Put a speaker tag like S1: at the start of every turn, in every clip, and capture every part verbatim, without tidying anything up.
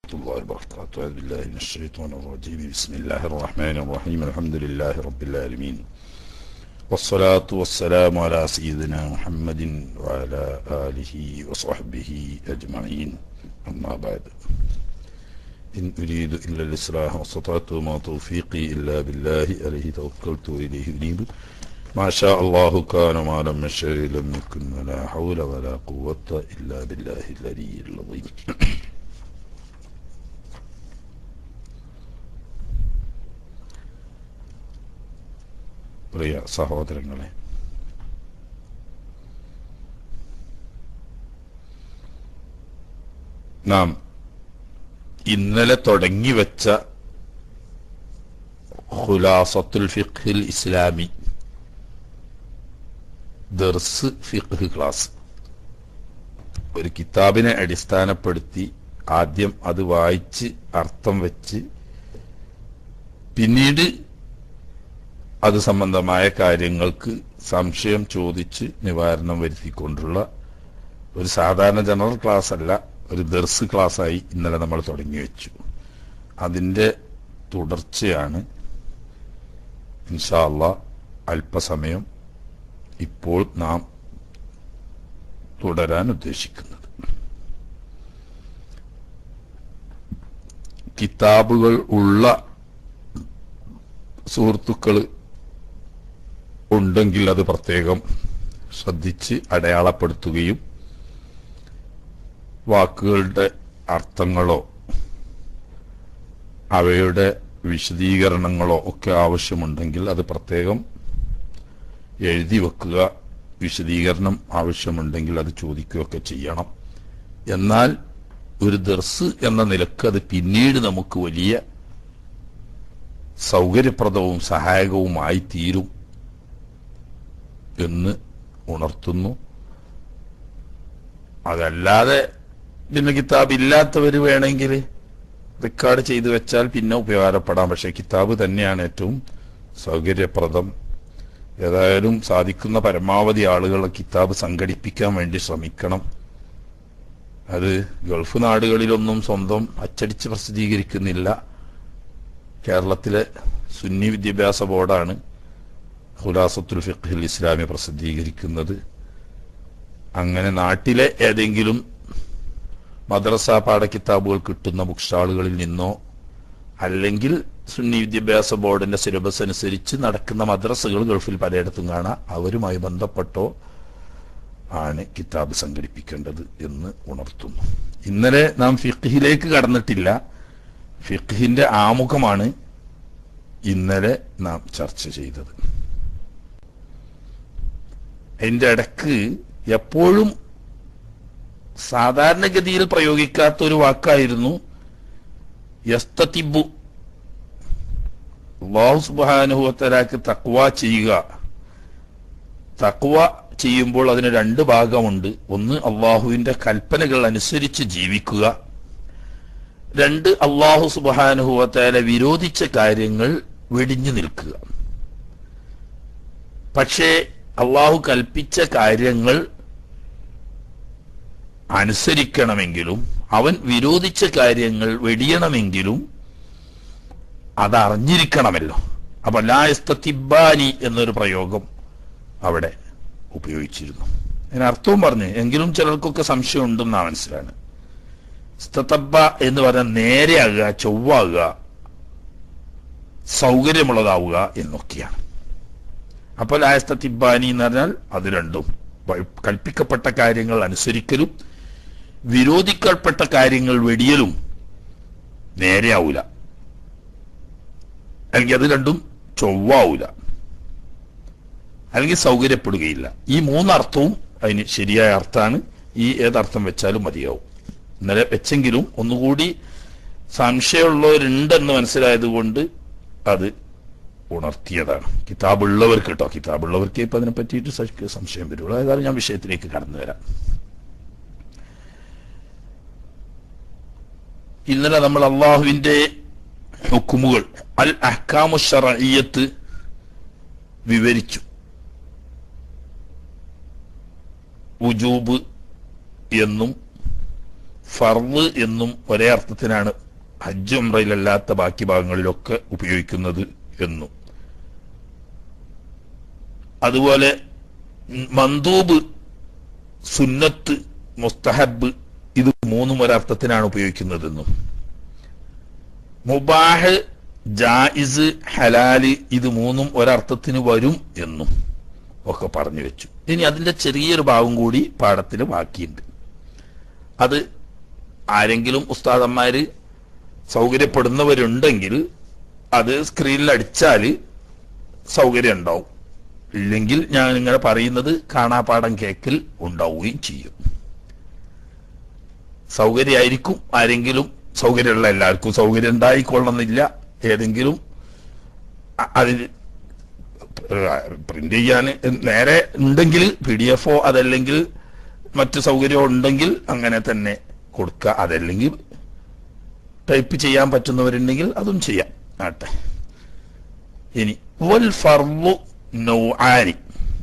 S1: الله وبركاته. أعوذ بالله من الشيطان الرجيم. بسم الله الرحمن الرحيم. الحمد لله رب العالمين، والصلاة والسلام على سيدنا محمد وعلى آله وصحبه أجمعين. أما بعد، إن أريد إلا الإصلاح ما استطعت وما توفيقي إلا بالله عليه توكلت وإليه أنيب. ما شاء الله كان وما لم يشاء لم يكن ولا حول ولا قوة إلا بالله العلي العظيم. പ്രിയ സഹോദരങ്ങളെ, നാം ഇന്നലെ തുടങ്ങിവെച്ച ഖുലാസത്തുൽ ഫിഖ്ഹിൽ ഇസ്ലാമി ദർസ് ഫിഖ്ഹ് ക്ലാസ്, ഒരു കിതാബിനെ അടിസ്ഥാനപ്പെടുത്തി ആദ്യം അത് വായിച്ച് അർത്ഥം വെച്ച് പിന്നീട് അത് സംബന്ധമായ കാര്യങ്ങൾക്ക് സംശയം ചോദിച്ച് നിവാരണം വരുത്തിക്കൊണ്ടുള്ള ഒരു സാധാരണ ജനറൽ ക്ലാസ് അല്ല, ഒരു ദർസ് ക്ലാസ്സായി ഇന്നലെ നമ്മൾ തുടങ്ങി വെച്ചു. അതിൻ്റെ തുടർച്ചയാണ് ഇൻഷാ അല്ലാഹ് അല്പസമയം ഇപ്പോൾ നാം തുടരാൻ ഉദ്ദേശിക്കുന്നത്. കിതാബുകൾ ഉള്ള സുഹൃത്തുക്കൾ ഉണ്ടെങ്കിൽ അത് പ്രത്യേകം ശ്രദ്ധിച്ച് അടയാളപ്പെടുത്തുകയും വാക്കുകളുടെ അർത്ഥങ്ങളോ അവയുടെ വിശദീകരണങ്ങളോ ഒക്കെ ആവശ്യമുണ്ടെങ്കിൽ അത് പ്രത്യേകം എഴുതി വെക്കുക. വിശദീകരണം ആവശ്യമുണ്ടെങ്കിൽ അത് ചോദിക്കുകയൊക്കെ ചെയ്യണം. എന്നാൽ ഒരു ദർസ് എന്ന നിലക്ക് അത് പിന്നീട് നമുക്ക് വലിയ സൗകര്യപ്രദവും സഹായകവുമായി തീരും എന്ന് ഉണർത്തുന്നു. അതല്ലാതെ പിന്നെ കിതാബ് ഇല്ലാത്തവർ വേണമെങ്കിൽ റെക്കോർഡ് ചെയ്തു വെച്ചാൽ പിന്നെ ഉപകാരപ്പെടാം. പക്ഷെ കിതാബ് തന്നെയാണ് ഏറ്റവും സൗകര്യപ്രദം. ഏതായാലും സാധിക്കുന്ന പരമാവധി ആളുകൾ കിതാബ് സംഘടിപ്പിക്കാൻ വേണ്ടി ശ്രമിക്കണം. അത് ഗൾഫ് നാടുകളിലൊന്നും സ്വന്തം അച്ചടിച്ച് പ്രസിദ്ധീകരിക്കുന്നില്ല. കേരളത്തിലെ സുന്നി വിദ്യാഭ്യാസ ബോർഡാണ് ഖുലാസത്തുൽ ഫിഖ്ഹിൽ ഇസ്ലാമി പ്രസിദ്ധീകരിക്കുന്നത്. അങ്ങനെ നാട്ടിലെ ഏതെങ്കിലും മദ്രസ പാഠകിതാബുകൾ കിട്ടുന്ന ബുക്ക് സ്റ്റാളുകളിൽ നിന്നോ അല്ലെങ്കിൽ സുന്നി വിദ്യാഭ്യാസ ബോർഡിന്റെ സിലബസ് അനുസരിച്ച് നടക്കുന്ന മദ്രസകൾ ഗൾഫിൽ പലയിടത്തും കാണാം. അവരുമായി ബന്ധപ്പെട്ടോ ആണ് കിതാബ് സംഘടിപ്പിക്കേണ്ടത് എന്ന് ഉണർത്തുന്നു. ഇന്നലെ നാം ഫിഖ്ഹിലേക്ക് കടന്നിട്ടില്ല. ഫിഖ്ഹിന്റെ ആമുഖമാണ് ഇന്നലെ നാം ചർച്ച ചെയ്തത്. അതിന്റെ ഇടക്ക് എപ്പോഴും സാധാരണഗതിയിൽ പ്രയോഗിക്കാത്ത ഒരു വാക്കായിരുന്നു യസ്തതിബു. അല്ലാഹു സുബ്ഹാനഹു വ തആലക്ക് തഖ്വ ചെയ്യുക. തഖ്വ ചെയ്യുമ്പോൾ അതിന് രണ്ട് ഭാഗമുണ്ട്. ഒന്ന്, അള്ളാഹുവിന്റെ കൽപ്പനകൾ അനുസരിച്ച് ജീവിക്കുക. രണ്ട്, അള്ളാഹു സുബ്ഹാനഹു വ തആല വിരോധിച്ച കാര്യങ്ങൾ വെടിഞ്ഞു നിൽക്കുക. പക്ഷേ അള്ളാഹു കൽപ്പിച്ച കാര്യങ്ങൾ അനുസരിക്കണമെങ്കിലും അവൻ വിരോധിച്ച കാര്യങ്ങൾ വെടിയണമെങ്കിലും അതറിഞ്ഞിരിക്കണമല്ലോ. അപ്പൊ ലാ യസ്തതിബ്ബാനി എന്നൊരു പ്രയോഗം അവിടെ ഉപയോഗിച്ചിരുന്നു. അതിനർത്ഥവും പറഞ്ഞു. എങ്കിലും ചിലർക്കൊക്കെ സംശയം ഉണ്ടെന്നാണ് മനസ്സിലാണ്. ഇസ്തതബ്ബ എന്ന് പറഞ്ഞാൽ നേരെയാകുക, ചൊവ്വാകുക, സൗകര്യമുള്ളതാവുക എന്നൊക്കെയാണ്. അപ്പോൾ ലാ യസ്തതിബ്ബാനി എന്ന് പറഞ്ഞാൽ അത് രണ്ടും, കൽപ്പിക്കപ്പെട്ട കാര്യങ്ങൾ അനുസരിക്കലും വിരോധിക്കപ്പെട്ട കാര്യങ്ങൾ വെടിയലും നേരെയാവൂല, അല്ലെങ്കിൽ അത് രണ്ടും ചൊവ്വാവൂല, അല്ലെങ്കിൽ സൗകര്യപ്പെടുകയില്ല. ഈ മൂന്നർത്ഥവും അതിന് ശരിയായ അർത്ഥമാണ്. ഈ ഏതർത്ഥം വെച്ചാലും മതിയാവും. ഇന്നലെ വെച്ചെങ്കിലും ഒന്നുകൂടി സംശയമുള്ളവരുണ്ടെന്ന് മനസ്സിലായത് കൊണ്ട് അത് ഉണർത്തിയതാണ്. കിതാബുള്ളവർക്ക് കേട്ടോ, കിതാബുള്ളവർക്ക് ഇപ്പം അതിനെ പറ്റിയിട്ട് സംശയം വരുള്ളൂ. ഏതായാലും ഞാൻ വിഷയത്തിലേക്ക് കടന്നു വരാം. ഇന്നലെ നമ്മൾ അള്ളാഹുവിന്റെ ഹുക്കുമുകൾ അൽ അഹ്കാമു ശർഇയ്യത്ത് വിവരിച്ചു. വുജൂബ് എന്നും ഫർള് എന്നും ഒരേ അർത്ഥത്തിനാണ് ഹജ്ജ് ഉംറയിലല്ലാത്ത ബാക്കി ഭാഗങ്ങളിലൊക്കെ ഉപയോഗിക്കുന്നത് എന്നും. അതുപോലെ മന്ദൂബ്, സുന്നത്ത്, മുസ്തഹബ് ഇത് മൂന്നും ഒരർത്ഥത്തിനാണ് ഉപയോഗിക്കുന്നതെന്നും. മുബാഹ്, ജായിസ്, ഹലാല് ഇത് മൂന്നും ഒരർത്ഥത്തിന് വരും എന്നും ഒക്കെ പറഞ്ഞു വെച്ചു. ഇനി അതിന്റെ ചെറിയൊരു ഭാഗം കൂടി പാഠത്തിൽ ബാക്കിയുണ്ട്. അത് ആരെങ്കിലും ഉസ്താദന്മാര് സൗകര്യപ്പെടുന്നവരുണ്ടെങ്കിൽ അത് സ്ക്രീനിൽ അടിച്ചാൽ സൗകര്യം ഉണ്ടാവും. ഇല്ലെങ്കിൽ ഞാൻ ഇങ്ങനെ പറയുന്നത് കാണാപാഠം കേക്കിൽ ഉണ്ടാവുകയും ചെയ്യും. സൗകര്യമായിരിക്കും. ആരെങ്കിലും സൗകര്യമുള്ള എല്ലാവർക്കും സൗകര്യം ഉണ്ടായിക്കൊള്ളുന്നില്ല. ഏതെങ്കിലും അതിൽ പ്രിന്റ് ചെയ്യാൻ നേരെ ഉണ്ടെങ്കിൽ പി ഡി എഫോ അതല്ലെങ്കിൽ മറ്റു സൗകര്യമോ ഉണ്ടെങ്കിൽ അങ്ങനെ തന്നെ കൊടുക്കുക. അതല്ലെങ്കിൽ ടൈപ്പ് ചെയ്യാൻ പറ്റുന്നവരുണ്ടെങ്കിൽ അതും ചെയ്യാം. ആട്ടെ. ഇനി വൽ ഫർളു നൗആനി.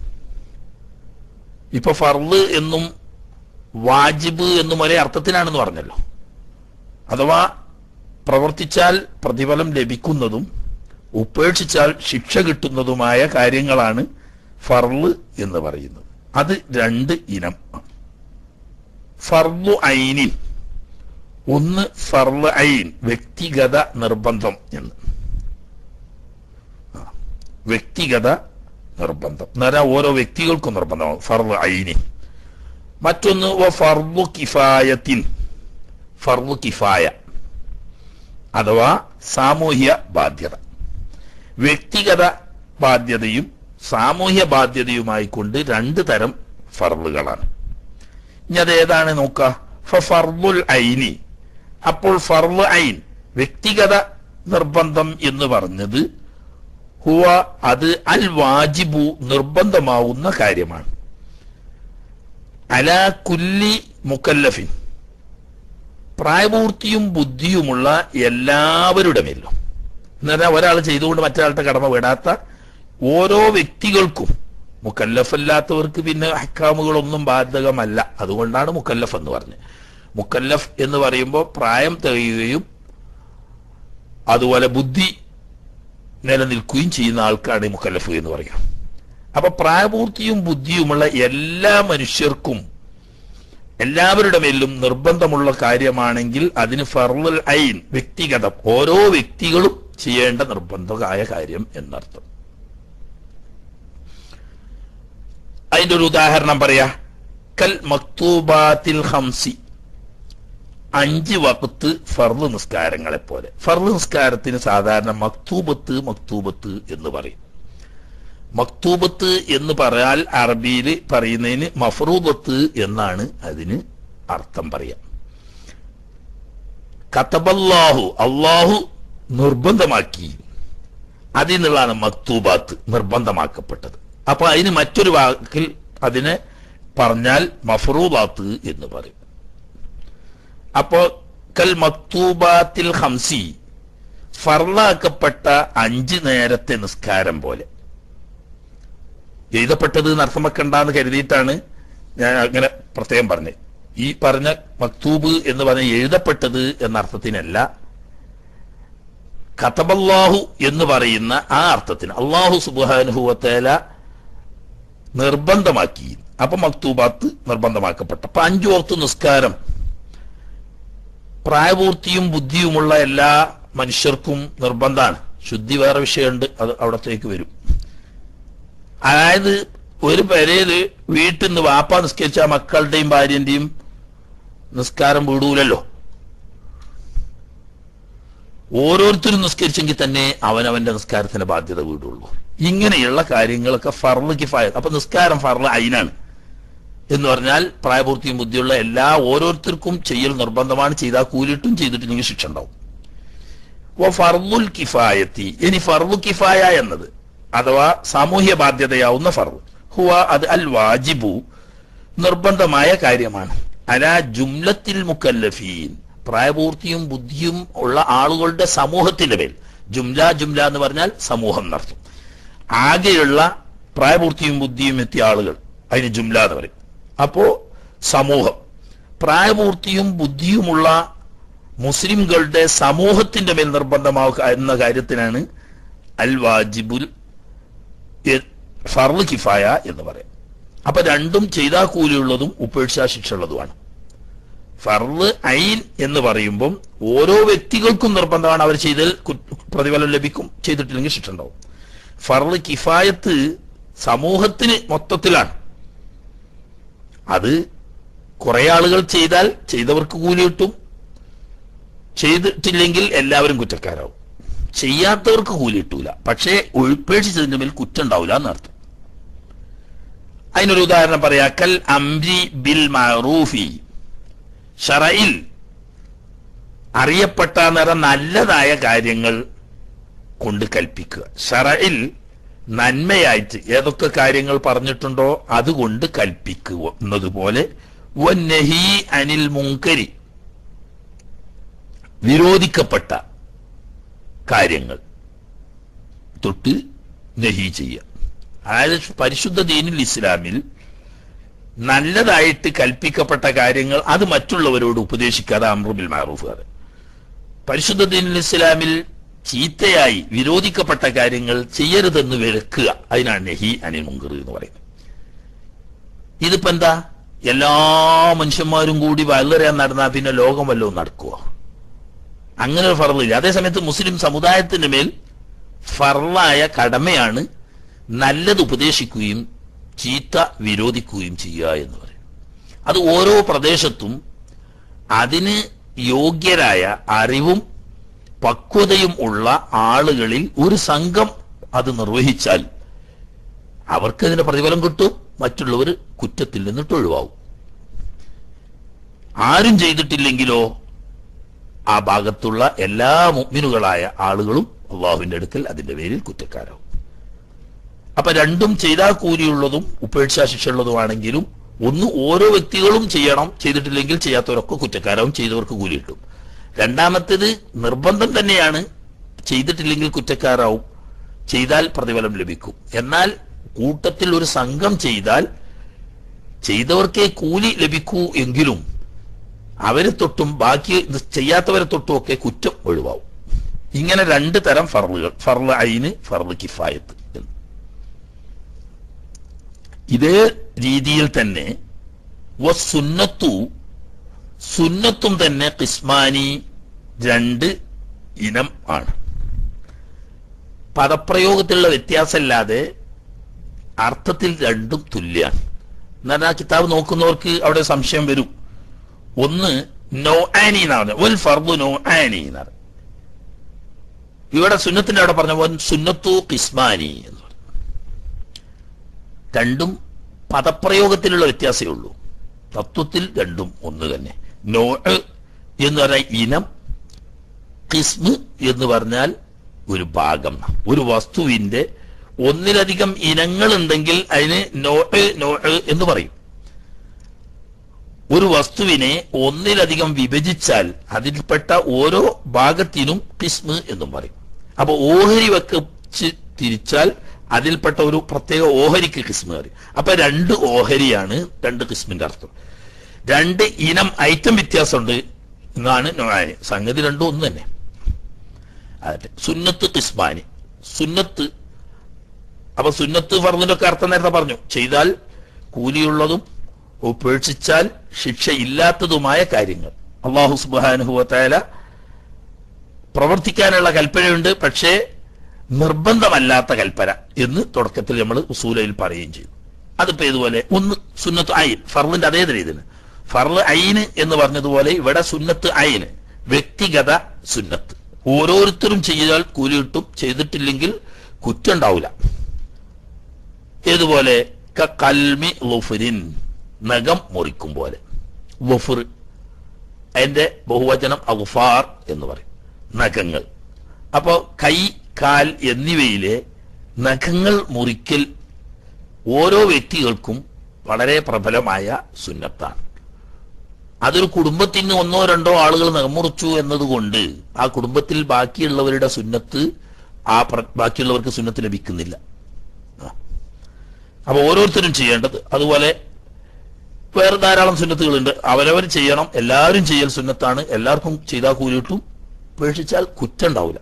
S1: ഇപ്പൊ ഫർള് എന്നും വാജിബ് എന്നും ഒരേ അർത്ഥത്തിനാണെന്ന് പറഞ്ഞല്ലോ. അഥവാ പ്രവർത്തിച്ചാൽ പ്രതിഫലം ലഭിക്കുന്നതും ഉപേക്ഷിച്ചാൽ ശിക്ഷ കിട്ടുന്നതുമായ കാര്യങ്ങളാണ് ഫർള് എന്ന് പറയുന്നത്. അത് രണ്ട് ഇനം. ഫർളു ഐനിൻ, ഒന്ന് ഫർള് ഐൻ വ്യക്തിഗത നിർബന്ധം എന്ന്. വ്യക്തിഗത നിർബന്ധം എന്ന് പറഞ്ഞാൽ ഓരോ വ്യക്തികൾക്കും നിർബന്ധമാണ് ഫർള് ഐനി. മറ്റൊന്ന് ഫർളു കിഫായത്തിൻ, ഫർളു കിഫായ അഥവാ സാമൂഹ്യ ബാധ്യത. വ്യക്തിഗത ബാധ്യതയും സാമൂഹ്യ ബാധ്യതയുമായി കൊണ്ട് രണ്ട് തരം ഫർളുകളാണ്. ഇനി അതേതാണ് നോക്കുക. ഫർളുൽ ഐനി. അപ്പോൾ ഫർള് ഐൻ വ്യക്തിഗത നിർബന്ധം എന്ന് പറഞ്ഞത് ഹുവ അത് അൽ വാജിബു നിർബന്ധമാവുന്ന കാര്യമാണ്. അലാ കുല്ലി മുക്കല്ലഫിൻ പ്രായപൂർത്തിയും ബുദ്ധിയുമുള്ള എല്ലാവരുടെ മേലും എന്ന് പറഞ്ഞാൽ ഒരാൾ ചെയ്തുകൊണ്ട് മറ്റൊരാളുടെ കടമ വിടാത്ത ഓരോ വ്യക്തികൾക്കും. മുക്കല്ലഫല്ലാത്തവർക്ക് പിന്നെ അഹ്കാമുകളൊന്നും ബാധകമല്ല. അതുകൊണ്ടാണ് മുക്കല്ലഫ് എന്ന് പറഞ്ഞത്. മുക്കല്ലഫ് എന്ന് പറയുമ്പോൾ പ്രായം തികയുകയും അതുപോലെ ബുദ്ധി നിലനിൽക്കുകയും ചെയ്യുന്ന ആൾക്കാണ് മുക്കല്ലഫ് എന്ന് പറയുക. അപ്പൊ പ്രായപൂർത്തിയും ബുദ്ധിയുമുള്ള എല്ലാ മനുഷ്യർക്കും എല്ലാവരുടെ മേലും നിർബന്ധമുള്ള കാര്യമാണെങ്കിൽ അതിന് ഫർളുൽ ഐൻ വ്യക്തിഗതം ഓരോ വ്യക്തികളും ചെയ്യേണ്ട നിർബന്ധമായ കാര്യം എന്നർത്ഥം. അതിന്റെ ഒരു ഉദാഹരണം പറയാ. കൽ മക്തൂബാത്തിൽ ഹംസി, അഞ്ച് വഖത്ത് ഫർള് നിസ്കാരങ്ങളെ പോലെ. ഫർള് നിസ്കാരത്തിന് സാധാരണ മക്തൂബത്ത് മക്തൂബത്ത് എന്ന് പറയും. മക്തൂബത്ത് എന്ന് പറയാൽ അറബിയിൽ പറയുന്നതിന് മഫ്റൂദത്ത് എന്നാണ് അതിന് അർത്ഥം പറയാം. കതബല്ലാഹു അള്ളാഹു നിർബന്ധമാക്കി, അതിൽ നിന്നുള്ളതാണ് മക്തൂബാത്ത് നിർബന്ധമാക്കപ്പെട്ടത്. അപ്പൊ അതിന് മറ്റൊരു വാക്കിൽ അതിനെ പറഞ്ഞാൽ മഫ്റൂദാത്ത് എന്ന് പറയും. അപ്പോ കൽ മക്തൂബാത്തിൽ ഹംസി ഫർളാക്കപ്പെട്ട അഞ്ച് നേരത്തെ നിസ്കാരം പോലെ. എഴുതപ്പെട്ടത് അർത്ഥം വെക്കണ്ടെന്ന് കരുതിയിട്ടാണ് ഞാൻ അങ്ങനെ പ്രത്യേകം പറഞ്ഞത്. ഈ പറഞ്ഞ മക്തൂബ് എന്ന് പറഞ്ഞ എഴുതപ്പെട്ടത് എന്ന അർത്ഥത്തിനല്ല, കതബല്ലാഹു എന്ന് പറയുന്ന ആ അർത്ഥത്തിന് അല്ലാഹു സുബ്ഹാനഹു വ തആല നിർബന്ധമാക്കി. അപ്പൊ മക്തൂബാത്ത് നിർബന്ധമാക്കപ്പെട്ട. അപ്പൊ അഞ്ചു വക്ത് നിസ്കാരം പ്രായപൂർത്തിയും ബുദ്ധിയുമുള്ള എല്ലാ മനുഷ്യർക്കും നിർബന്ധമാണ്. ശുദ്ധി വേറെ വിഷയമുണ്ട്, അത് അവിടത്തേക്ക് വരും. അതായത് ഒരു പെരയില് വീട്ടിൽ നിന്ന് വാപ്പ നിസ്കരിച്ച മക്കളുടെയും ഭാര്യന്റെയും നിസ്കാരം വീടൂലല്ലോ. ഓരോരുത്തരും നിസ്കരിച്ചെങ്കിൽ തന്നെ അവനവന്റെ നിസ്കാരത്തിന്റെ ബാധ്യത വീടുള്ളൂ. ഇങ്ങനെയുള്ള കാര്യങ്ങളൊക്കെ ഫർള് കിഫായ. അപ്പൊ നിസ്കാരം ഫർള് ഐനാണ് എന്ന് പറഞ്ഞാൽ പ്രായപൂർത്തിയും ബുദ്ധിയുള്ള എല്ലാ ഓരോരുത്തർക്കും ചെയ്യൽ നിർബന്ധമാണ്. ചെയ്താൽ കൂലിട്ടും ചെയ്തിട്ടില്ലെങ്കിൽ ശിക്ഷ ഉണ്ടാവും. ഫർളുൽ കിഫായത്തി, ഇനി ഫർളു കിഫായ എന്നത് അഥവാ സാമൂഹ്യ ബാധ്യതയാവുന്ന ഫർള് ഹുവ അത് അൽ വാജിബു നിർബന്ധമായ കാര്യമാണ്. അലാ ജുംലത്തിൽ മുക്കല്ലഫീൻ പ്രായപൂർത്തിയും ബുദ്ധിയും ഉള്ള ആളുകളുടെ സമൂഹത്തിന്റെ മേൽ. ജുംല ജുംല എന്ന് പറഞ്ഞാൽ സമൂഹം എന്നർത്ഥം. ആകെയുള്ള പ്രായപൂർത്തിയും ബുദ്ധിയും എത്തിയ ആളുകൾ അതിന് ജുംല എന്ന് പറയും. അപ്പോ സമൂഹം പ്രായപൂർത്തിയും ബുദ്ധിയുമുള്ള മുസ്ലിംകളുടെ സമൂഹത്തിന്റെ മേൽ നിർബന്ധമാക്കുക എന്ന കാര്യത്തിനാണ് അൽ വാജിബുൽ ഫർള് കിഫായ എന്ന് പറയാം. അപ്പൊ രണ്ടും ചെയ്താ കൂലിയുള്ളതും ഉപേക്ഷാ ശിക്ഷ ഉള്ളതുമാണ്. ഫർള് ഐൻ എന്ന് പറയുമ്പം ഓരോ വ്യക്തികൾക്കും നിർബന്ധമാണ്, അവർ ചെയ്താൽ പ്രതിഫലം ലഭിക്കും, ചെയ്തിട്ടില്ലെങ്കിൽ ശിക്ഷ ഉണ്ടാവും. ഫർള് കിഫായത്ത് സമൂഹത്തിന് മൊത്തത്തിലാണ്. അത് കുറെ ആളുകൾ ചെയ്താൽ ചെയ്തവർക്ക് കൂലി കിട്ടും, ചെയ്തിട്ടില്ലെങ്കിൽ എല്ലാവരും കുറ്റക്കാരാവും. ചെയ്യാത്തവർക്ക് കൂലി കിട്ടൂല, പക്ഷേ ഒഴിപ്പേക്ഷിച്ചതിന്റെ മേൽ കുറ്റം ഉണ്ടാവില്ല എന്നർത്ഥം. അതിനൊരു ഉദാഹരണം പറയാ. കൽ അംരി ബിൽ മഅറൂഫി, ശറഇൽ അറിയപ്പെട്ട നിറം നല്ലതായ കാര്യങ്ങൾ കൊണ്ട് കൽപ്പിക്കുക. ശറഇൽ നന്മയായിട്ട് ഏതൊക്കെ കാര്യങ്ങൾ പറഞ്ഞിട്ടുണ്ടോ അതുകൊണ്ട് കൽപ്പിക്കുക എന്നതുപോലെ വന്നഹി അനിൽ മുങ്കരി, വിരോധിക്കപ്പെട്ട കാര്യങ്ങൾ തൊട്ട് നഹി ചെയ്യുക. അതായത് പരിശുദ്ധ ദീനുൽ ഇസ്ലാമിൽ നല്ലതായിട്ട് കൽപ്പിക്കപ്പെട്ട കാര്യങ്ങൾ അത് മറ്റുള്ളവരോട് ഉപദേശിക്കാതെ അംറു ബിൽ മഅറൂഫ്. അത് പരിശുദ്ധ ദീനുൽ ഇസ്ലാമിൽ ചീത്തയായി വിരോധിക്കപ്പെട്ട കാര്യങ്ങൾ ചെയ്യരുതെന്ന് വിലക്കുക. അതിനാണ് നഹി അനിൽ മുങ്കർ എന്ന് പറയുന്നത്. ഇതിപ്പോ എന്താ, എല്ലാ മനുഷ്യന്മാരും കൂടി വളരെയാൻ നടന്നാൽ പിന്നെ ലോകം വല്ലതും നടക്കുവോ? അങ്ങനെ ഒരു ഫർളില്ല. അതേസമയത്ത് മുസ്ലിം സമുദായത്തിന്റെ മേൽ ഫർളായ കടമയാണ് നല്ലത് ഉപദേശിക്കുകയും ചീത്ത വിരോധിക്കുകയും ചെയ്യുക എന്ന് പറയും. അത് ഓരോ പ്രദേശത്തും അതിന് യോഗ്യരായ അറിവും പക്വതയും ഉള്ള ആളുകളിൽ ഒരു സംഘം അത് നിർവഹിച്ചാൽ അവർക്കതിന് പ്രതിഫലം കിട്ടും, മറ്റുള്ളവർ കുറ്റത്തിൽ നിന്നിട്ട് ഒഴിവാകും. ആരും ചെയ്തിട്ടില്ലെങ്കിലോ ആ ഭാഗത്തുള്ള എല്ലാ മുഅ്മിനുകളായ ആളുകളും അള്ളാഹുവിന്റെ അടുക്കൽ അതിന്റെ പേരിൽ കുറ്റക്കാരാവും. അപ്പൊ രണ്ടും ചെയ്താൽ കൂലിയുള്ളതും ഉപേക്ഷാ ശിക്ഷയുള്ളതുമാണെങ്കിലും ഒന്ന് ഓരോ വ്യക്തികളും ചെയ്യണം, ചെയ്തിട്ടില്ലെങ്കിൽ ചെയ്യാത്തവരൊക്കെ കുറ്റക്കാരാവും, ചെയ്തവർക്ക് കൂലി കിട്ടും. രണ്ടാമത്തേത് നിർബന്ധം തന്നെയാണ്, ചെയ്തിട്ടില്ലെങ്കിൽ കുറ്റക്കാരാവും, ചെയ്താൽ പ്രതിഫലം ലഭിക്കും. എന്നാൽ കൂട്ടത്തിൽ ഒരു സംഘം ചെയ്താൽ ചെയ്തവർക്കേ കൂലി ലഭിക്കൂ എങ്കിലും അവരെ തൊട്ടും ബാക്കി ചെയ്യാത്തവരെ തൊട്ടും ഒക്കെ കുറ്റം ഒഴിവാവും. ഇങ്ങനെ രണ്ട് തരം ഫർളുകൾ, ഫർള് ഐന്, ഫർള് കിഫായത്ത്. ഇതേ രീതിയിൽ തന്നെ വസുന്നത്തു, സുന്നത്തും തന്നെ ഖിസ്മാനി, രണ്ട് ഇനം ആണ്. പദപ്രയോഗത്തിലുള്ള വ്യത്യാസമില്ലാതെ അർത്ഥത്തിൽ രണ്ടും തുല്യാണ്. എന്നാൽ ആ കിതാബ് നോക്കുന്നവർക്ക് അവിടെ സംശയം വരും. ഒന്ന് നൗആനി എന്നാണ്, വൽ ഫർദു നൗആനി എന്നാണ്. ഇവിടെ സുന്നത്തിന്റെ അവിടെ പറഞ്ഞ വൻ സുന്നത്തു ഖിസ്മാനി എന്ന് പറഞ്ഞു. രണ്ടും പദപ്രയോഗത്തിലുള്ള വ്യത്യാസമേ ഉള്ളൂ, തത്വത്തിൽ രണ്ടും ഒന്ന് തന്നെ. നോ എന്ന് പറഞ്ഞാൽ ഇനം, ഖിസ്മ് എന്ന് പറഞ്ഞാൽ ഒരു ഭാഗം. ഒരു വസ്തുവിന്റെ ഒന്നിലധികം ഇനങ്ങൾ ഉണ്ടെങ്കിൽ അതിന് നോ നോ എന്ന് പറയും. ഒരു വസ്തുവിനെ ഒന്നിലധികം വിഭജിച്ചാൽ അതിൽപ്പെട്ട ഓരോ ഭാഗത്തിനും ഖിസ്മ് എന്നും പറയും. അപ്പൊ ഓഹരി വെച്ച് തിരിച്ചാൽ അതിൽപ്പെട്ട ഒരു പ്രത്യേക ഓഹരിക്ക് ഖിസ്മ് പറയും. അപ്പൊ രണ്ട് ഓഹരിയാണ് രണ്ട് ഖിസ്മിന്റെ അർത്ഥം. രണ്ട് ഇനം ഐറ്റം വ്യത്യാസമുണ്ട് എന്നാണ് നൗആനി. സംഗതി രണ്ടും ഒന്ന് തന്നെ. അതെ, സുന്നത്ത് ഖിസ്മാനി. സുന്നത്ത്, അപ്പൊ സുന്നത്ത് ഫർദിന്റെ ഒക്കെ അർത്ഥം നേരത്തെ പറഞ്ഞു. ചെയ്താൽ കൂലിയുള്ളതും ഉപേക്ഷിച്ചാൽ ശിക്ഷയില്ലാത്തതുമായ കാര്യങ്ങൾ. അല്ലാഹു സുബ്ഹാനഹു വ തആല പ്രവർത്തിക്കാനുള്ള കൽപ്പനയുണ്ട്, പക്ഷേ നിർബന്ധമല്ലാത്ത കൽപ്പന എന്ന് തുടക്കത്തിൽ നമ്മൾ ഉസൂലയിൽ പറയുകയും ചെയ്തു. അതിപ്പോ ഇതുപോലെ ഒന്ന് സുന്നത്ത് ഐൻ, ഫർദിന്റെ അതേ രീതിയിൽ ഫർള് ഐന് എന്ന് പറഞ്ഞതുപോലെ ഇവിടെ സുന്നത്ത് ഐന്, വ്യക്തിഗത സുന്നത്ത്. ഓരോരുത്തരും ചെയ്താൽ കൂലി കിട്ടും, ചെയ്തിട്ടില്ലെങ്കിൽ കുറ്റം ഉണ്ടാവില്ല. ഏതുപോലെ കൽമി ളുഫ്രിൻ, നഖം മുറിക്കും പോലെ. ളുഫ്ർ അതിന്റെ ബഹുവചനം അഗ്ഫാർ എന്ന് പറയും, നഖങ്ങൾ. അപ്പോ കൈ, കാൽ എന്നിവയിലെ നഖങ്ങൾ മുറിക്കൽ ഓരോ വ്യക്തികൾക്കും വളരെ പ്രബലമായ സുന്നത്താണ്. അതൊരു കുടുംബത്തിന് ഒന്നോ രണ്ടോ ആളുകൾ നഖം മുറിച്ചു എന്നതുകൊണ്ട് ആ കുടുംബത്തിൽ ബാക്കിയുള്ളവരുടെ സുന്നത്ത് ആ ബാക്കിയുള്ളവർക്ക് സുന്നത്ത് ലഭിക്കുന്നില്ല. അപ്പൊ ഓരോരുത്തരും ചെയ്യേണ്ടത്. അതുപോലെ വേറെ ധാരാളം സുന്നത്തുകളുണ്ട്. അവരവർ ചെയ്യണം, എല്ലാവരും ചെയ്യൽ സുന്നത്താണ്. എല്ലാവർക്കും ചെയ്താൽ കൂലി കിട്ടും, ഉപേക്ഷിച്ചാൽ കുറ്റം ഉണ്ടാവില്ല.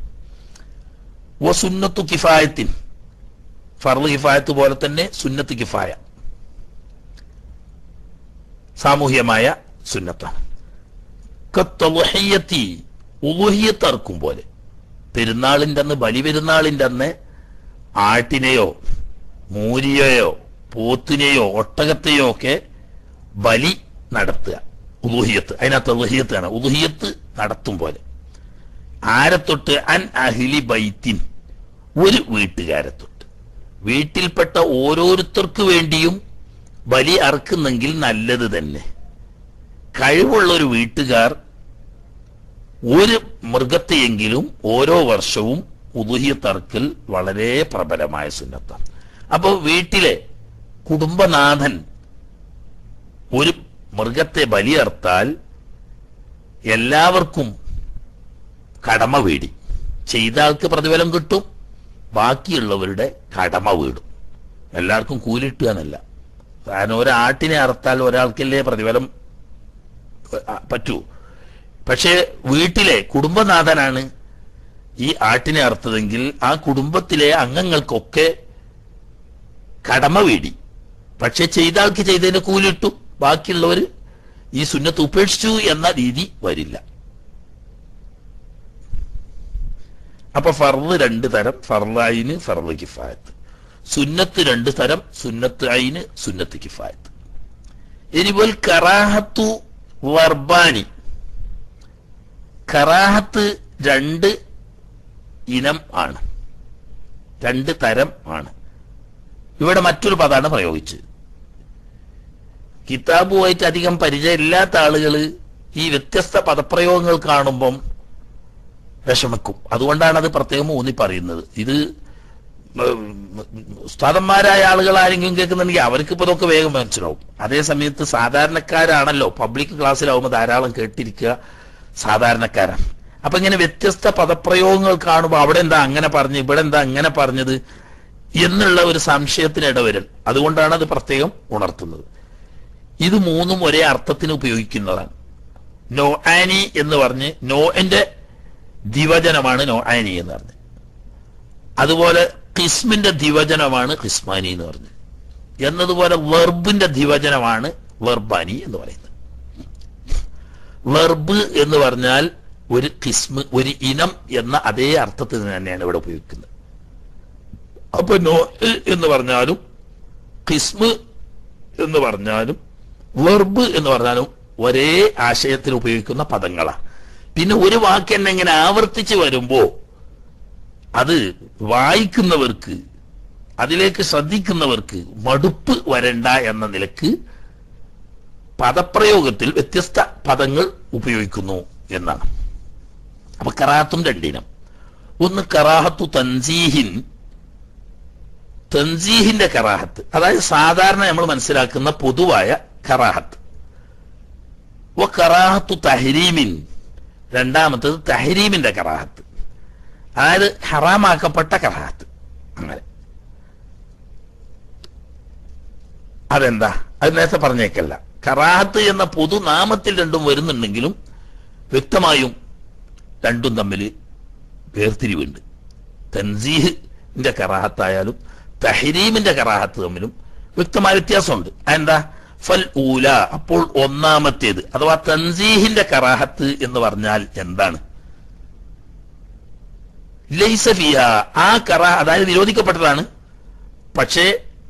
S1: ഓ സുന്നത്തു കിഫായത്തിൻ, ഫർള് കിഫായത്ത് പോലെ തന്നെ സുന്നത്ത് കിഫായ സാമൂഹ്യമായ സുന്നത്താണ്. കത്തളുഹിയ്യത്തി, ഉളുഹിയ്യത്ത് അറക്കും പോലെ. പെരുന്നാളിൻ്റെ അന്ന്, ബലി പെരുന്നാളിൻ്റെ അന്ന് ആട്ടിനെയോ മൂരിയെയോ പോത്തിനെയോ ഒട്ടകത്തെയോ ഒക്കെ ബലി നടത്തുക, ഉളുഹിയ്യത്ത്. അതിനകത്ത് ഉളുഹിയ്യത്താണ്. ഉളുഹിയ്യത്ത് നടത്തും പോലെ. ആരെ തൊട്ട്? അൻ അഹ്ലി ബൈത്തിൻ, ഒരു വീട്ടുകാരെ തൊട്ട്. വീട്ടിൽപ്പെട്ട ഓരോരുത്തർക്ക് വേണ്ടിയും ബലി അറക്കുന്നെങ്കിൽ നല്ലത് തന്നെ. കഴിവുള്ള ഒരു വീട്ടുകാർ ഒരു മൃഗത്തെയെങ്കിലും ഓരോ വർഷവും ഉളുഹിയ്യത്ത് അറക്കൽ വളരെ പ്രബലമായ സുന്നത്താണ്. അപ്പൊ വീട്ടിലെ കുടുംബനാഥൻ ഒരു മൃഗത്തെ ബലിയർത്താൽ എല്ലാവർക്കും കടമ വീടി. ചെയ്ത ആൾക്ക് പ്രതിഫലം കിട്ടും, ബാക്കിയുള്ളവരുടെ കടമ വീടും. എല്ലാവർക്കും കൂലിട്ടുക എന്നല്ല. കാരണം ഒരാട്ടിനെ അറുത്താൽ ഒരാൾക്കല്ലേ പ്രതിഫലം പറ്റൂ. പക്ഷേ വീട്ടിലെ കുടുംബനാഥനാണ് ഈ ആട്ടിനെ അറുത്തതെങ്കിൽ ആ കുടുംബത്തിലെ അംഗങ്ങൾക്കൊക്കെ കടമ വീടി. പക്ഷെ ചെയ്ത ആൾക്ക് ചെയ്തതിന് കൂലിട്ടു, ബാക്കിയുള്ളവർ ഈ സുന്നത്ത് ഉപേക്ഷിച്ചു എന്ന രീതി വരില്ല. അപ്പൊ ഫർള് രണ്ട് തരം, ഫർള് ഐന്, ഫർള് കിഫായത്ത്. സുന്നത്ത് രണ്ട് തരം, സുന്നത്ത് ഐന്, സുന്നത്ത് കിഫായത്ത്. ഇനിപ്പോൾ കറാഹത്തു വർബാനി, കറാഹത്ത് രണ്ട് ഇനം ആണ്, രണ്ട് തരം ആണ്. ഇവിടെ മറ്റൊരു പദമാണ് പ്രയോഗിച്ചത്. കിതാബുമായിട്ട് അധികം പരിചയമില്ലാത്ത ആളുകൾ ഈ വ്യത്യസ്ത പദപ്രയോഗങ്ങൾ കാണുമ്പം വിഷമിക്കും. അതുകൊണ്ടാണ് അത് പ്രത്യേകം ഊന്നി പറയുന്നത്. ഇത് ഉസ്താദന്മാരായ ആളുകൾ ആരെങ്കിലും കേൾക്കുന്നുണ്ടെങ്കിൽ അവർക്ക് ഇപ്പൊ ഇതൊക്കെ വേഗം മനസ്സിലാവും. അതേ സമയത്ത് സാധാരണക്കാരാണല്ലോ, പബ്ലിക് ക്ലാസ്സിലാവുമ്പോൾ ധാരാളം കേട്ടിരിക്കുക സാധാരണക്കാരാണ്. അപ്പൊ ഇങ്ങനെ വ്യത്യസ്ത പദപ്രയോഗങ്ങൾ കാണുമ്പോൾ അവിടെ എന്താ അങ്ങനെ പറഞ്ഞു, ഇവിടെ എന്താ അങ്ങനെ പറഞ്ഞത് എന്നുള്ള ഒരു സംശയത്തിന് ഇടവരൽ. അതുകൊണ്ടാണ് അത് പ്രത്യേകം ഉണർത്തുന്നത്. ഇത് മൂന്നും ഒരേ അർത്ഥത്തിന് ഉപയോഗിക്കുന്നതാണ്. നോ ആനി എന്ന് പറഞ്ഞ്, നോന്റെ ദിവചനമാണ് നോ ആനി എന്ന് പറഞ്ഞ്. അതുപോലെ ഖിസ്മിന്റെ ദിവചനമാണ് ഖിസ്മാനി എന്ന് പറഞ്ഞ്. എന്നതുപോലെ വെർബിന്റെ ദിവചനമാണ് വെർബാനി എന്ന് പറയുന്നത്. വെർബ് എന്ന് പറഞ്ഞാൽ ഒരു ഖിസ്മ്, ഒരു ഇനം എന്ന അതേ അർത്ഥത്തിൽ തന്നെയാണ് ഇവിടെ ഉപയോഗിക്കുന്നത്. അപ്പൊ നോ എന്ന് പറഞ്ഞാലും ഖിസ്മ് എന്ന് പറഞ്ഞാലും വെർബ് എന്ന് പറഞ്ഞാലും ഒരേ ആശയത്തിൽ ഉപയോഗിക്കുന്ന പദങ്ങളാണ്. പിന്നെ ഒരു വാക്ക് തന്നെ ഇങ്ങനെ ആവർത്തിച്ച് വരുമ്പോ അത് വായിക്കുന്നവർക്ക്, അതിലേക്ക് ശ്രദ്ധിക്കുന്നവർക്ക് മടുപ്പ് വരണ്ട എന്ന നിലക്ക് പദപ്രയോഗത്തിൽ വ്യത്യസ്ത പദങ്ങൾ ഉപയോഗിക്കുന്നു എന്നാണ്. അപ്പൊ കറാഹത്തും രണ്ടിനം. ഒന്ന് കറാഹത്തു തൻസീഹിൻ, തൻസീഹിന്റെ കറാഹത്ത്, അതായത് സാധാരണ നമ്മൾ മനസ്സിലാക്കുന്ന പൊതുവായ കറാഹത്ത്. വ കറാഹത്തു തഹരീമിൻ, രണ്ടാമത്തത് തഹരീമിന്റെ കറാഹത്ത്, അതായത് ഹറാമാക്കപ്പെട്ട കറാഹത്ത്. അങ്ങനെ അതെന്താ? അത് നേരത്തെ പറഞ്ഞേക്കല്ല. കറാഹത്ത് എന്ന പൊതുനാമത്തിൽ രണ്ടും വരുന്നുണ്ടെങ്കിലും വ്യക്തമായും രണ്ടും തമ്മിൽ വേർതിരിവുണ്ട്. തൻസീഹിന്റെ കറാഹത്തായാലും തഹരീമിന്റെ കറാഹത്ത് തമ്മിലും വ്യക്തമായ വ്യത്യാസമുണ്ട്. എന്താ? ഫൽ ഊല, അപ്പോൾ ഒന്നാമത്തേത് അഥവാ തൻസീഹിന്റെ കറാഹത്ത് എന്ന് പറഞ്ഞാൽ എന്താണ്? ലൈസ ഫിഹ, ആ കറാഹ അതായത് നിരോധിക്കപ്പെട്ടതാണ്, പക്ഷേ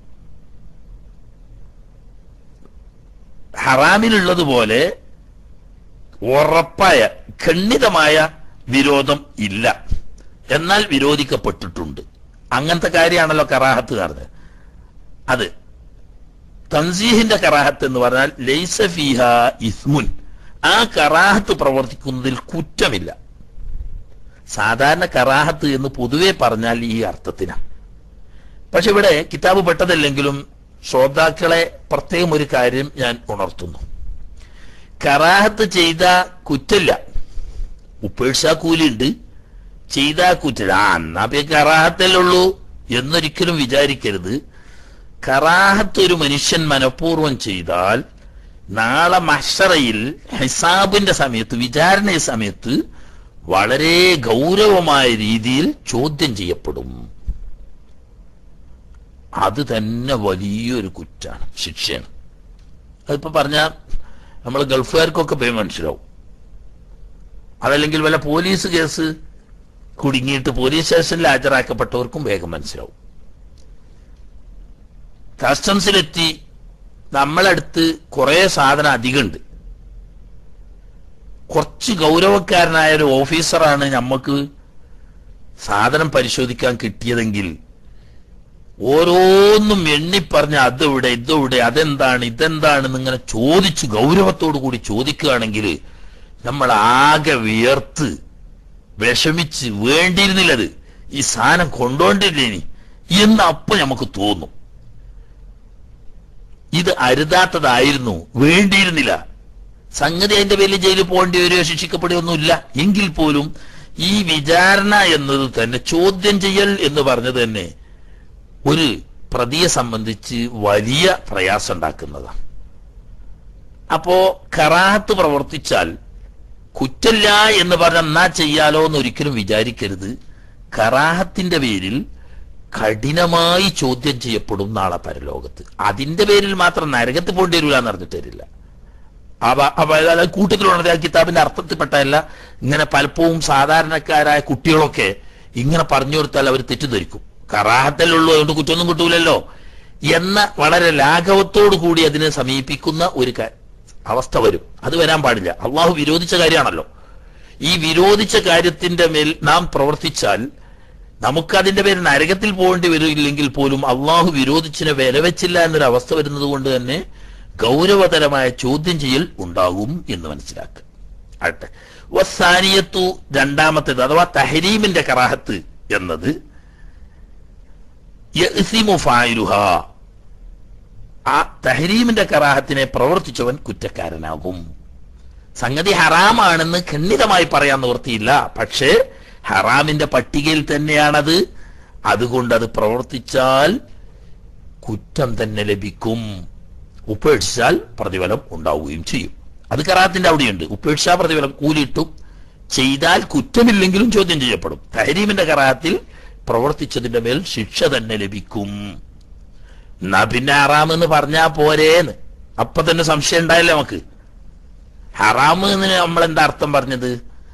S1: ഹറാമിലുള്ളതുപോലെ ഉറപ്പായ ഖണ്ഡിതമായ വിരോധം ഇല്ല, എന്നാൽ വിരോധിക്കപ്പെട്ടിട്ടുണ്ട്. അങ്ങനത്തെ കാര്യമാണല്ലോ കറാഹത്ത് പറഞ്ഞത്. അത് തൻസീഹിന്റെ കറാഹത്ത് എന്ന് പറഞ്ഞാൽ ലൈസ ഫീഹ ഇസ്മുൻ, ആ കറാഹത്ത് പ്രവർത്തിക്കുന്നതിൽ കുറ്റമില്ല. സാധാരണ കറാഹത്ത് എന്ന് പൊതുവെ പറഞ്ഞാൽ ഈ അർത്ഥത്തിനാണ്. പക്ഷെ ഇവിടെ കിതാബ് പെട്ടതല്ലെങ്കിലും ശ്രോതാക്കളെ പ്രത്യേകം ഒരു കാര്യം ഞാൻ ഉണർത്തുന്നു. കറാഹത്ത് ചെയ്ത കുറ്റമില്ല, ഉപേക്ഷാ കൂലിയുണ്ട്, ചെയ്ത കുറ്റമില്ല. ആ എന്നാ പേ കറാഹത്തല്ലേ ഉള്ളൂ എന്നൊരിക്കലും വിചാരിക്കരുത്. കറാഹത്ത് ഒരു മനുഷ്യൻ മനഃപൂർവ്വം ചെയ്താൽ നാളെ മഹ്ശറയിൽ ഹിസാബിന്റെ സമയത്ത്, വിചാരണ സമയത്ത് വളരെ ഗൗരവമായ രീതിയിൽ ചോദ്യം ചെയ്യപ്പെടും. അത് തന്നെ വലിയൊരു കുറ്റാണ്, ശിക്ഷയാണ്. അതിപ്പോ പറഞ്ഞാൽ നമ്മൾ ഗൾഫുകാർക്കൊക്കെ പോയി മനസ്സിലാവും. അതല്ലെങ്കിൽ വല്ല പോലീസ് കേസ് കുടുങ്ങിയിട്ട് പോലീസ് സ്റ്റേഷനിൽ ഹാജരാക്കപ്പെട്ടവർക്കും വേഗം മനസ്സിലാവും. കസ്റ്റംസിലെത്തി നമ്മളടുത്ത് കുറെ സാധനം അധികമുണ്ട്, കുറച്ച് ഗൗരവക്കാരനായ ഒരു ഓഫീസറാണ് നമുക്ക് സാധനം പരിശോധിക്കാൻ കിട്ടിയതെങ്കിൽ ഓരോന്നും എണ്ണിപ്പറഞ്ഞ് അതെവിടെ ഇതെവിടെ അതെന്താണ് ഇതെന്താണെന്ന് ഇങ്ങനെ ചോദിച്ച് ഗൗരവത്തോടു കൂടി ചോദിക്കുകയാണെങ്കിൽ നമ്മൾ ആകെ വിയർത്ത് വിഷമിച്ച് വേണ്ടിയിരുന്നില്ലത്, ഈ സാധനം കൊണ്ടോണ്ടില്ലേനി എന്ന് അപ്പൊ നമുക്ക് തോന്നും. ഇത് അരുതാത്തതായിരുന്നു, വേണ്ടിയിരുന്നില്ല, സംഗതി അതിന്റെ പേരിൽ ജയിലിൽ പോകേണ്ടി വരികയോ ശിക്ഷിക്കപ്പെടുകയൊന്നുമില്ല. എങ്കിൽ പോലും ഈ വിചാരണ എന്നത് തന്നെ, ചോദ്യം ചെയ്യൽ എന്ന് പറഞ്ഞത് തന്നെ ഒരു പ്രതിയെ സംബന്ധിച്ച് വലിയ പ്രയാസം ഉണ്ടാക്കുന്നതാണ്. അപ്പോ കറാഹത്ത് പ്രവർത്തിച്ചാൽ കുറ്റല്ല എന്ന് പറഞ്ഞാൽ എന്നാ ചെയ്യാലോ എന്ന് ഒരിക്കലും വിചാരിക്കരുത്. കറാഹത്തിന്റെ പേരിൽ കഠിനമായി ചോദ്യം ചെയ്യപ്പെടും നാളെ പരലോകത്ത്. അതിന്റെ പേരിൽ മാത്രം നരകത്ത് പോകേണ്ടി വരില്ല എന്ന് പറഞ്ഞിട്ട് തരില്ല. അപ്പൊ കൂട്ടത്തിലുള്ളത് ആ കിതാബിന്റെ അർത്ഥത്തിൽപ്പെട്ടതല്ല. ഇങ്ങനെ പലപ്പോഴും സാധാരണക്കാരായ കുട്ടികളൊക്കെ ഇങ്ങനെ പറഞ്ഞു കൊടുത്താൽ അവർ തെറ്റിദ്ധരിക്കും. കറാഹത്തല്ലുള്ളൂ, അതുകൊണ്ട് കുറ്റമൊന്നും കിട്ടൂലല്ലോ എന്ന വളരെ ലാഘവത്തോടു കൂടി അതിനെ സമീപിക്കുന്ന ഒരു അവസ്ഥ വരും. അത് വരാൻ പാടില്ല. അള്ളാഹു വിരോധിച്ച കാര്യമാണല്ലോ. ഈ വിരോധിച്ച കാര്യത്തിന്റെ മേൽ നാം പ്രവർത്തിച്ചാൽ നമുക്കതിന്റെ പേര് നരകത്തിൽ പോകേണ്ടി വരില്ലെങ്കിൽ പോലും അള്ളാഹു വിരോധിച്ചിനെ വില വെച്ചില്ല എന്നൊരു അവസ്ഥ വരുന്നത് കൊണ്ട് തന്നെ ഗൗരവതരമായ ചോദ്യം ചെയ്യൽ ഉണ്ടാകും എന്ന് മനസ്സിലാക്കുക. ആട്ടെ, വസാനിയത്തു രണ്ടാമത്തേത് അഥവാ തഹരീമിന്റെ കറാഹത്ത് എന്നത് യഅ്സിമു ഫായിലുഹാ, ആ തഹരീമിന്റെ കറാഹത്തിനെ പ്രവർത്തിച്ചവൻ കുറ്റക്കാരനാകും. സംഗതി ഹറാമാണെന്ന് ഖണ്ഡിതമായി പറയാൻ നിവൃത്തിയില്ല, പക്ഷേ ഹറാമിന്റെ പട്ടികയിൽ തന്നെയാണത്. അതുകൊണ്ട് അത് പ്രവർത്തിച്ചാൽ കുറ്റം തന്നെ ലഭിക്കും, ഉപേക്ഷിച്ചാൽ പ്രതിഫലം ഉണ്ടാവുകയും ചെയ്യും. അത് കറാഹത്തിന്റെ അവിടെയുണ്ട്. ഉപേക്ഷിച്ചാൽ പ്രതിഫലം കൂലിയിട്ടും, ചെയ്താൽ കുറ്റമില്ലെങ്കിലും ചോദ്യം ചെയ്യപ്പെടും. തഹരീമിന്റെ കറാഹത്തിൽ പ്രവർത്തിച്ചതിന്റെ മേൽ ശിക്ഷ തന്നെ ലഭിക്കും. എന്നാ പിന്നെ ഹറാം എന്ന് പറഞ്ഞാ പോരേന്ന് അപ്പൊ തന്നെ സംശയം ഉണ്ടായില്ലേ നമുക്ക്. ഹറാം എന്ന് നമ്മൾ എന്താ അർത്ഥം പറഞ്ഞത്?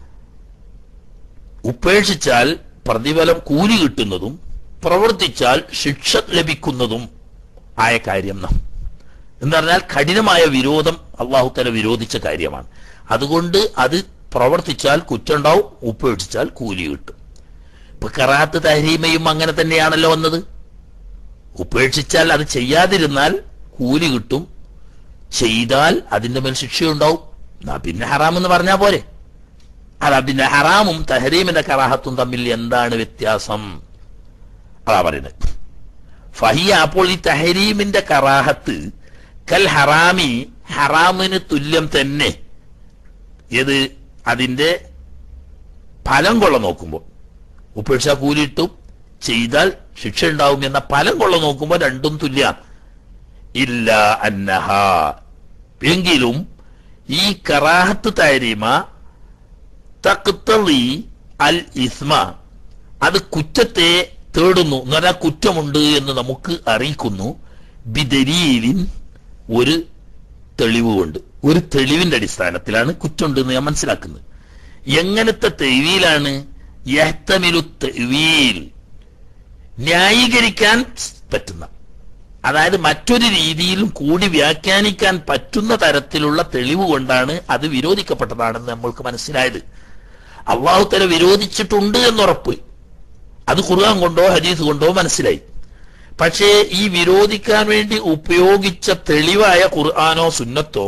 S1: ഉപേക്ഷിച്ചാൽ പ്രതിഫലം കൂലി കിട്ടുന്നതും പ്രവർത്തിച്ചാൽ ശിക്ഷ ലഭിക്കുന്നതും ആയ കാര്യം എന്ന് പറഞ്ഞാൽ കഠിനമായ വിരോധം അള്ളാഹു തആല വിരോധിച്ച കാര്യമാണ്. അതുകൊണ്ട് അത് പ്രവർത്തിച്ചാൽ കുറ്റം ഉണ്ടാവും, ഉപേക്ഷിച്ചാൽ കൂലി കിട്ടും. ഇപ്പൊ കറാഹത്ത് തഹരീമയും അങ്ങനെ തന്നെയാണല്ലോ വന്നത്. ഉപേക്ഷിച്ചാൽ അത് ചെയ്യാതിരുന്നാൽ കൂലി കിട്ടും, ചെയ്താൽ അതിന്റെ മേൽ ശിക്ഷയുണ്ടാവും. എന്നാ പിന്നെ ഹറാം എന്ന് പറഞ്ഞാ പോരെ. അതാ പിന്നെ ഹറാമും തഹരീമിന്റെ കറാഹത്തും തമ്മിൽ എന്താണ് വ്യത്യാസം? അതാ പറയുന്നത്. ഫഹിയ, അപ്പോൾ ഈ തഹരീമിന്റെ കറാഹത്ത് കൽ ഹറാമി, ഹറാമിന് തുല്യം തന്നെ. ഏത്? അതിന്റെ ഫലം കൊള്ള നോക്കുമ്പോൾ ഉപേക്ഷ കൂലിയിട്ടും ചെയ്താൽ ശിക്ഷ ഉണ്ടാവും എന്ന ഫലം കൊള്ള നോക്കുമ്പോൾ രണ്ടും തുല്യാണ്. ഇല്ല അന്നഹ, എങ്കിലും ഈ കറാഹത്ത് തഹരീമ തഖ്തളി അൽ ഇസ്മ, അത് കുറ്റത്തെ തേടുന്നു എന്ന് പറഞ്ഞാൽ കുറ്റമുണ്ട് എന്ന് നമുക്ക് അറിയിക്കുന്നു. ബിദലീലിൻ, ഒരു തെളിവ് കൊണ്ട്, ഒരു തെളിവിന്റെ അടിസ്ഥാനത്തിലാണ് കുറ്റമുണ്ട് എന്ന് ഞാൻ മനസ്സിലാക്കുന്നത്. എങ്ങനത്തെ തെളിവിലാണ്? യഹ്തമിലു തഅ്വീൽ, ന്യായീകരിക്കാൻ പറ്റുന്ന, അതായത് മറ്റൊരു രീതിയിലും കൂടി വ്യാഖ്യാനിക്കാൻ പറ്റുന്ന തരത്തിലുള്ള തെളിവ് കൊണ്ടാണ് അത് വിരോധിക്കപ്പെട്ടതാണെന്ന് നമ്മൾക്ക് മനസ്സിലായത്. അല്ലാഹു തആല വിരോധിച്ചിട്ടുണ്ട് എന്നുറപ്പ് അത് ഖുർആൻ കൊണ്ടോ ഹദീസ് കൊണ്ടോ മനസ്സിലായി. പക്ഷേ ഈ വിരോധിക്കാൻ വേണ്ടി ഉപയോഗിച്ച തെളിവായ ഖുർആനോ സുന്നത്തോ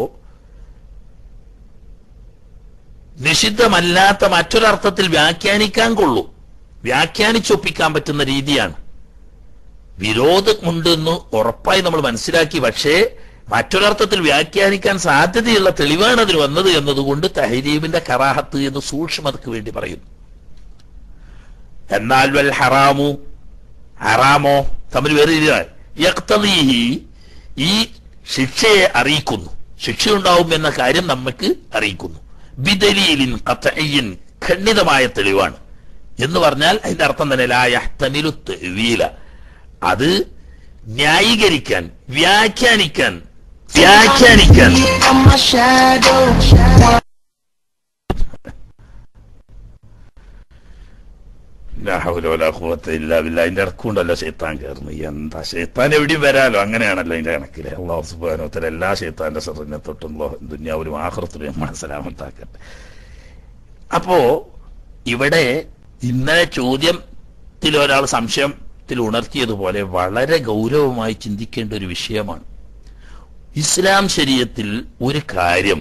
S1: നിഷിദ്ധമല്ലാത്ത മറ്റൊരർത്ഥത്തിൽ വ്യാഖ്യാനിക്കാൻ കൊള്ളൂ, വ്യാഖ്യാനിച്ചൊപ്പിക്കാൻ പറ്റുന്ന രീതിയാണ്. വിരോധമുണ്ടെന്ന് ഉറപ്പായി നമ്മൾ മനസ്സിലാക്കി, പക്ഷേ മറ്റൊരർത്ഥത്തിൽ വ്യാഖ്യാനിക്കാൻ സാധ്യതയുള്ള തെളിവാണ് അതിന് വന്നത് എന്നതുകൊണ്ട് തഹരീമിന്റെ കറാഹത്ത് എന്ന് സൂക്ഷ്മതയ്ക്ക് വേണ്ടി പറയുന്നു. എന്നാൽ വൽ ഹറാമു, ഹറാമോ തമ്മിൽ വേറെ യഖ്തദീഹി, ഈ ശിക്ഷയെ അറിയിക്കുന്നു, ശിക്ഷയുണ്ടാവും എന്ന കാര്യം നമുക്ക് അറിയിക്കുന്നു. ബിദലീലിൻ ഖത്ഇയ്യിൻ, ഖണ്ഡിതമായ തെളിവാണ് എന്ന് പറഞ്ഞാൽ അതിന്റെ അർത്ഥം തന്നെ ലാ യഹ്തമിലു തഅ്വീല, അത് ന്യായീകരിക്കാൻ, വ്യാഖ്യാനിക്കാൻ വ്യാഖ്യാനിക്കാൻ അതിന്റെ ഇറക്കുണ്ടല്ലോ ശൈത്താൻ കയറുന്നു. എന്താ ശൈത്താൻ എവിടെയും വരാലോ, അങ്ങനെയാണല്ലോ അതിന്റെ കണക്കില്. അള്ളാഹു സുബ്ഹാനഹു വ തആല എല്ലാ ശൈത്താന്റെ ശർറിനെ തൊട്ടും ദുനിയാവിലും ആഖിറത്തിലും മനസ്സിലാമത്താക്കട്ടെ. അപ്പോ ഇവിടെ ഇന്നലെ ചോദ്യത്തിൽ ഒരാൾ സംശയത്തിൽ ഉണർത്തിയതുപോലെ വളരെ ഗൗരവമായി ചിന്തിക്കേണ്ട ഒരു വിഷയമാണ്. ഇസ്ലാം ശരീഅത്തിൽ ഒരു കാര്യം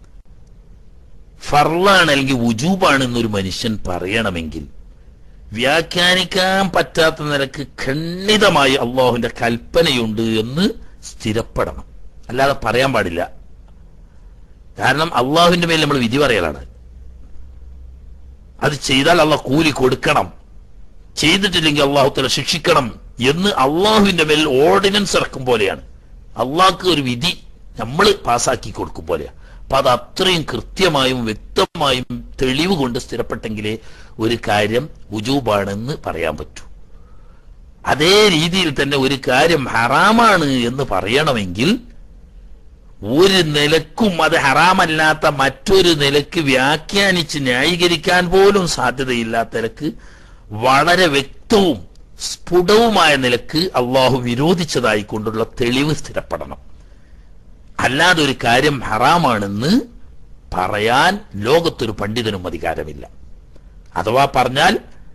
S1: ഫർളാണ് അല്ലെങ്കിൽ വുജൂബാണ് എന്നൊരു മനുഷ്യൻ പറയണമെങ്കിൽ വ്യാഖ്യാനിക്കാൻ പറ്റാത്ത നിലക്ക് ഖണ്ഡിതമായി അള്ളാഹുവിന്റെ കൽപ്പനയുണ്ട് എന്ന് സ്ഥിരപ്പെടണം, അല്ലാതെ പറയാൻ പാടില്ല. കാരണം അള്ളാഹുവിന്റെ മേൽ നമ്മൾ വിധി പറയലാണ്. അത് ചെയ്താൽ അള്ളാഹ് കൂലി കൊടുക്കണം, ചെയ്തിട്ടില്ലെങ്കിൽ അള്ളാഹു തആല ശിക്ഷിക്കണം എന്ന് അള്ളാഹുവിന്റെ മേൽ ഓർഡിനൻസ് ഇറക്കും പോലെയാണ്. അള്ളാഹ്ക്ക് ഒരു വിധി നമ്മൾ പാസ്സാക്കി കൊടുക്കും പോലെയാണ്. അപ്പൊ അത് അത്രയും കൃത്യമായും വ്യക്തമായും തെളിവ് കൊണ്ട് സ്ഥിരപ്പെട്ടെങ്കിലേ ഒരു കാര്യം വുജൂബാണെന്ന് പറയാൻ പറ്റൂ. അതേ രീതിയിൽ തന്നെ ഒരു കാര്യം ഹറാമാണ് എന്ന് പറയണമെങ്കിൽ ഒരു നിലക്കും അത് ഹറാമല്ലാത്ത മറ്റൊരു നിലക്ക് വ്യാഖ്യാനിച്ച് ന്യായീകരിക്കാൻ പോലും സാധ്യതയില്ലാത്ത നിലക്ക് വളരെ വ്യക്തവും സ്ഫുടവുമായ നിലക്ക് അള്ളാഹു വിരോധിച്ചതായി കൊണ്ടുള്ള തെളിവ് സ്ഥിരപ്പെടണം. അല്ലാതെ ഒരു കാര്യം ഹറാമാണെന്ന് പറയാൻ ലോകത്തൊരു പണ്ഡിതനും അധികാരമില്ല. അഥവാ പറഞ്ഞാൽ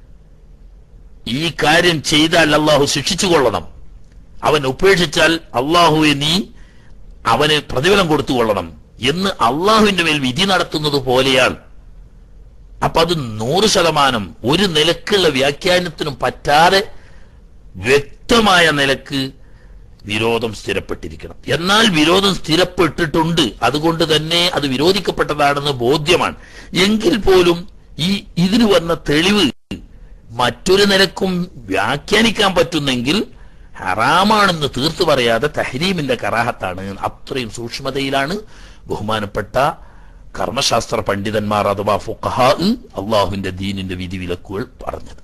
S1: ഈ കാര്യം ചെയ്താൽ അള്ളാഹു ശിക്ഷിച്ചു കൊള്ളണം, അവൻ ഉപേക്ഷിച്ചാൽ അള്ളാഹുവെ നീ അവന് പ്രതിഫലം കൊടുത്തു കൊള്ളണം എന്ന് അള്ളാഹുവിന്റെ മേൽ വിധി നടത്തുന്നത് പോലെയാണ്. അപ്പൊ അത് നൂറ് ശതമാനം ഒരു നിലക്കുള്ള വ്യാഖ്യാനത്തിനും പറ്റാതെ വ്യക്തമായ നിലക്ക് വിരോധം സ്ഥിരപ്പെട്ടിരിക്കണം. എന്നാൽ വിരോധം സ്ഥിരപ്പെട്ടിട്ടുണ്ട്, അതുകൊണ്ട് തന്നെ അത് വിരോധിക്കപ്പെട്ടതാണെന്ന് ബോധ്യമാണ്. എങ്കിൽ പോലും ഈ ഇതിന് വന്ന തെളിവ് മറ്റൊരു നിലക്കും വ്യാഖ്യാനിക്കാൻ പറ്റുന്നെങ്കിൽ ഹറാമാണെന്ന് തീർത്തു പറയാതെ തഹരീമിന്റെ കറാഹത്താണ്. അത്രയും സൂക്ഷ്മതയിലാണ് ബഹുമാനപ്പെട്ട കർമ്മശാസ്ത്ര പണ്ഡിതന്മാർ അഥവാ ഫുഖഹാ അള്ളാഹുവിന്റെ ദീനിന്റെ വിധിവിലക്കുകൾ പറഞ്ഞത്.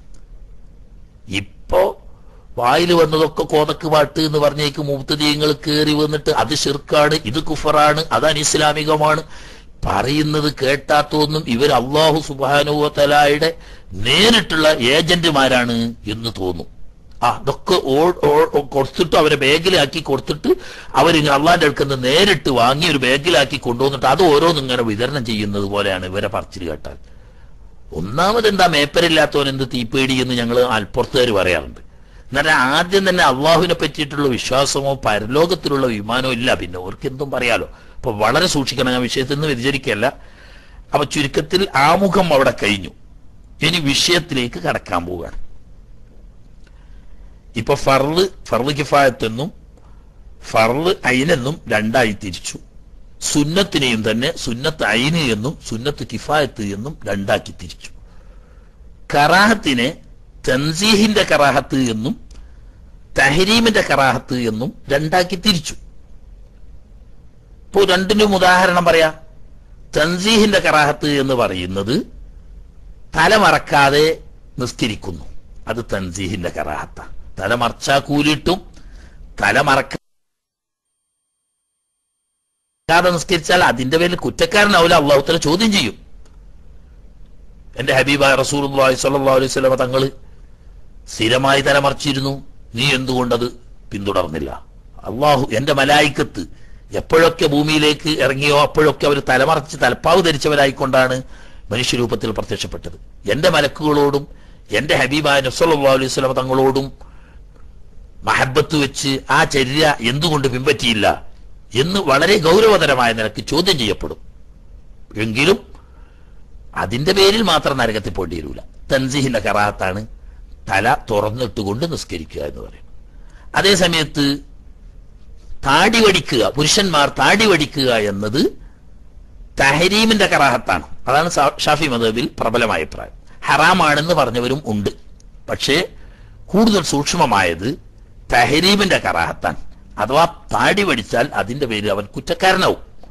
S1: ഇപ്പോ വായിൽ വന്നതൊക്കെ കോതക്ക് പാട്ട് എന്ന് പറഞ്ഞേക്ക് മുബ്തദീങ്ങൾ കയറി വന്നിട്ട് അത് ശിർക്കാണ്, ഇത് കുഫറാണ്, അത് അനിസ്ലാമികമാണ് പറയുന്നത് കേട്ടാത്തൊന്നും ഇവർ അള്ളാഹു സുബ്ഹാനഹു വ തആലയുടെ നേരിട്ടുള്ള ഏജന്റുമാരാണ് എന്ന് തോന്നും. ആ അതൊക്കെ കൊടുത്തിട്ട് അവരെ ബാഗിലാക്കി കൊടുത്തിട്ട് അവരിങ്ങനെ അള്ളാന്റെ അടുക്കുന്ന നേരിട്ട് വാങ്ങി ഒരു ബാഗിലാക്കി കൊണ്ടുവന്നിട്ട് അത് ഓരോന്നും ഇങ്ങനെ വിതരണം ചെയ്യുന്നത് പോലെയാണ് ഇവരെ പറച്ചിൽ കേട്ടാൽ. ഒന്നാമത് എന്താ മേപ്പരില്ലാത്തവൻ എന്ത് തീപ്പേടി എന്ന് ഞങ്ങൾ അൽപ്പുറത്തുകാർ പറയാറുണ്ട്. എന്നാൽ ആദ്യം തന്നെ അള്ളാഹുവിനെ പറ്റിയിട്ടുള്ള വിശ്വാസമോ പരലോകത്തിലുള്ള വിമാനമോ ഇല്ല, പിന്നെ അവർക്ക് എന്തും പറയാലോ. അപ്പൊ വളരെ സൂക്ഷിക്കണം, ഞാൻ വിഷയത്തിൽ നിന്ന് വ്യതിചരിക്കല്ല. അപ്പൊ ചുരുക്കത്തിൽ ആമുഖം അവിടെ കഴിഞ്ഞു. ഇനി വിഷയത്തിലേക്ക് കടക്കാൻ പോവുകയാണ്. ഇപ്പൊ ഫർള് ഫർള് കിഫായത്തെന്നും ഫർള് ഐനെന്നും രണ്ടായി തിരിച്ചു. സുന്നത്തിനെയും തന്നെ സുന്നത്ത് ഐന് എന്നും സുന്നത്ത് കിഫായത്ത് എന്നും രണ്ടാക്കി തിരിച്ചു. കറാഹത്തിനെ തൻസീഹിന്റെ കറാഹത്ത് എന്നും തഹരീമിന്റെ കറാഹത്ത് എന്നും രണ്ടാക്കി തിരിച്ചു. ഇപ്പോ രണ്ടിനും ഉദാഹരണം പറയാ. തൻസീഹിന്റെ കറാഹത്ത് എന്ന് പറയുന്നത് തലമറക്കാതെ നിസ്കരിക്കുന്നു, അത് തൻസീഹിന്റെ കറാഹത്ത. തലമറച്ചാ കൂലിട്ടും തലമറക്കാതെ നിസ്കരിച്ചാൽ അതിന്റെ പേരിൽ കുറ്റക്കാരനാവില്ല, അള്ളാഹു തആല ചോദ്യം ചെയ്യും. എന്റെ ഹബീബായ റസൂലുള്ളാഹി സ്വല്ലല്ലാഹു അലൈഹി വസല്ലം തങ്ങൾ സ്ഥിരമായി തലമറച്ചിരുന്നു, നീ എന്തുകൊണ്ടത് പിന്തുടർന്നില്ല? അള്ളാഹു എന്റെ മലായിക്കത്ത് എപ്പോഴൊക്കെ ഭൂമിയിലേക്ക് ഇറങ്ങിയോ അപ്പോഴൊക്കെ അവർ തലമറച്ച് തലപ്പാവ് ധരിച്ചവരായിക്കൊണ്ടാണ് മനുഷ്യരൂപത്തിൽ പ്രത്യക്ഷപ്പെട്ടത്. എന്റെ മലക്കുകളോടും എന്റെ ഹബീബായ നബി സല്ലല്ലാഹു അലൈഹി വസല്ലം തങ്ങളോടും മഹബത്ത് വെച്ച് ആ ചര്യ എന്തുകൊണ്ട് പിൻപറ്റിയില്ല എന്ന് വളരെ ഗൗരവതരമായ നിലക്ക് ചോദ്യം ചെയ്യപ്പെടും. എങ്കിലും അതിന്റെ പേരിൽ മാത്രം നരകത്തിൽ പോണ്ടി വരൂല. തൻസീഹിന്റെ കറാഹത്താണ് തല തുറന്നിട്ടുകൊണ്ട് നിസ്കരിക്കുക എന്ന് പറയും. അതേ സമയത്ത് താടി വടിക്കുക, പുരുഷന്മാർ താടി വടിക്കുക എന്നത് തഹരീമിന്റെ കറാഹത്താണ്. അതാണ് ഷാഫി മദ്ഹബിൽ പ്രബലമായ അഭിപ്രായം. ഹറാമാണെന്ന് പറഞ്ഞവരും ഉണ്ട്, പക്ഷേ കൂടുതൽ സൂക്ഷ്മമായത് തഹരീമിന്റെ കറാഹത്താണ്. അഥവാ താടി വടിച്ചാൽ അതിന്റെ പേരിൽ അവൻ കുറ്റക്കാരനാവും.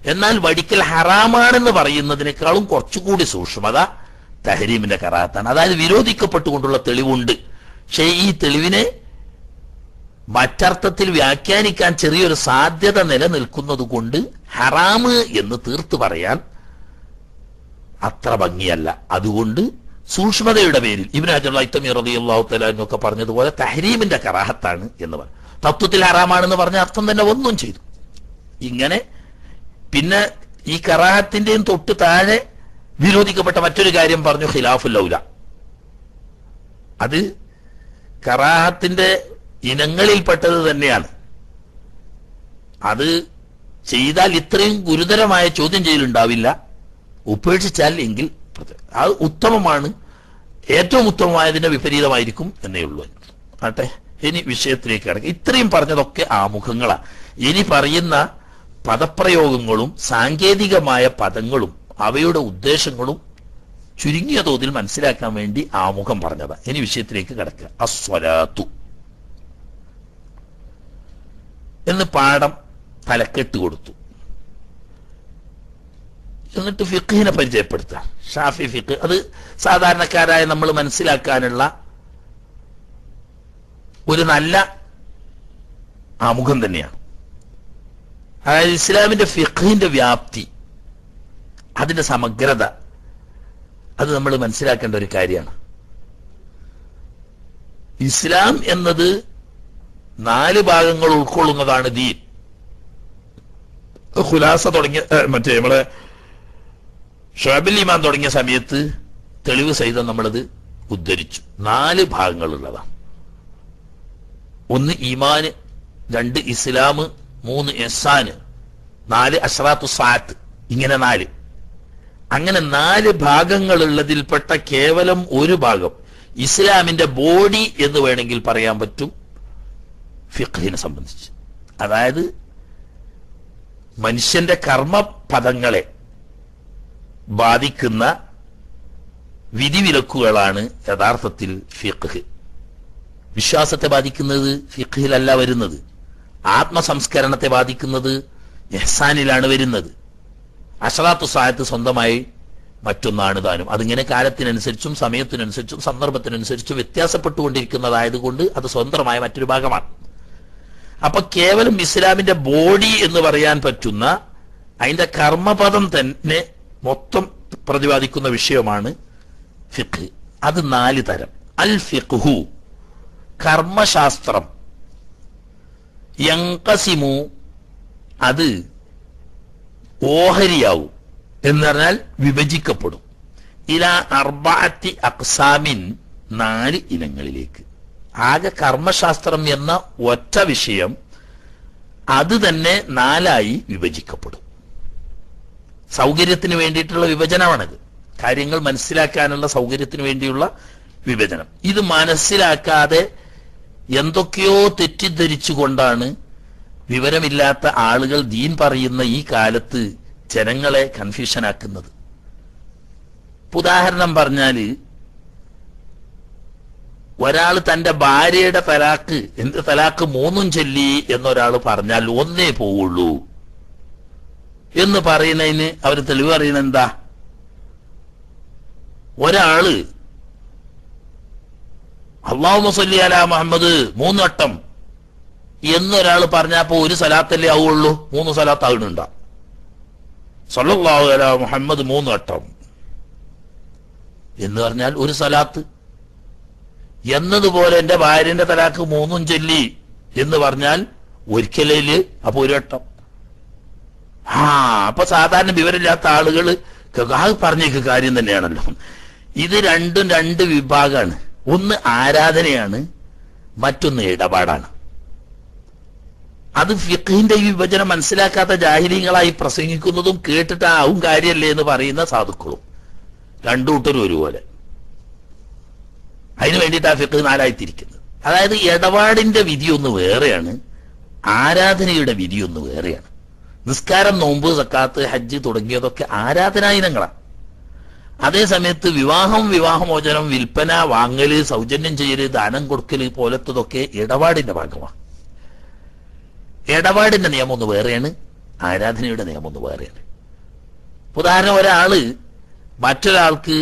S2: എന്നാൽ വടിക്കൽ ഹറാമാണെന്ന് പറയുന്നതിനേക്കാളും കുറച്ചുകൂടി സൂക്ഷ്മത തഹരീമിന്റെ കറാഹത്താണ്. അതായത് വിരോധിക്കപ്പെട്ടുകൊണ്ടുള്ള തെളിവുണ്ട്, പക്ഷേ ഈ തെളിവിനെ മറ്റർത്ഥത്തിൽ വ്യാഖ്യാനിക്കാൻ ചെറിയൊരു സാധ്യത നിലനിൽക്കുന്നത് കൊണ്ട് ഹറാമ് എന്ന് തീർത്തു പറയാൻ അത്ര ഭംഗിയല്ല. അതുകൊണ്ട് സൂക്ഷ്മതയുടെ പേരിൽ ഇബ്നു ഹജർ ഹൈതമി റളിയല്ലാഹു തആല എന്നൊക്കെ പറഞ്ഞതുപോലെ തഹരീമിന്റെ കറാഹത്താണ് എന്ന് പറഞ്ഞു. തത്വത്തിൽ ഹറാമാണെന്ന് പറഞ്ഞ അർത്ഥം തന്നെ ഒന്നും ചെയ്തു. ഇങ്ങനെ പിന്നെ ഈ കറാഹത്തിന്റെയും തൊട്ട് താഴെ വിരോധിക്കപ്പെട്ട മറ്റൊരു കാര്യം പറഞ്ഞു, ഖിലാഫുൽ ഔല. അത് കറാഹത്തിന്റെ ഇനങ്ങളിൽപ്പെട്ടത് തന്നെയാണ്. അത് ചെയ്താൽ ഇത്രയും ഗുരുതരമായ ചോദ്യം ചെയ്യലുണ്ടാവില്ല, ഉപേക്ഷിച്ചാൽ എങ്കിൽ അത് ഉത്തമമാണ്, ഏറ്റവും ഉത്തമമായതിന്റെ വിപരീതമായിരിക്കും എന്നേ ഉള്ളൂ. ആട്ടെ, ഇനി വിഷയത്തിലേക്ക് കിടക്കുക. ഇത്രയും പറഞ്ഞതൊക്കെ ആമുഖങ്ങളാണ്. ഇനി പറയുന്ന പദപ്രയോഗങ്ങളും സാങ്കേതികമായ പദങ്ങളും അവയുടെ ഉദ്ദേശങ്ങളും ചുരുങ്ങിയ തോതിൽ മനസ്സിലാക്കാൻ വേണ്ടി ആമുഖം പറഞ്ഞതാ. ഇനി വിഷയത്തിലേക്ക് കിടക്കുക. അസ്വലാത്തു എന്ന് പാഠം തലക്കെട്ട് കൊടുത്തു. എന്നിട്ട് ഫിഖ്ഹിനെ പരിചയപ്പെടുത്തുക. ഷാഫി ഫിഖ് അത് സാധാരണക്കാരായ നമ്മൾ മനസ്സിലാക്കാനുള്ള ഒരു നല്ല ആമുഖം തന്നെയാണ്. അതായത് ഇസ്ലാമിന്റെ ഫിഖ്ഹിന്റെ വ്യാപ്തി, അതിന്റെ സമഗ്രത, അത് നമ്മൾ മനസ്സിലാക്കേണ്ട ഒരു കാര്യമാണ്. ഇസ്ലാം എന്നത് നാല് ഭാഗങ്ങൾ ഉൾക്കൊള്ളുന്നതാണ് ദീൻ. ഖുലാസ തുടങ്ങിയ മറ്റേ നമ്മളെ ഷുഅബുൽ ഈമാൻ തുടങ്ങിയ സമയത്ത് തെളിവ് സഹിതം നമ്മളത് ഉദ്ധരിച്ചു. നാല് ഭാഗങ്ങളുള്ളതാണ്. ഒന്ന് ഈമാന്, രണ്ട് ഇസ്ലാം, മൂന്ന് ഇഹ്സാന്, നാല് അശ്റാത്തു സാത്ത്. ഇങ്ങനെ നാല്. അങ്ങനെ നാല് ഭാഗങ്ങളുള്ളതിൽപ്പെട്ട കേവലം ഒരു ഭാഗം ഇസ്ലാമിന്റെ ബോഡി എന്ന് വേണമെങ്കിൽ പറയാൻ പറ്റും ഫിഖ്ഹിനെ സംബന്ധിച്ച്. അതായത് മനുഷ്യന്റെ കർമ്മപദങ്ങളെ ബാധിക്കുന്ന വിധിവിലക്കുകളാണ് യഥാർത്ഥത്തിൽ ഫിഖ്ഹ്. വിശ്വാസത്തെ ബാധിക്കുന്നത് ഫിഖ്ഹിലല്ല വരുന്നത്. ആത്മസംസ്കരണത്തെ ബാധിക്കുന്നത് ഇഹ്സാനിലാണ് വരുന്നത്. അശ്റാത്തു സാഅത്ത് സ്വന്തമായി മറ്റൊന്നാണ് താനും. അതിങ്ങനെ കാലത്തിനനുസരിച്ചും സമയത്തിനനുസരിച്ചും സന്ദർഭത്തിനനുസരിച്ചും വ്യത്യാസപ്പെട്ടുകൊണ്ടിരിക്കുന്നതായതുകൊണ്ട് അത് സ്വതന്ത്രമായ മറ്റൊരു ഭാഗമാണ്. അപ്പൊ കേവലം ഇസ്ലാമിന്റെ ബോഡി എന്ന് പറയാൻ പറ്റുന്ന അതിന്റെ കർമ്മപദം തന്നെ മൊത്തം പ്രതിപാദിക്കുന്ന വിഷയമാണ് ഫിഖ്. അത് നാല് തരം. അൽ ഫിഖ്ഹു കർമ്മശാസ്ത്രം, യൻഖസിമു അത് ഓഹരിയാവും എന്ന് പറഞ്ഞാൽ വിഭജിക്കപ്പെടും. ഇലാ അർബഅത്തി അഖ്സാമിൻ നാല് ഇനങ്ങളിലേക്ക്. ആകെ കർമ്മശാസ്ത്രം എന്ന ഒറ്റ വിഷയം അത് തന്നെ നാലായി വിഭജിക്കപ്പെടും. സൗകര്യത്തിന് വേണ്ടിയിട്ടുള്ള വിഭജനമാണിത്. കാര്യങ്ങൾ മനസ്സിലാക്കാനുള്ള സൗകര്യത്തിന് വേണ്ടിയുള്ള വിഭജനം. ഇത് മനസ്സിലാക്കാതെ എന്തൊക്കെയോ തെറ്റിദ്ധരിച്ചുകൊണ്ടാണ് വിവരമില്ലാത്ത ആളുകൾ ദീൻ പറയുന്ന ഈ കാലത്ത് ജനങ്ങളെ കൺഫ്യൂഷനാക്കുന്നത്. ഉദാഹരണം പറഞ്ഞാല്, ഒരാൾ തന്റെ ഭാര്യയുടെ തലാക്ക് എന്ത് തലാക്ക് മൂന്നും ചൊല്ലി എന്നൊരാൾ പറഞ്ഞാൽ ഒന്നേ പോവുള്ളൂ എന്ന് പറയുന്നതിന് അവർ തെളിവ് അറിയുന്നത് എന്താ? ഒരാള് അല്ലാഹുമ്മ സ്വല്ലി അലാ മുഹമ്മദ് മൂന്ന് വട്ടം എന്നൊരാൾ പറഞ്ഞപ്പോ ഒരു സലാത്തല്ലേ ആവുള്ളൂ, മൂന്ന് സലാത്ത് ആകുന്നുണ്ടാ. സ്വല്ലല്ലാഹു അലാ മുഹമ്മദ് മൂന്ന് വട്ടം എന്ന് പറഞ്ഞാൽ ഒരു സലാത്ത്. എന്നതുപോലെ എന്റെ ഭാര്യന്റെ തലാക്ക് മൂന്നും ചൊല്ലി എന്ന് പറഞ്ഞാൽ ഒരിക്കലേ, അപ്പൊ ഒരു വട്ടം. ആ അപ്പൊ സാധാരണ വിവരമില്ലാത്ത ആളുകൾ അത് പറഞ്ഞേക്ക് കാര്യം തന്നെയാണല്ലോ. ഇത് രണ്ടും രണ്ട് വിഭാഗമാണ്. ഒന്ന് ആരാധനയാണ്, മറ്റൊന്ന് ഇടപാടാണ്. അത് ഫിഖ്ഹിന്റെ ഈ വിഭജനം മനസ്സിലാക്കാത്ത ജാഹിലീങ്ങളായി പ്രസംഗിക്കുന്നതും കേട്ടിട്ട് ആവും കാര്യമല്ലേ എന്ന് പറയുന്ന സാധുക്കളും രണ്ടു കൂട്ടരും ഒരുപോലെ. അതിനു വേണ്ടിയിട്ട് ആ ഫിഖ് നാലായിത്തിരിക്കുന്നത്. അതായത് ഇടപാടിന്റെ വിധിയൊന്ന് വേറെയാണ്, ആരാധനയുടെ വിധിയൊന്ന് വേറെയാണ്. നിസ്കാരം, നോമ്പ്, സക്കാത്ത്, ഹജ്ജ് തുടങ്ങിയതൊക്കെ ആരാധനാ ഇനങ്ങളാണ്. അതേസമയത്ത് വിവാഹം, വിവാഹമോചനം, വിൽപ്പന, വാങ്ങല്, സൗജന്യം ചെയ്യല്, ദാനം കൊടുക്കല് പോലത്തതൊക്കെ ഇടപാടിന്റെ ഭാഗമാണ്. ഇടപാടിന്റെ നിയമം ഒന്ന് വേറെയാണ്, ആരാധനയുടെ നിയമം ഒന്ന് വേറെയാണ്. ഉദാഹരണം, ഒരാള് മറ്റൊരാൾക്ക്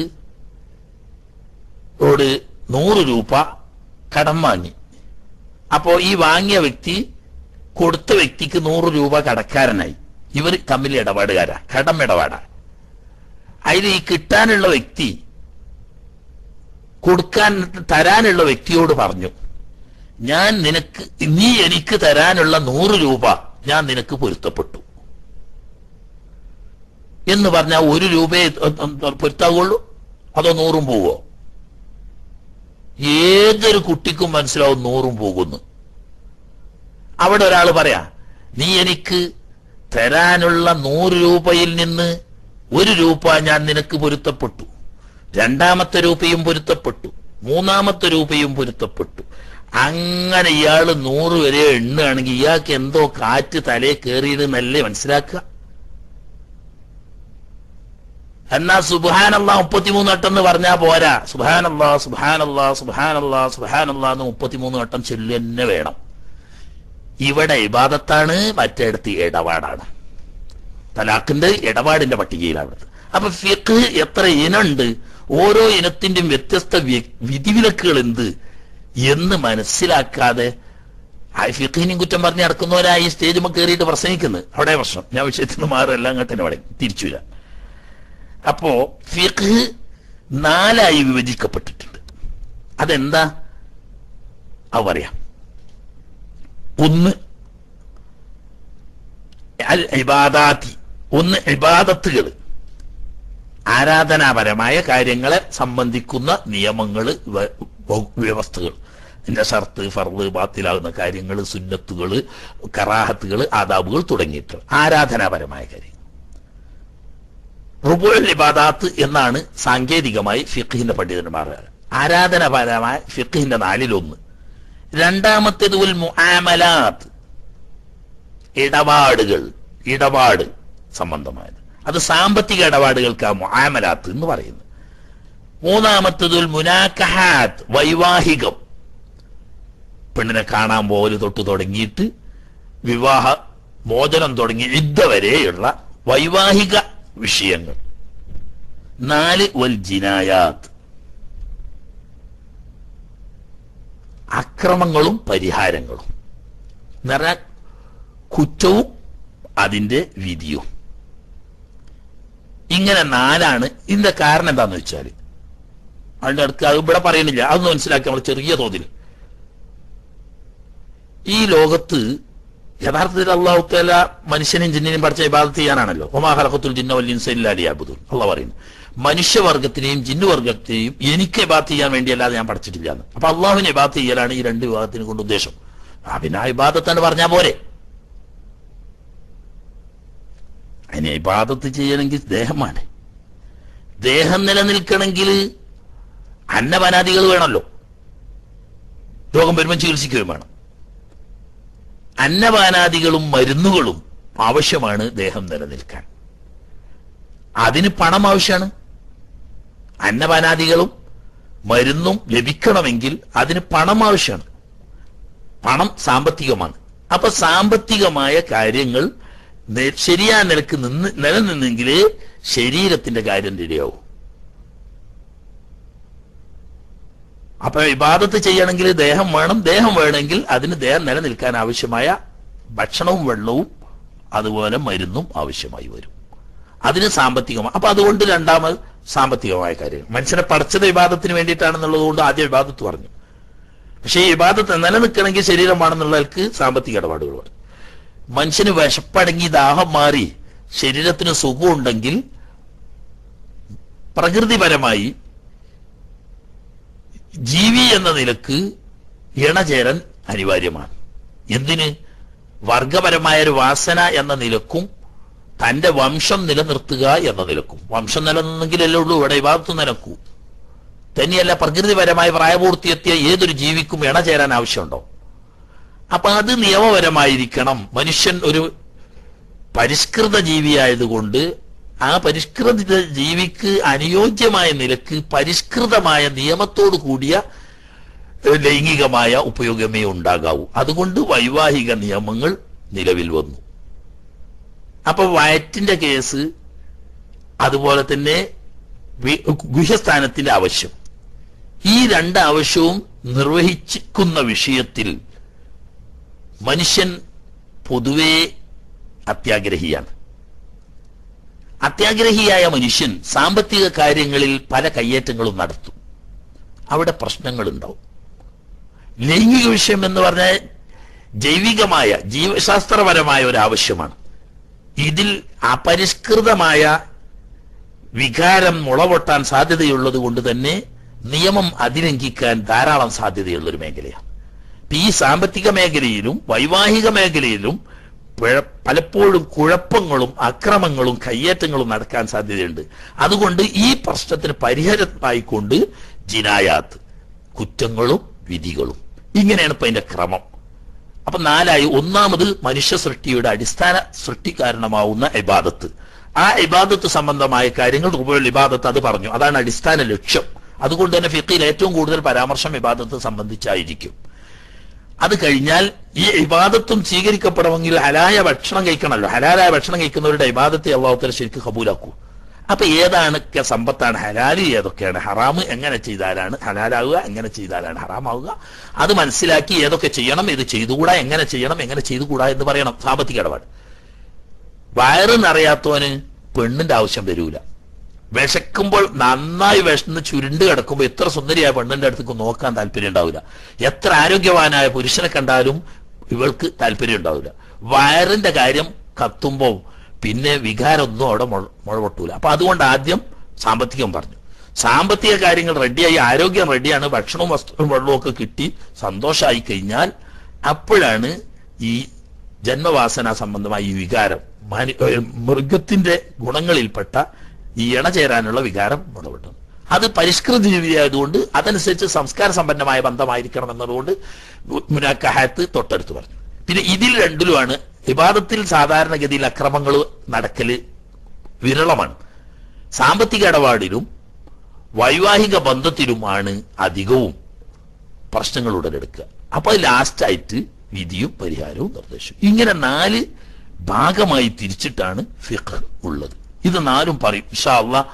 S2: ഓട് നൂറ് രൂപ കടം വാങ്ങി. അപ്പോ ഈ വാങ്ങിയ വ്യക്തി കൊടുത്ത വ്യക്തിക്ക് നൂറ് രൂപ കടക്കാരനായി. ഇവർ തമ്മിൽ ഇടപാടുകാരാ, കടം ഇടപാടാ. അതിൽ ഈ കിട്ടാനുള്ള വ്യക്തി കൊടുക്കാൻ തരാനുള്ള വ്യക്തിയോട് പറഞ്ഞു, ഞാൻ നിനക്ക് നീ എനിക്ക് തരാനുള്ള നൂറ് രൂപ ഞാൻ നിനക്ക് പൊരുത്തപ്പെട്ടു എന്ന് പറഞ്ഞാൽ ഒരു രൂപയെ പൊരുത്താകുള്ളൂ, അതോ നൂറും പോവോ? ഏതൊരു കുട്ടിക്കും മനസ്സിലാവും നൂറും പോകുന്നു. അവിടെ ഒരാൾ പറയാ, നീ എനിക്ക് തരാനുള്ള നൂറ് രൂപയിൽ നിന്ന് ഒരു രൂപ ഞാൻ നിനക്ക് പൊരുത്തപ്പെട്ടു, രണ്ടാമത്തെ രൂപയും പൊരുത്തപ്പെട്ടു, മൂന്നാമത്തെ രൂപയും പൊരുത്തപ്പെട്ടു. അങ്ങനെ ഇയാള് നൂറ് വരെ എണ്ണുകയാണെങ്കിൽ ഇയാൾക്ക് എന്തോ കാറ്റ് തലയെ കയറിയെന്നല്ലേ മനസ്സിലാക്കുക. എന്നാ സുബ്ഹാനല്ലാഹ് മുപ്പത്തിമൂന്ന് വട്ടം എന്ന് പറഞ്ഞാൽ പോരാ. സുബ്ഹാനല്ലാഹ് സുബ്ഹാനല്ലാഹ് സുബ്ഹാനല്ലാഹ് സുബ്ഹാനല്ലാഹ് എന്ന് മുപ്പത്തിമൂന്ന് വട്ടം ചൊല്ലി തന്നെ വേണം. ഇവിടെ ഇബാദത്താണ്, മറ്റേടത്ത് ഇടപാടാണ്. തലാഖിന്റെ ഇടപാടിന്റെ പട്ടികയിലാണ്. അപ്പൊ ഫിഖ് എത്ര ഇനമുണ്ട്, ഓരോ ഇനത്തിന്റെയും വ്യത്യസ്ത വിധിവിലക്കുകൾ എന്ത് എന്ന് മനസ്സിലാക്കാതെ ഫിഖിനെയും കുറ്റം പറഞ്ഞ് നടക്കുന്നവരായി സ്റ്റേജുമ്പോൾ കയറിയിട്ട് പ്രസംഗിക്കുന്നത്. അവിടെ പ്രശ്നം. ഞാൻ വിഷയത്തിൽ നിന്ന് മാറല്ല, അങ്ങോട്ട് തന്നെ പറയും, തിരിച്ചു വരാം. അപ്പോ ഫിഖ് നാലായി വിഭജിക്കപ്പെട്ടിട്ടുണ്ട്. അതെന്താ അത് പറയാം. ഒന്ന് അൽ ഇബാദാത്തി, ഒന്ന് ഇബാദത്തുകൾ, ആരാധനാപരമായ കാര്യങ്ങളെ സംബന്ധിക്കുന്ന നിയമങ്ങൾ, വ്യവസ്ഥകൾ, ഇതിന്റെ ഷർത്ത്, ഫർള്, ബാത്തിലാകുന്ന കാര്യങ്ങൾ, സുന്നത്തുകൾ, കറാഹത്തുകൾ, ആദാബുകൾ തുടങ്ങിയിട്ടുള്ള ആരാധനാപരമായ കാര്യം. റുബുഉൽ ഇബാദാത്ത് എന്നാണ് സാങ്കേതികമായി ഫിഖ്ഹിന്റെ പണ്ഡിതന്മാർ. ആരാധനാപരമായ ഫിഖ്ഹിന്റെ നാലിലൊന്ന്. രണ്ടാമത്തേത് ഉൽ മുആമലാത്ത്, ഇടപാടുകൾ, ഇടപാട് സംബന്ധമായത്. അത് സാമ്പത്തിക ഇടപാടുകൾക്ക് ആ മുആമലാത്ത് എന്ന് പറയുന്നത്. മൂന്നാമത്തേത് ഉൽ മുനാക്കഹാത്ത്, വൈവാഹികം, പെണ്ണിനെ കാണാൻ പോല് തൊട്ട് തുടങ്ങിയിട്ട് വിവാഹ മോചനം തുടങ്ങി ഇദ്ദ വരെയുള്ള വൈവാഹിക വിഷയങ്ങൾ. നാല് വൽ ജിനായാത്ത്, അക്രമങ്ങളും പരിഹാരങ്ങളും നിറ കുറ്റവും അതിന്റെ വിധിയും. ഇങ്ങനെ നാലാണ്. ഇതിന്റെ കാരണം എന്താന്ന് വെച്ചാൽ അതിന്റെ അടുത്ത് അത് ഇവിടെ പറയുന്നില്ല, അതൊന്നും മനസ്സിലാക്കി നമ്മൾ ചെറിയ തോതിൽ. ഈ ലോകത്ത് യഥാർത്ഥത്തിൽ അള്ളാഹു തആല മനുഷ്യനെയും ജിന്നിനെയും പഠിച്ച ഇബാദത്ത് ചെയ്യാനാണല്ലോ. വമാ ഖലഖതുൽ ജിന്ന വൽ ഇൻസ ഇല്ലാ ലിയഅ്ബുദൂൻ അള്ളാഹു പറയുന്നു. മനുഷ്യവർഗത്തിനെയും ജിന്നുവർഗത്തെയും എനിക്ക് ഇബാദത്ത് ചെയ്യാൻ വേണ്ടിയല്ലാതെ ഞാൻ പഠിച്ചിട്ടില്ല എന്ന്. അപ്പൊ അള്ളാഹുവിനെ ഇബാദത്ത് ചെയ്യലാണ് ഈ രണ്ട് വിഭാഗത്തിനെ കൊണ്ട് ഉദ്ദേശം. ആ പിന്നെ ആ ഇബാദത്താണ് പറഞ്ഞാൽ പോരെ. അതിനെ ഇബാദത്ത് ചെയ്യണമെങ്കിൽ ദേഹമാണ്. ദേഹം നിലനിൽക്കണമെങ്കിൽ അന്നപാനാദികൾ വേണമല്ലോ. രോഗം വരുമ്പോൾ ചികിത്സിക്കുകയും വേണം. അന്നപാനാദികളും മരുന്നുകളും ആവശ്യമാണ് ദേഹം നിലനിൽക്കാൻ. അതിന് പണം ആവശ്യമാണ്. അന്നപാനാദികളും മരുന്നും ലഭിക്കണമെങ്കിൽ അതിന് പണം ആവശ്യമാണ്. പണം സാമ്പത്തികമാണ്. അപ്പൊ സാമ്പത്തികമായ കാര്യങ്ങൾ ശരിയായ നിലക്ക് നിന്ന് നിലനിന്നെങ്കിൽ ശരീരത്തിന്റെ കാര്യം ശരിയാവും. അപ്പൊ ഇബാദത്ത് ചെയ്യണമെങ്കിൽ ദേഹം വേണം. ദേഹം വേണമെങ്കിൽ അതിന് ദേഹം നിലനിൽക്കാൻ ആവശ്യമായ ഭക്ഷണവും വെള്ളവും അതുപോലെ മരുന്നും ആവശ്യമായി വരും. അതിന് സാമ്പത്തികമാണ്. അപ്പൊ അതുകൊണ്ട് രണ്ടാമത് സാമ്പത്തികമായ കാര്യം. മനുഷ്യനെ പഠിച്ചത് ഇബാദത്തിന് വേണ്ടിയിട്ടാണെന്നുള്ളത് കൊണ്ട് ആദ്യം ഇബാദത്ത് പറഞ്ഞു. പക്ഷേ ഈ ഇബാദത്ത് നിലനിൽക്കണമെങ്കിൽ ശരീരമാണെന്നുള്ളവർക്ക് സാമ്പത്തിക ഇടപാടുകൾ പറഞ്ഞു. മനുഷ്യന് വിശപ്പടങ്ങി ദാഹം മാറി ശരീരത്തിന് സുഖമുണ്ടെങ്കിൽ പ്രകൃതിപരമായി ജീവി എന്ന നിലക്ക് ഇണചേരൻ അനിവാര്യമാണ്. എന്തിന്? വർഗപരമായ ഒരു വാസന എന്ന നിലക്കും തന്റെ വംശം നിലനിർത്തുക എന്ന നിലക്കും. വംശം നിലനിന്നെങ്കിലല്ലേ ഉള്ളൂ ഇവിടെ ഇബാദത്ത് നിലക്കൂ. തന്നെയല്ല പ്രകൃതിപരമായ പ്രായപൂർത്തിയെത്തിയ ഏതൊരു ജീവിക്കും ഇണചേരാൻ ആവശ്യമുണ്ടോ? അപ്പൊ അത് നിയമപരമായിരിക്കണം. മനുഷ്യൻ ഒരു പരിഷ്കൃത ജീവിയായതുകൊണ്ട് ആ പരിഷ്കൃത ജീവിക്ക് അനുയോജ്യമായ നിലക്ക് പരിഷ്കൃതമായ നിയമത്തോടു കൂടിയ ലൈംഗികമായ ഉപയോഗമേ ഉണ്ടാകാവൂ. അതുകൊണ്ട് വൈവാഹിക നിയമങ്ങൾ നിലവിൽ വന്നു. അപ്പൊ വയറ്റിന്റെ കേസ്, അതുപോലെ തന്നെ ഗുഹ്യസ്ഥാനത്തിന്റെ ആവശ്യം, ഈ രണ്ട് ആവശ്യവും നിർവഹിക്കുന്ന വിഷയത്തിൽ മനുഷ്യൻ പൊതുവെ അത്യാഗ്രഹിയാണ്. അത്യാഗ്രഹിയായ മനുഷ്യൻ സാമ്പത്തിക കാര്യങ്ങളിൽ പല കയ്യേറ്റങ്ങളും നടത്തും. അവിടെ പ്രശ്നങ്ങളുണ്ടാവും. ലൈംഗിക വിഷയം എന്ന് പറഞ്ഞാൽ ജൈവികമായ ജീവശാസ്ത്രപരമായ ഒരു ആവശ്യമാണ്. ഇതിൽ അപരിഷ്കൃതമായ വികാരം മുളപൊട്ടാൻ സാധ്യതയുള്ളത് കൊണ്ട് തന്നെ നിയമം അതിലംഘിക്കാൻ ധാരാളം സാധ്യതയുള്ളൊരു മേഖലയാണ്. ഈ സാമ്പത്തിക മേഖലയിലും വൈവാഹിക മേഖലയിലും പലപ്പോഴും കുഴപ്പങ്ങളും അക്രമങ്ങളും കയ്യേറ്റങ്ങളും നടക്കാൻ സാധ്യതയുണ്ട്. അതുകൊണ്ട് ഈ പ്രശ്നത്തിന് പരിഹാരമായിക്കൊണ്ട് ജിനായാത്ത്, കുറ്റങ്ങളും വിധികളും, ഇങ്ങനെയാണ് ഇപ്പൊ അതിന്റെ ക്രമം. അപ്പൊ നാലായി, ഒന്നാമത് മനുഷ്യ സൃഷ്ടിയുടെ അടിസ്ഥാന സൃഷ്ടി കാരണമാവുന്ന ഇബാദത്ത്. ആ ഇബാദത്ത് സംബന്ധമായ കാര്യങ്ങൾ റുബുൽ ഇബാദത്ത് അത് പറഞ്ഞു, അതാണ് അടിസ്ഥാന ലക്ഷ്യം. അതുകൊണ്ട് തന്നെ ഫിഖിൽ ഏറ്റവും കൂടുതൽ പരാമർശം ഇബാദത്ത് സംബന്ധിച്ചായിരിക്കും. അത് കഴിഞ്ഞാൽ ഈ ഇബാദത്തും സ്വീകരിക്കപ്പെടണമെങ്കിൽ ഹലായ ഭക്ഷണം കഴിക്കണമല്ലോ. ഹലാലായ ഭക്ഷണം കഴിക്കുന്നവരുടെ ഇബാദത്തെ അല്ലാഹു തആല ശരിക്കും കബൂലാക്കൂ. അപ്പൊ ഏതാണൊക്കെ സമ്പത്താണ് ഹലാല്, ഏതൊക്കെയാണ് ഹറാമ്, എങ്ങനെ ചെയ്താലാണ് ഹലാലാവുക, എങ്ങനെ ചെയ്താലാണ് ഹറാമാവുക, അത് മനസ്സിലാക്കി ഏതൊക്കെ ചെയ്യണം, ഇത് ചെയ്തുകൂടാ, എങ്ങനെ ചെയ്യണം, എങ്ങനെ ചെയ്തുകൂടാ എന്ന് പറയണം. സാമ്പത്തിക ഇടപാട്. വയറ് നിറയാത്തവന് പെണ്ണിന്റെ ആവശ്യം വരൂല. വിശക്കുമ്പോൾ നന്നായി വിശന്ന് ചുരുണ്ട് കിടക്കുമ്പോൾ എത്ര സുന്ദരിയായ പെണ്ണിന്റെ അടുത്തേക്ക് നോക്കാൻ താല്പര്യം ഉണ്ടാവില്ല. എത്ര ആരോഗ്യവാനായ പുരുഷനെ കണ്ടാലും ഇവൾക്ക് താല്പര്യം ഉണ്ടാവില്ല. വയറിന്റെ കാര്യം കത്തുമ്പോൾ പിന്നെ വികാരമൊന്നും അവിടെ മുഴപൊട്ടൂല. അപ്പൊ അതുകൊണ്ട് ആദ്യം സാമ്പത്തികം പറഞ്ഞു. സാമ്പത്തിക കാര്യങ്ങൾ റെഡിയായി, ആരോഗ്യം റെഡിയാണ്, ഭക്ഷണവും വസ്ത്രവും വെള്ളവും ഒക്കെ കിട്ടി സന്തോഷമായി കഴിഞ്ഞാൽ അപ്പോഴാണ് ഈ ജന്മവാസന സംബന്ധമായ ഈ വികാരം, മൃഗത്തിന്റെ ഗുണങ്ങളിൽപ്പെട്ട ഈ ഇണ ചേരാനുള്ള വികാരം മുടപെട്ടത്. അത് പരിഷ്കൃത ജീവിതമായതുകൊണ്ട് അതനുസരിച്ച് സംസ്കാര സമ്പന്നമായ ബന്ധമായിരിക്കണം എന്നതുകൊണ്ട് മുനാക്കഹത്ത് തൊട്ടടുത്ത് പറഞ്ഞു. പിന്നെ ഇതിൽ രണ്ടിലുമാണ് ഇബാദത്തിൽ സാധാരണഗതിയിൽ അക്രമങ്ങൾ നടക്കല് വിരളമാണ്. സാമ്പത്തിക ഇടപാടിലും വൈവാഹിക ബന്ധത്തിലുമാണ് അധികവും പ്രശ്നങ്ങൾ ഉടലെടുക്കുക. അപ്പൊ ലാസ്റ്റായിട്ട് വിധിയും പരിഹാരവും നിർദ്ദേശവും, ഇങ്ങനെ നാല് ഭാഗമായി തിരിച്ചിട്ടാണ് ഫിഖ് ഉള്ളത്. ഇത് നാലും പറയും ഇൻഷാ അല്ലാഹ്.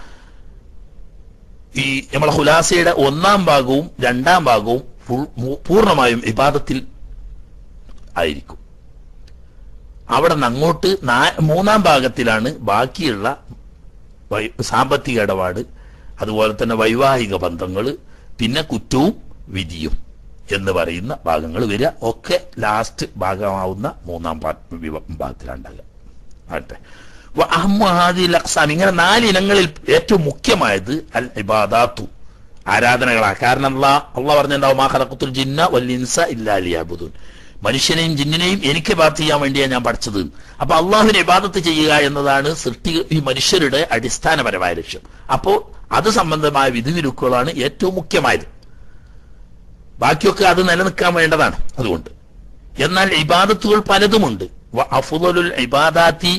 S2: ഈ നമ്മളെ ഖുലാസയുടെ ഒന്നാം ഭാഗവും രണ്ടാം ഭാഗവും പൂർണ്ണമായും ഇബാദത്തിൽ ആയിരിക്കും. അവിടെ നിന്ന് അങ്ങോട്ട് മൂന്നാം ഭാഗത്തിലാണ് ബാക്കിയുള്ള സാമ്പത്തിക ഇടപാട്, അതുപോലെ തന്നെ വൈവാഹിക ബന്ധങ്ങൾ, പിന്നെ കുറ്റവും വിധിയും എന്ന് പറയുന്ന ഭാഗങ്ങൾ വരിക. ഒക്കെ ലാസ്റ്റ് ഭാഗമാവുന്ന മൂന്നാം ഭാഗത്തിലുണ്ടാകുക. ആട്ടെ, ഇങ്ങനെ നാല് ഇനങ്ങളിൽ ഏറ്റവും മുഖ്യമായത് അൽ ഇബാദാത്തു, ആരാധനകളാണ്. കാരണം അല്ലാഹ് അല്ലാഹ് പറഞ്ഞിട്ടുണ്ടാവും, മാ ഖലഖതുൽ ജിന്ന വൽ ഇൻസ ഇല്ലാ ലിയഅ്ബുദൂൻ, മനുഷ്യനെയും ജിന്നിനെയും എനിക്ക് ഇബാദത്ത് ചെയ്യാൻ വേണ്ടിയാണ് ഞാൻ പഠിച്ചത്. അപ്പൊ അള്ളാഹുവിനെ ഇബാദത്ത് ചെയ്യുക എന്നതാണ് സൃഷ്ടി ഈ മനുഷ്യരുടെ അടിസ്ഥാനപരമായ ലക്ഷ്യം. അപ്പോ അത് സംബന്ധമായ വിധിവിരുക്കുകളാണ് ഏറ്റവും മുഖ്യമായത്. ബാക്കിയൊക്കെ അത് നിലനിൽക്കാൻ വേണ്ടതാണ്. അതുകൊണ്ട് എന്നാൽ ഇബാദത്തുകൾ പലതുമുണ്ട്. അഫ്ളലുൽ ഇബാദാത്തി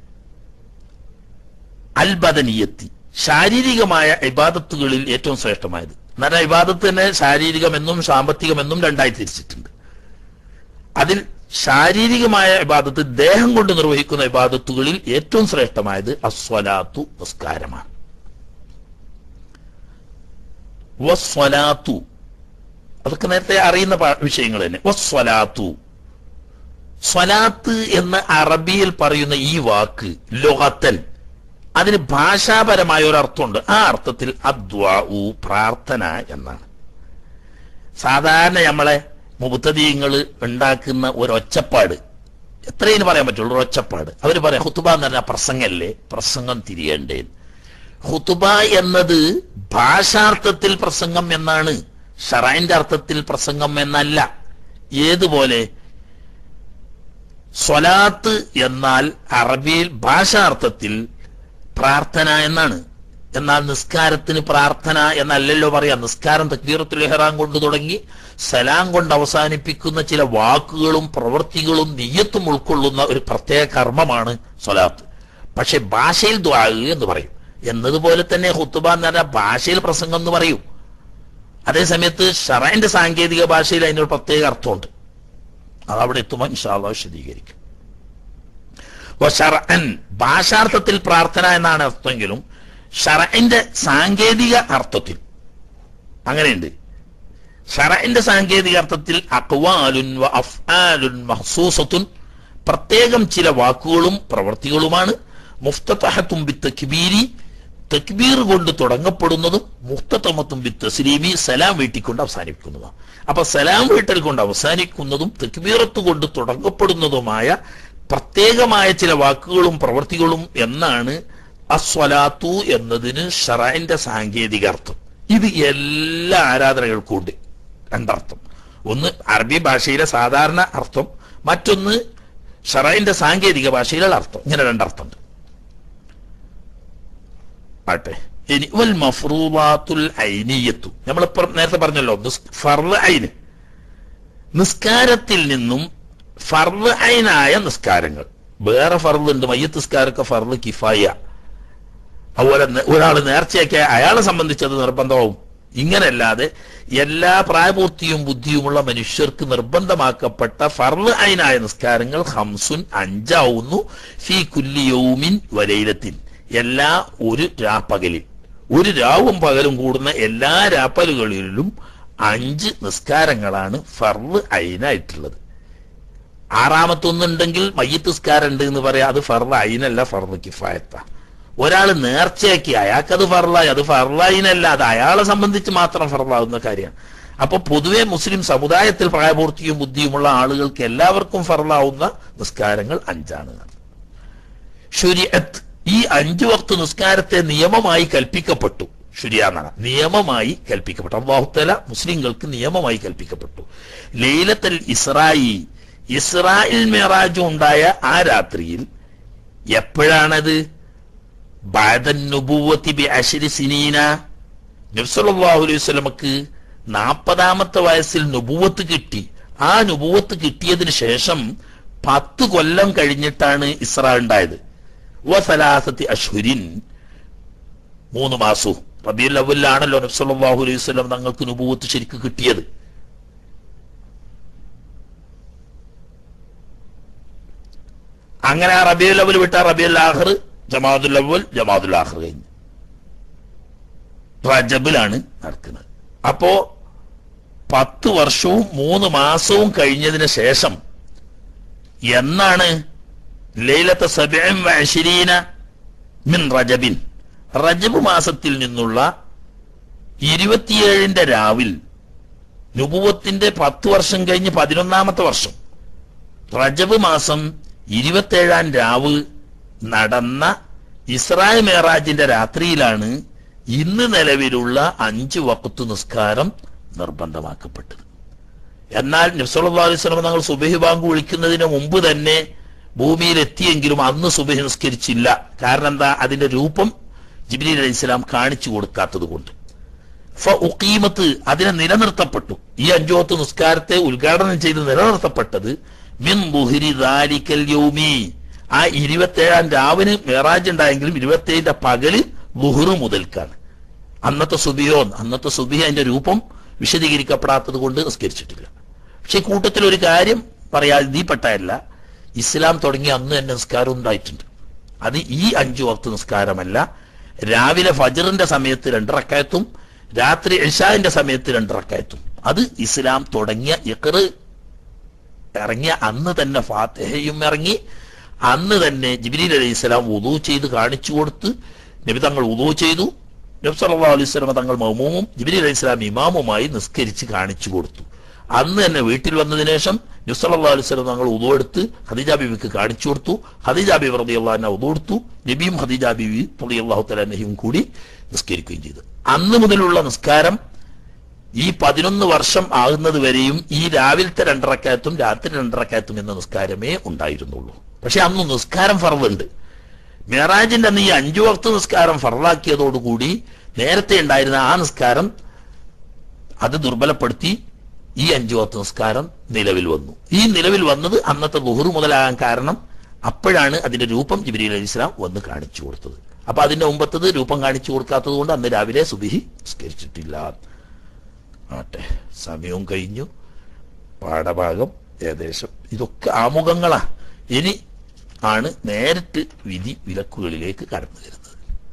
S2: അൽ ബദനിയത്തി, ശാരീരികമായ ഇബാദത്തുകളിൽ ഏറ്റവും ശ്രേഷ്ഠമായത്. എന്നാൽ ഇബാദത്ത് തന്നെ ശാരീരികമെന്നും സാമ്പത്തികമെന്നും രണ്ടായി തിരിച്ചിട്ടുണ്ട്. അതിൽ ശാരീരികമായ ഇബാദത്ത്, ദേഹം കൊണ്ട് നിർവഹിക്കുന്ന ഇബാദത്തുകളിൽ ഏറ്റവും ശ്രേഷ്ഠമായത് അസ്വലാത്തു, നിസ്കാരമാണ്. വസ്വലാത്തു, അതൊക്കെ നേരത്തെ അറിയുന്ന വിഷയങ്ങൾ തന്നെ. വസ്വലാത്തു, സ്വലാത്ത് എന്ന് അറബിയിൽ പറയുന്ന ഈ വാക്ക് ലുഗത്തൻ, അതിന് ഭാഷാപരമായ ഒരു അർത്ഥമുണ്ട്. ആ അർത്ഥത്തിൽ അദ്വാഉ, പ്രാർത്ഥന എന്നാണ്. സാധാരണ നമ്മളെ മുബ്തദീങ്ങൾ ഉണ്ടാക്കുന്ന ഒരു ഒച്ചപ്പാട്, എത്രയും പറയാൻ പറ്റുള്ളൂ, ഒരു ഒച്ചപ്പാട്. അവർ പറയാം ഖുതുബ എന്ന് പറഞ്ഞാൽ പ്രസംഗല്ലേ, പ്രസംഗം തിരിയേണ്ടേ. ഖുതുബ എന്നത് ഭാഷാർത്ഥത്തിൽ പ്രസംഗം എന്നാണ്, ശറഈന്റെ അർത്ഥത്തിൽ പ്രസംഗം എന്നല്ല. ഏതുപോലെ സ്വലാത്ത് എന്നാൽ അറബിയിൽ ഭാഷാർത്ഥത്തിൽ പ്രാർത്ഥന എന്നാണ്. എന്നാൽ നിസ്കാരത്തിന് പ്രാർത്ഥന എന്നല്ലല്ലോ പറയാം. നിസ്കാരം തക്ബീറത്തുൽ ഇഹ്റാം കൊണ്ട് തുടങ്ങി സലാം കൊണ്ട് അവസാനിപ്പിക്കുന്ന ചില വാക്കുകളും പ്രവൃത്തികളും നിയ്യത്തും ഉൾക്കൊള്ളുന്ന ഒരു പ്രത്യേക കർമ്മമാണ് സ്വലാത്ത്. പക്ഷെ ഭാഷയിൽ ദുആ എന്ന് പറയും. എന്നതുപോലെ തന്നെ ഖുതുബ എന്ന് പറഞ്ഞാൽ ഭാഷയിൽ പ്രസംഗം എന്ന് പറയും. അതേസമയത്ത് ശറഈന്റെ സാങ്കേതിക ഭാഷയിൽ അതിനൊരു പ്രത്യേക അർത്ഥമുണ്ട്. അതവിടെ എത്തുമ്പോൾ ഇൻഷാ അല്ലാഹ് വിശദീകരിക്കും. ഷറഅൻ ഭാഷാർത്ഥത്തിൽ പ്രാർത്ഥന എന്നാണ് അർത്ഥമെങ്കിലും ഷറഇന്റെ സാങ്കേതിക അർത്ഥത്തിൽ അങ്ങനെയുണ്ട്. ഷറഇന്റെ സാങ്കേതിക അർത്ഥത്തിൽ അഖ്വാലുൻ വ അഫ്ആലുൻ മഖ്സൂസത്തുൻ പ്രത്യേകം ചില വാക്കുകളും പ്രവൃത്തികളുമാണ്. മുഫ്തതഹത്തും ബിത്തക്ബീരി തക്ബീർ കൊണ്ട് തുടങ്ങപ്പെടുന്നതും മുഖ്തതമത്തും ബിത്തസ്ലീമി സലാം വീട്ടിക്കൊണ്ട് അവസാനിപ്പിക്കുന്നതും. അപ്പൊ സലാം വീട്ടൽ കൊണ്ട് അവസാനിക്കുന്നതും തക്ബീറത്ത് കൊണ്ട് തുടങ്ങപ്പെടുന്നതുമായ പ്രത്യേകമായ ചില വാക്കുകളും പ്രവൃത്തികളും എന്നാണ് അസ്വലാത്തു എന്നതിന് ഷറഇന്റെ സാങ്കേതിക അർത്ഥം. ഇത് എല്ലാ ആരാധനകൾക്കും ഉണ്ട് രണ്ടർത്ഥം. ഒന്ന് അറബി ഭാഷയിലെ സാധാരണ അർത്ഥം, മറ്റൊന്ന് ഷറഇന്റെ സാങ്കേതിക ഭാഷയിലുള്ള അർത്ഥം. ഇങ്ങനെ രണ്ടർത്ഥമുണ്ട്. ആട്ടെ, ഇനി വൽ മഫ്റൂദാത്തുൽ ഐനിയത്തു നമ്മളിപ്പോ നേരത്തെ പറഞ്ഞല്ലോ, ഫർള് ഐന് നിസ്കാരത്തിൽ നിന്നും ഫർള് ഐനായ നിസ്കാരങ്ങൾ. വേറെ ഫർള് ഉണ്ട്, മയ്യത്ത് നിസ്കാരമൊക്കെ ഫർള് കിഫായ. അതുപോലെ ഒരാൾ നേർച്ചയൊക്കെ അയാളെ സംബന്ധിച്ചത് നിർബന്ധമാവും. ഇങ്ങനല്ലാതെ എല്ലാ പ്രായപൂർത്തിയും ബുദ്ധിയുമുള്ള മനുഷ്യർക്ക് നിർബന്ധമാക്കപ്പെട്ട ഫർള് ഐനായ നിസ്കാരങ്ങൾ ഹംസുൻ അഞ്ചാവുന്നു. ഫീ കുല്ലി യൗമിൻ വലൈലത്തിൻ എല്ലാ ഒരു രാപ്പകലിൽ, ഒരു രാവും പകലും കൂടുന്ന എല്ലാ രാപ്പകലുകളിലും അഞ്ച് നിസ്കാരങ്ങളാണ് ഫർള് ഐനായിട്ടുള്ളത്. ആറാമത്തൊന്നുണ്ടെങ്കിൽ മയ്യിത്ത് നിസ്കാരം ഉണ്ട് എന്ന് പറയാം, അത് ഫർള് ഐനല്ല, ഫർള് കിഫായത്ത. ഒരാൾ നേർച്ചയാക്കി അയാൾക്കത് ഫർളായി, അത് ഫർളൈനല്ല, അത് അയാളെ സംബന്ധിച്ച് മാത്രം ഫർളാവുന്ന കാര്യമാണ്. അപ്പൊ പൊതുവെ മുസ്ലിം സമുദായത്തിൽ പ്രായപൂർത്തിയും ബുദ്ധിയുമുള്ള ആളുകൾക്ക് എല്ലാവർക്കും ഫർളാവുന്ന നിസ്കാരങ്ങൾ അഞ്ചാണ്. ശുരിഅത്ത് ഈ അഞ്ചു വക്ത് നിസ്കാരത്തെ നിയമമായി കൽപ്പിക്കപ്പെട്ടു. ശുരിയാന്നാണ് നിയമമായി കൽപ്പിക്കപ്പെട്ടു. അല്ലാഹു തആല മുസ്ലിങ്ങൾക്ക് നിയമമായി കൽപ്പിക്കപ്പെട്ടു. ലൈലത്തുൽ ഇസ്രായി ഇസ്രായിൽ മിഅ്റാജ് ഉണ്ടായ ആ രാത്രിയിൽ എപ്പോഴാണത്? ബഅദൻ നുബുവ്വതി ബിഅശ്രി സിനീന നബി സല്ലല്ലാഹു അലൈഹി വസല്ലമക്ക് നാൽപ്പതാമത്തെ വയസ്സിൽ നുബുവത്ത് കിട്ടി. ആ നുബുവത്ത് കിട്ടിയതിന് ശേഷം പത്ത് കൊല്ലം കഴിഞ്ഞിട്ടാണ് ഇസ്രാ ഉണ്ടായത്. വസലാസത്തി അശ്ഹുരിൻ മൂന്ന് മാസവും. റബീഉൽ അവ്വലിലാണല്ലോ നബി സല്ലല്ലാഹു അലൈഹി വസല്ലം തങ്ങൾക്ക് നുബുവത്ത് ശരിക്കും കിട്ടിയത്. അങ്ങനെ ആ റബീഉൽ അവ്വൽ വിട്ട റബീഉൽ ആഖിർ, ജമാഅത്തുൽ അവ്വൽ, ജമാഅത്തുൽ ആഖിർ കഴിഞ്ഞു റജബിലാണ് നടക്കുന്നത്. അപ്പോ പത്ത് വർഷവും മൂന്ന് മാസവും കഴിഞ്ഞതിന് ശേഷം എന്നാണ് ലൈലത്തെ സബഇൻ വഅശ്രീന മിൻ റജബിൻ റജബ് മാസത്തിൽ നിന്നുള്ള ഇരുപത്തിയേഴിന്റെ രാവിൽ നുബുവത്തിന്റെ പത്ത് വർഷം കഴിഞ്ഞ് പതിനൊന്നാമത്തെ വർഷം റജബ് മാസം ഇരുപത്തേഴാം രാവ് നടന്ന ഇസ്രാ മിഅ്റാജിന്റെ രാത്രിയിലാണ് ഇന്ന് നിലവിലുള്ള അഞ്ച് വഖ്ത് നിസ്കാരം നിർബന്ധമാക്കപ്പെട്ടത്. എന്നാൽ നബി സല്ലല്ലാഹു അലൈഹി വസല്ലം തങ്ങൾ സുബഹി ബാങ്ക് വിളിക്കുന്നതിന് മുമ്പ് തന്നെ ഭൂമിയിൽ എത്തിയെങ്കിലും അന്ന് സുബഹി നിസ്കരിച്ചില്ല. കാരണം എന്താ? അതിന്റെ രൂപം ജിബ്രീൽ അലൈഹിസ്സലാം കാണിച്ചു കൊടുക്കാത്തത് കൊണ്ട്. ഫഉഖീമത്ത് അതിനെ നിലനിർത്തപ്പെട്ടു. ഈ അഞ്ചു വഖ്ത് നിസ്കാരത്തെ ഉദ്ഘാടനം ചെയ്ത് നിലനിർത്തപ്പെട്ടത് മിൻ ദുഹരി ദാലിക്കൽ യൗമി ആ ഇരുപത്തേഴാം രാവിന് മിഅ്റാജ് ഉണ്ടായെങ്കിലും ഇരുപത്തേഴിന്റെ പകല് ളുഹ്റ് മുതൽക്കാണ്. അന്നത്തെ സുബിയോ അന്നത്തെ സുബിഹ അതിന്റെ രൂപം വിശദീകരിക്കപ്പെടാത്തത് കൊണ്ട് നിസ്കരിച്ചിട്ടില്ല. പക്ഷെ കൂട്ടത്തിൽ ഒരു കാര്യം പറയാതെ ഇതിൽപ്പെട്ടല്ല, ഇസ്ലാം തുടങ്ങിയ അന്ന് തന്നെ നിസ്കാരം ഉണ്ടായിട്ടുണ്ട്. അത് ഈ അഞ്ചു വക്ത് നിസ്കാരമല്ല. രാവിലെ ഫജ്റിന്റെ സമയത്ത് രണ്ട് റക്അത്തും രാത്രി ഇശാഇന്റെ സമയത്ത് രണ്ട് റക്അത്തും. അത് ഇസ്ലാം തുടങ്ങിയ ഇഖ്ർ ഇറങ്ങിയ അന്ന് തന്നെ ഫാത്തിഹയും ഇറങ്ങി. അന്ന് തന്നെ ജിബ്രീൽ അലൈഹിസ്സലാം വുദൂ ചെയ്ത് കാണിച്ചു കൊടുത്ത് നബി തങ്ങൾ വുദൂ ചെയ്തു. നബി സല്ലല്ലാഹു അലൈഹി വസല്ലം തങ്ങൾ മഅ്മൂമും ജിബ്രീൽ അലൈഹിസ്സലാം ഇമാമുമായി നിസ്കരിച്ച് കാണിച്ചു കൊടുത്തു. അന്ന് തന്നെ വീട്ടിൽ വന്നതിന് ശേഷം നബി സല്ലല്ലാഹു അലൈഹി വസല്ലം തങ്ങൾ വുദൂ എടുത്ത് ഖദീജ ബീവിക്ക് കാണിച്ചു കൊടുത്തു. ഖദീജ ബീവി റളിയല്ലാഹു അൻഹ വുദൂ എടുത്തു. നബിയും ഖദീജ ബീവി റളിയല്ലാഹു തആല അൻഹയും കൂടി നിസ്കരിക്കുകയും ചെയ്തു. അന്ന് മുതലുള്ള നിസ്കാരം ഈ പതിനൊന്ന് വർഷം ആകുന്നത് വരെയും ഈ രാവിലത്തെ രണ്ടറക്കായത്തും രാത്രി രണ്ടറക്കായത്തും എന്ന നിസ്കാരമേ ഉണ്ടായിരുന്നുള്ളൂ. പക്ഷെ അന്ന് നിസ്കാരം ഫർളുണ്ട്. മിഅ്റാജിന്റെ അന്ന് ഈ അഞ്ചു വക്ത് നിസ്കാരം ഫർളാക്കിയതോടുകൂടി നേരത്തെ ഉണ്ടായിരുന്ന ആ നിസ്കാരം അത് ദുർബലപ്പെടുത്തി ഈ അഞ്ചു വക്ത് നിസ്കാരം നിലവിൽ വന്നു. ഈ നിലവിൽ വന്നത് അന്നത്തെ ളുഹ്ർ മുതലാകാൻ കാരണം അപ്പോഴാണ് അതിന്റെ രൂപം ജിബ്രീൽ അലൈഹിസ്സലാം വന്ന് കാണിച്ചു കൊടുത്തത്. അപ്പൊ അതിന്റെ മുമ്പത്തത് രൂപം കാണിച്ചു കൊടുക്കാത്തത് കൊണ്ട് അന്ന് രാവിലെ സുബ്ഹി നിസ്കരിച്ചിട്ടില്ല. ആട്ടെ, സമയവും കഴിഞ്ഞു. പാഠഭാഗം ഏകദേശം ഇതൊക്കെ ആമുഖങ്ങളാ. ഇനി ആണ് നേരിട്ട് വിധി വിലക്കുകളിലേക്ക് കടന്നു വരുന്നത്.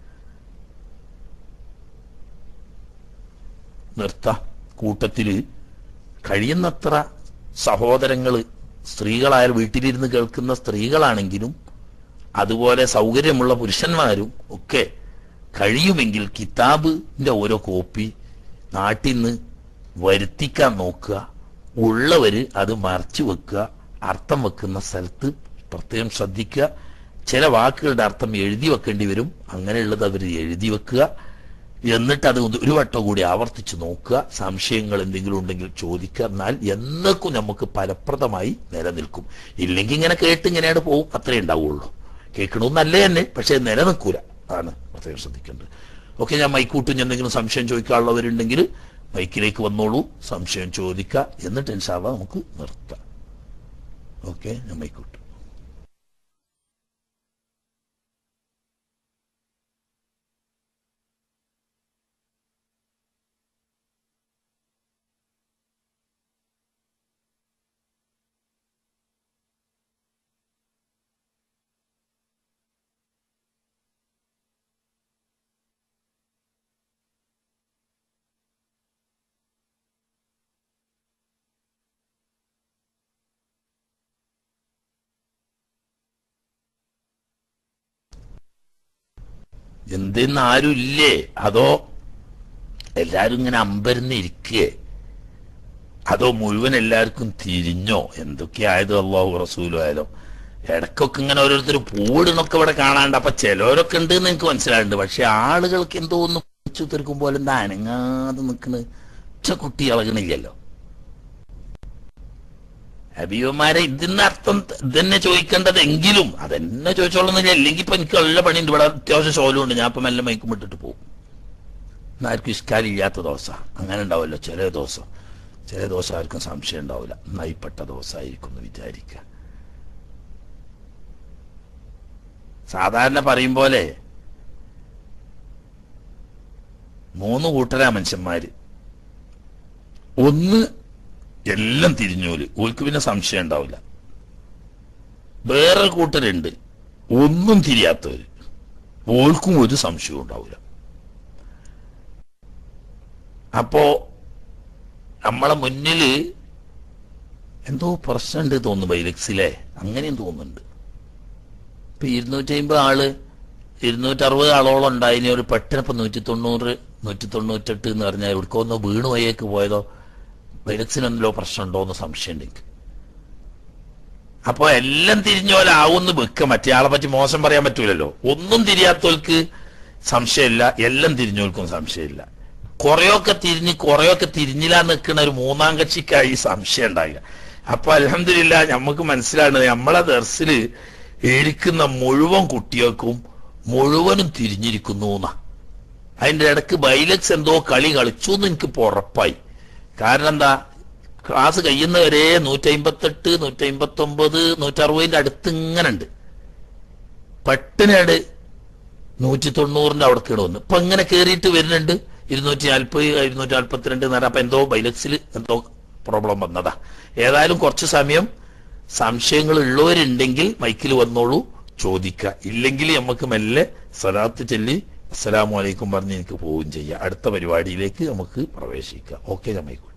S2: നിർത്ത കൂട്ടത്തില് കഴിയുന്നത്ര സഹോദരങ്ങള്, സ്ത്രീകളായാൽ വീട്ടിലിരുന്ന് കേൾക്കുന്ന സ്ത്രീകളാണെങ്കിലും അതുപോലെ സൗകര്യമുള്ള പുരുഷന്മാരും ഒക്കെ കഴിയുമെങ്കിൽ കിതാബിന്റെ ഓരോ കോപ്പി നാട്ടിൽ നിന്ന് വരുത്തിക്കാൻ നോക്കുക. ഉള്ളവര് അത് മറച്ചു വെക്കുക. അർത്ഥം വെക്കുന്ന സ്ഥലത്ത് പ്രത്യേകം ശ്രദ്ധിക്കുക. ചില വാക്കുകളുടെ അർത്ഥം എഴുതി വെക്കേണ്ടി വരും. അങ്ങനെയുള്ളത് അവർ എഴുതി വെക്കുക. എന്നിട്ട് അത് ഒരു വട്ടം കൂടി ആവർത്തിച്ച് നോക്കുക. സംശയങ്ങൾ എന്തെങ്കിലും ഉണ്ടെങ്കിൽ ചോദിക്കുക. എന്നാൽ എന്നൊക്കെ നമുക്ക് ഫലപ്രദമായി നിലനിൽക്കും. ഇല്ലെങ്കിൽ ഇങ്ങനെ കേട്ട് ഇങ്ങനെയാണ് പോകും. അത്രേ ഉണ്ടാവുള്ളൂ. കേൾക്കണമെന്നല്ലേ തന്നെ, പക്ഷെ നിലനിൽക്കൂല. ആണ് പ്രത്യേകം ശ്രദ്ധിക്കേണ്ടത്. ഓക്കെ, ഞാൻ മൈക്കൂട്ടും. എന്തെങ്കിലും സംശയം ചോദിക്കാനുള്ളവരുണ്ടെങ്കിൽ മൈക്കിലേക്ക് വന്നോളൂ, സംശയം ചോദിക്കുക. എന്നിട്ട് ഇൻഷാ അല്ലാഹ് നമുക്ക് നിർത്താം. ഓക്കെ, ഞാൻ മൈക്കൂട്ടും. എന്തെന്ന് ആരും ഇല്ലേ? അതോ എല്ലാരും ഇങ്ങനെ അമ്പരന്ന് ഇരിക്കേ? അതോ മുഴുവൻ എല്ലാവർക്കും തിരിഞ്ഞോ? എന്തൊക്കെയായത് അള്ളാഹു റസൂലും ആയാലോ. ഇടയ്ക്കൊക്കെ ഇങ്ങനെ ഓരോരുത്തർ പൂവിടുന്നൊക്കെ ഇവിടെ കാണാണ്ട്. അപ്പൊ ചിലവരൊക്കെ ഉണ്ട് എന്ന് എനിക്ക് മനസ്സിലായിട്ടുണ്ട്. പക്ഷെ ആളുകൾക്ക് എന്തോ ഒന്ന് പിടിച്ചു തീർക്കും പോലെ എന്താ അനങ്ങാതെ നിൽക്കുന്നത്? ഉച്ച കുട്ടി ഇളകണില്ലല്ലോ. ഹബീബന്മാരെ ഇതിന് അർത്ഥം ഇതന്നെ ചോദിക്കേണ്ടത്. എങ്കിലും അതെന്നെ ചോദിച്ചോളുന്നില്ല. അല്ലെങ്കിൽ ഇപ്പൊ എനിക്ക് നല്ല പണിയുണ്ട്. ഇവിടെ അത്യാവശ്യം ശോലമുണ്ട്. ഞാൻ ഇപ്പൊ മെല്ലെ മയക്കും വിട്ടിട്ട് പോകും. ആർക്കും ഇഷ്കാലില്ലാത്ത ദോശ അങ്ങനെ ഉണ്ടാവുമല്ലോ. ചില ദിവസം ചില ദോശ ആർക്കും സംശയം ഉണ്ടാവില്ല. നയിപ്പെട്ട ദോശമായിരിക്കും എന്ന് വിചാരിക്കുക. സാധാരണ പറയും പോലെ മൂന്ന് കൂട്ടരാ മനുഷ്യന്മാര്. ഒന്ന് എല്ലാം തിരിഞ്ഞോല്, ഓൽക്ക് പിന്നെ സംശയം ഉണ്ടാവില്ല. വേറെ കൂട്ടരുണ്ട് ഒന്നും തിരിയാത്തവര്, ഓൽക്കും ഒരു സംശയവും ഉണ്ടാവില്ല. അപ്പോ നമ്മളെ മുന്നില് എന്തോ പ്രശ്നമുണ്ട് തോന്നുന്നു. ബൈലക്സിലെ അങ്ങനെയും തോന്നുന്നുണ്ട്. ഇപ്പൊ ഇരുന്നൂറ്റി അമ്പത് ആള് ഇരുന്നൂറ്റി അറുപത് ആളോളം ഉണ്ടായിനി. ഒരു പെട്ടെന്ന് ഇപ്പൊ നൂറ്റി തൊണ്ണൂറ് നൂറ്റി തൊണ്ണൂറ്റെട്ട് എന്ന് പറഞ്ഞാൽ എവിടേക്കോ ഒന്ന് വീണു വയ്യേക്ക് പോയതോ വൈറക്സിനെന്തല്ലോ പ്രശ്നമുണ്ടോ എന്ന് സംശയം ഉണ്ട്. അപ്പൊ എല്ലാം തിരിഞ്ഞോലാവുന്ന് വെക്ക. മറ്റേ ആളെ പറ്റി മോശം പറയാൻ പറ്റൂലല്ലോ. ഒന്നും തിരിയാത്തവർക്ക് സംശയമില്ല, എല്ലാം തിരിഞ്ഞോൽക്കും സംശയമില്ല. കുറെയൊക്കെ തിരിഞ്ഞ് കുറെയൊക്കെ തിരിഞ്ഞില്ല നിൽക്കുന്ന ഒരു മൂന്നാം കക്ഷിക്കായി സംശയം ഉണ്ടാകുക. അപ്പൊ അൽഹംദുലില്ലാഹ് നമുക്ക് മനസ്സിലാകുന്നത് നമ്മളെ ദർസില് ഇരിക്കുന്ന മുഴുവൻ കുട്ടികൾക്കും മുഴുവനും തിരിഞ്ഞിരിക്കുന്നു എന്നാ. അതിന്റെ ഇടക്ക് ബൈലക്സ് എന്തോ കളി കളിച്ചു എന്ന് എനിക്ക് ഉറപ്പായി. കാരണം എന്താ, ക്ലാസ് കഴിയുന്നവരെ നൂറ്റി അമ്പത്തെട്ട് നൂറ്റി അമ്പത്തി ഒമ്പത് നൂറ്റി അറുപതിന്റെ അടുത്ത് ഇങ്ങനെ ഉണ്ട്. പെട്ടെന്നാട് നൂറ്റി തൊണ്ണൂറിന്റെ അവിടെ കിടന്നു. ഇപ്പൊ ഇങ്ങനെ കയറിയിട്ട് വരുന്നുണ്ട് ഇരുന്നൂറ്റി നാൽപ്പത് ഇരുന്നൂറ്റി നാൽപ്പത്തിരണ്ട് നേരം. അപ്പൊ എന്തോ ബൈലക്സിൽ എന്തോ പ്രോബ്ലം വന്നതാ. ഏതായാലും കുറച്ചു സമയം സംശയങ്ങൾ ഉള്ളവരുണ്ടെങ്കിൽ മൈക്കിൽ വന്നോളൂ, ചോദിക്കുക. ഇല്ലെങ്കിൽ നമുക്ക് മെല്ലെ സലാത്ത് ചൊല്ലി അസ്സലാമു അലൈക്കും പറഞ്ഞ് എനിക്ക് പോവുകയും ചെയ്യാം. അടുത്ത പരിപാടിയിലേക്ക് നമുക്ക് പ്രവേശിക്കാം. ഓക്കെ, നമ്മൈക്കോട്ടെ.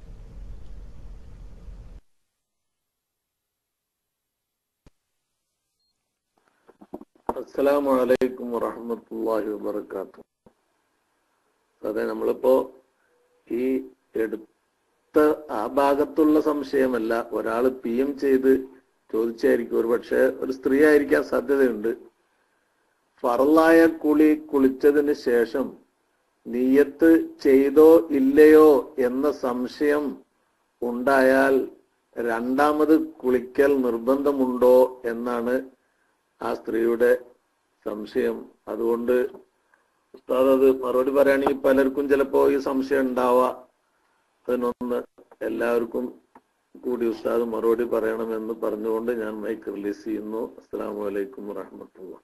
S3: അസ്സലാമു അലൈക്കും വറഹ്മത്തുള്ളാഹി വബറകാതുഹു. അതെ, നമ്മളിപ്പോ ഈ എടുത്ത ആ ഭാഗത്തുള്ള സംശയമല്ല, ഒരാള് പി എം ചെയ്ത് ചോദിച്ചായിരിക്കും. ഒരു പക്ഷെ ഒരു സ്ത്രീ ആയിരിക്കാൻ സാധ്യതയുണ്ട്. ഫറലായ കുളി കുളിച്ചതിന് ശേഷം നിയ്യത്ത് ചെയ്തോ ഇല്ലയോ എന്ന സംശയം ഉണ്ടായാൽ രണ്ടാമത് കുളിക്കൽ നിർബന്ധമുണ്ടോ എന്നാണ് ആ സ്ത്രീയുടെ സംശയം. അതുകൊണ്ട് ഉസ്താദ് അത് മറുപടി പറയുകയാണെങ്കിൽ പലർക്കും ചിലപ്പോ ഈ സംശയം ഉണ്ടാവാ. അതിനൊന്ന് എല്ലാവർക്കും കൂടി ഉസ്താദ് മറുപടി പറയണമെന്ന് പറഞ്ഞുകൊണ്ട് ഞാൻ മൈക്ക് റിലീസ് ചെയ്യുന്നു. അസ്സലാമു അലൈക്കും വറഹ്മത്തുള്ളാഹി.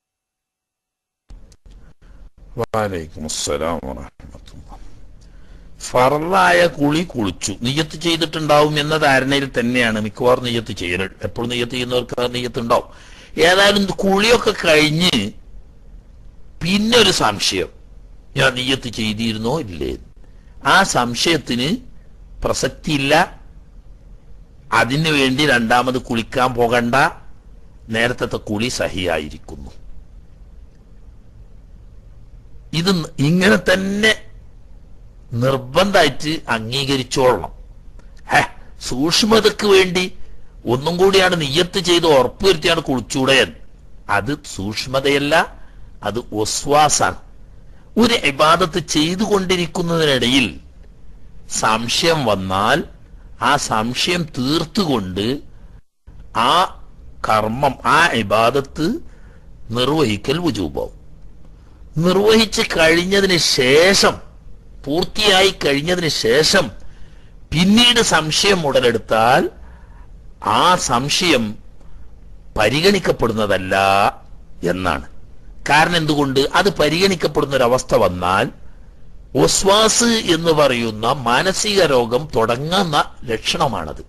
S1: വഅലൈക്കും അസ്സലാം വറഹ്മത്തുള്ളാഹി.
S2: ഫർളായ കുളി കുളിച്ചു, നിയ്യത്ത് ചെയ്തിട്ടുണ്ടാവും എന്ന ധാരണയിൽ തന്നെയാണ് മിക്കവാറും നിയ്യത്ത് ചെയ്യൽ. എപ്പോഴും നിയ്യത്ത് ചെയ്യുന്നവർക്ക് ആ നിയ്യത്ത് ഉണ്ടാവും. ഏതായാലും കുളിയൊക്കെ കഴിഞ്ഞ് പിന്നെ ഒരു സംശയം, ഞാൻ നിയ്യത്ത് ചെയ്തിരുന്നോ ഇല്ലേ? ആ സംശയത്തിന് പ്രസക്തിയില്ല, അതിനു വേണ്ടി രണ്ടാമത് കുളിക്കാൻ പോകണ്ട, നേരത്തെ കുളി സഹിയായിരിക്കുന്നു. ഇത് ഇങ്ങനെ തന്നെ നിർബന്ധമായിട്ട് അംഗീകരിച്ചോളണം. ഹേ, സൂക്ഷ്മതക്ക് വേണ്ടി ഒന്നും കൂടിയാണ് നിയ്യത്ത് ചെയ്ത് ഉറപ്പുവരുത്തിയാണ് കുളിച്ചൂടയൻ. അത് സൂക്ഷ്മതയല്ല, അത് ഒസ്വാസാണ്. ഒരു ഇബാദത്ത് ചെയ്തുകൊണ്ടിരിക്കുന്നതിനിടയിൽ സംശയം വന്നാൽ ആ സംശയം തീർത്തുകൊണ്ട് ആ കർമ്മം, ആ ഇബാദത്ത് നിർവഹിക്കൽ വുജൂബാവും. നിർവഹിച്ച് കഴിഞ്ഞതിന് ശേഷം, പൂർത്തിയായി കഴിഞ്ഞതിന് ശേഷം പിന്നീട് സംശയം ഉടലെടുത്താൽ ആ സംശയം പരിഗണിക്കപ്പെടുന്നതല്ല എന്നാണ്. കാരണം എന്തുകൊണ്ട്? അത് പരിഗണിക്കപ്പെടുന്ന ഒരവസ്ഥ വന്നാൽ ഒസ്വാസ് എന്ന് പറയുന്ന മാനസിക രോഗം തുടങ്ങുന്ന ലക്ഷണമാണത്.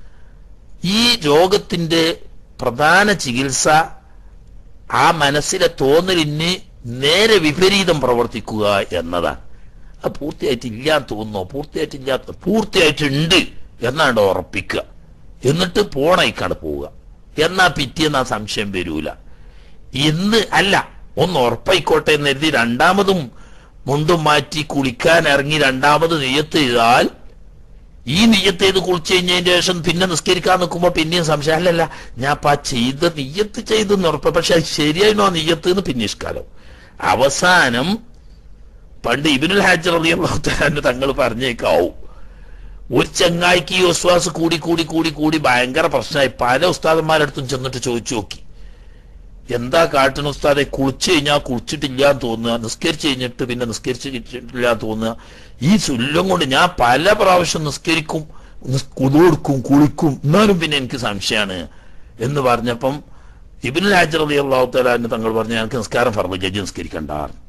S2: ഈ രോഗത്തിന്റെ പ്രധാന ചികിത്സ ആ മനസ്സിലെ തോന്നലിന് നേരെ വിപരീതം പ്രവർത്തിക്കുക എന്നതാണ്. അത് പൂർത്തിയായിട്ടില്ലാന്ന് തോന്നുന്നോ, പൂർത്തിയായിട്ടില്ല, പൂർത്തിയായിട്ടുണ്ട് എന്നാണ് ഉറപ്പിക്കുക. എന്നിട്ട് പോണേക്കാണ് പോവുക. എന്നാ പിറ്റേന്ന് ആ സംശയം വരൂല. ഇന്ന് അല്ല, ഒന്ന് ഉറപ്പായിക്കോട്ടെ എന്ന് കരുതി രണ്ടാമതും മുണ്ടും മാറ്റി കുളിക്കാൻ ഇറങ്ങി രണ്ടാമത് നിയ്യത്ത് ചെയ്താൽ, ഈ നിയ്യത്ത് ചെയ്ത് കുളിച്ചു കഴിഞ്ഞതിന് ശേഷം പിന്നെ നിസ്കരിക്കാൻ നിൽക്കുമ്പോ പിന്നെയും സംശയം, അല്ലല്ല ഞാൻ ആ ചെയ്ത് നിയ്യത്ത് ചെയ്തെന്ന് ഉറപ്പ്, പക്ഷെ അത് ശരിയായിരുന്നോ നിയ്യത്ത് എന്ന് പിന്നെ ഇഷ്കാലം. അവസാനം പണ്ട് ഇബ്നുൽ ഹാജർ റളിയല്ലാഹു തആല തങ്ങൾ പറഞ്ഞേക്കാവും, ഒരു ചങ്ങായിക്ക് ഈ ഒസ്വാസ് കൂടി കൂടി കൂടി കൂടി ഭയങ്കര പ്രശ്നമായി. പല ഉസ്താദന്മാരടുത്തും ചെന്നിട്ട് ചോദിച്ചു നോക്കി, എന്താ കാട്ടണ ഉസ്താദെ? കുളിച്ചു കഴിഞ്ഞാൽ കുളിച്ചിട്ടില്ല എന്ന് തോന്നുക, നിസ്കരിച്ചു കഴിഞ്ഞിട്ട് പിന്നെ നിസ്കരിച്ചിട്ടില്ല എന്ന് തോന്നുക. ഈ സുല്ലം കൊണ്ട് ഞാൻ പല പ്രാവശ്യം നിസ്കരിക്കും, കുതുകൊടുക്കും, കുളിക്കും, എന്നാലും പിന്നെ എനിക്ക് സംശയമാണ് എന്ന് പറഞ്ഞപ്പം ഇബ്നുൽ ഹാജർ റളിയല്ലാഹു തആല തങ്ങൾ പറഞ്ഞു, എനിക്ക് നിസ്കാരം ഫർള് ജഡ്ജി നിസ്കരിക്കണ്ട.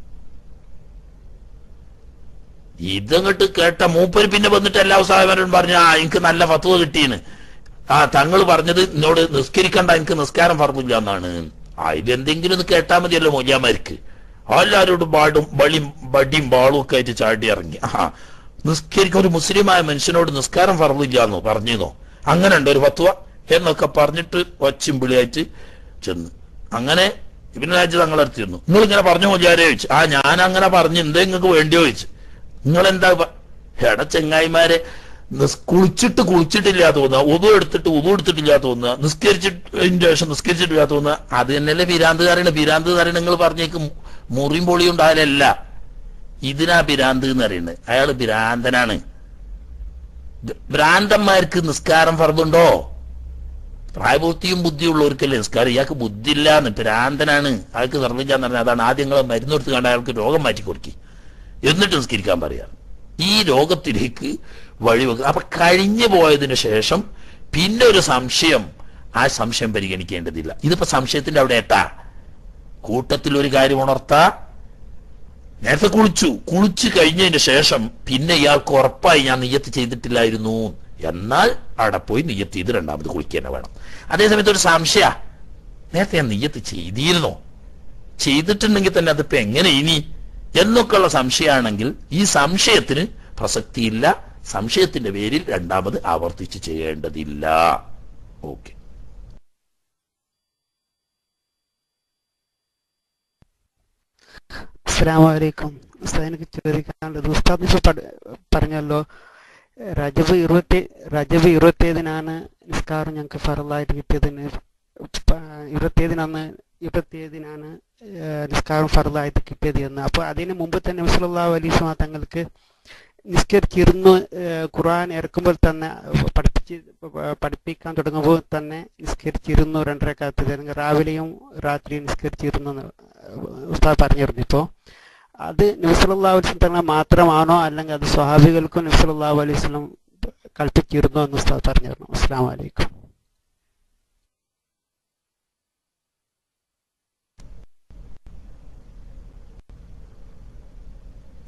S2: ഇതങ്ങോട്ട് കേട്ട മൂപ്പര് പിന്നെ വന്നിട്ട് എല്ലാ ഉസ്താദന്മാരോടും പറഞ്ഞു, ആ എനിക്ക് നല്ല ഫത്വ കിട്ടീന്ന്, ആ തങ്ങൾ പറഞ്ഞത് എന്നോട് നിസ്കരിക്കണ്ട, എനിക്ക് നിസ്കാരം ഫർളില്ല എന്നാണ്. ആ ഇതെന്തെങ്കിലും ഒന്ന് കേട്ടാൽ മതിയല്ലോ മൊയ്യാമാർക്ക്. എല്ലാവരോടും പാടും ബളിയും ബടിയും ബാളും ഒക്കെ ആയിട്ട് ചാടി ഇറങ്ങി. ആ നിസ്കരിക്ക ഒരു മുസ്ലിമായ മനുഷ്യനോട് നിസ്കാരം ഫർളില്ലാന്നോ പറഞ്ഞിരുന്നോ, അങ്ങനെ ഉണ്ട് ഒരു ഫത്വ എന്നൊക്കെ പറഞ്ഞിട്ട് ഒച്ചും പിളിയായിട്ട് ചെന്ന്. അങ്ങനെ ഇബ്നുൽ ഹാജർ തങ്ങളെടുത്തിരുന്നു, നിങ്ങൾ ഇങ്ങനെ പറഞ്ഞു മൊയ്യാരെ ചോദിച്ചു. ആ ഞാൻ അങ്ങനെ പറഞ്ഞു, എന്തേ നിങ്ങൾക്ക് വേണ്ടിയോ ചോദിച്ചു. നിങ്ങളെന്താ എട ചെങ്ങായിമാരെ, കുളിച്ചിട്ട് കുളിച്ചിട്ടില്ല തോന്നുക, ഉതു എടുത്തിട്ട് ഉതു എടുത്തിട്ടില്ല തോന്നുക, നിസ്കരിച്ചിട്ടതിന് ശേഷം നിസ്കരിച്ചിട്ടില്ല തോന്നുക, അത് തന്നെയല്ലേ പിരാന്ത് കറിയണ. പിരാന്ത് കറിയണ നിങ്ങൾ പറഞ്ഞേക്കും മുറിയും പൊളിയും ഉണ്ടായാലല്ല, ഇതിനാ പിരാന്ത് എന്ന് പറയുന്നത്. അയാള് ഭ്രാന്തനാണ്. ഭ്രാന്തന്മാർക്ക് നിസ്കാരം ഫർദുണ്ടോ? പ്രായപൂർത്തിയും ബുദ്ധിയുള്ളവർക്കല്ലേ നിസ്കാരം. ഇയാൾക്ക് ബുദ്ധി ഇല്ലാന്ന്, ഭ്രാന്തനാണ്, അയാൾക്ക് നിർമ്മിച്ചാന്ന് പറഞ്ഞാൽ അതാണ്. ആദ്യം നിങ്ങൾ മരുന്ന് കൊടുത്ത് കണ്ട അയാൾക്ക് രോഗം മാറ്റി കൊടുക്കി, എന്നിട്ട് നിസ്കരിക്കാൻ പറയാം. ഈ രോഗത്തിലേക്ക് വഴിവെക്കുക. അപ്പൊ കഴിഞ്ഞു പോയതിനു ശേഷം പിന്നെ ഒരു സംശയം, ആ സംശയം പരിഗണിക്കേണ്ടതില്ല. ഇതിപ്പോ സംശയത്തിന്റെ അവിടെ ഏട്ടാ കൂട്ടത്തിൽ ഒരു കാര്യം ഉണർത്താ, നേരത്തെ കുളിച്ചു, കുളിച്ചു കഴിഞ്ഞതിന് ശേഷം പിന്നെ ഇയാൾക്ക് ഉറപ്പായി ഞാൻ നിയ്യത്ത് ചെയ്തിട്ടില്ലായിരുന്നു, എന്നാൽ അവിടെ പോയി നിയ്യത്ത് ചെയ്ത് രണ്ടാമത് കുളിക്കുക തന്നെ വേണം. അതേസമയത്ത് ഒരു സംശയ, നേരത്തെ ഞാൻ നിയ്യത്ത് ചെയ്തിരുന്നോ, ചെയ്തിട്ടുണ്ടെങ്കിൽ തന്നെ അതിപ്പോ എങ്ങനെ ഇനി എന്നൊക്കെയുള്ള സംശയമാണെങ്കിൽ ഈ സംശയത്തിന് പ്രസക്തിയില്ല. സംശയത്തിന്റെ പേരിൽ രണ്ടാമത് ആവർത്തിച്ച് ചെയ്യേണ്ടതില്ല. ഓക്കെ.
S4: അസ്സലാമു അലൈക്കും. ഉസ്താദ്, എനിക്ക് ചോദിക്കാനുള്ളത്, ഉസ്താദ് ഇപ്പൊ പറഞ്ഞല്ലോ റജബ് ഇരുപത്തി റജബ് ഇരുപത്തിയേതിനാണ് നിസ്കാരം ഞങ്ങൾക്ക് ഫറലായിട്ട് കിട്ടിയതിന്, ഇരുപത്തിയേതിനാണ് ഇരുപത്തിയേതിനാണ് നിസ്കാരം ഫറലായിട്ട് കിട്ടിയത് എന്ന്. അപ്പോൾ അതിന് മുമ്പ് തന്നെ നബി സല്ലല്ലാഹു അലൈഹി വസല്ലം തങ്ങൾക്ക് നിസ്കരിച്ചിരുന്നു. ഖുർആൻ ഇറക്കുമ്പോൾ തന്നെ പഠിപ്പിച്ച് പഠിപ്പിക്കാൻ തുടങ്ങുമ്പോൾ തന്നെ നിസ്കരിച്ചിരുന്നു രണ്ട് റക്അത്ത്, രാവിലെയും രാത്രിയും നിസ്കരിച്ചിരുന്നു എന്ന് ഉസ്താദ് പറഞ്ഞിരുന്നു. ഇപ്പോൾ അത് നബി സല്ലല്ലാഹു അലൈഹി വസല്ലം തങ്ങൾ മാത്രമാണോ, അല്ലെങ്കിൽ അത് സ്വഹാബികൾക്കും നബി സല്ലല്ലാഹു അലൈഹി വസല്ലം കൽപ്പിച്ചിരുന്നു എന്ന് ഉസ്താദ് പറഞ്ഞിരുന്നു? അസ്സലാമു അലൈക്കും.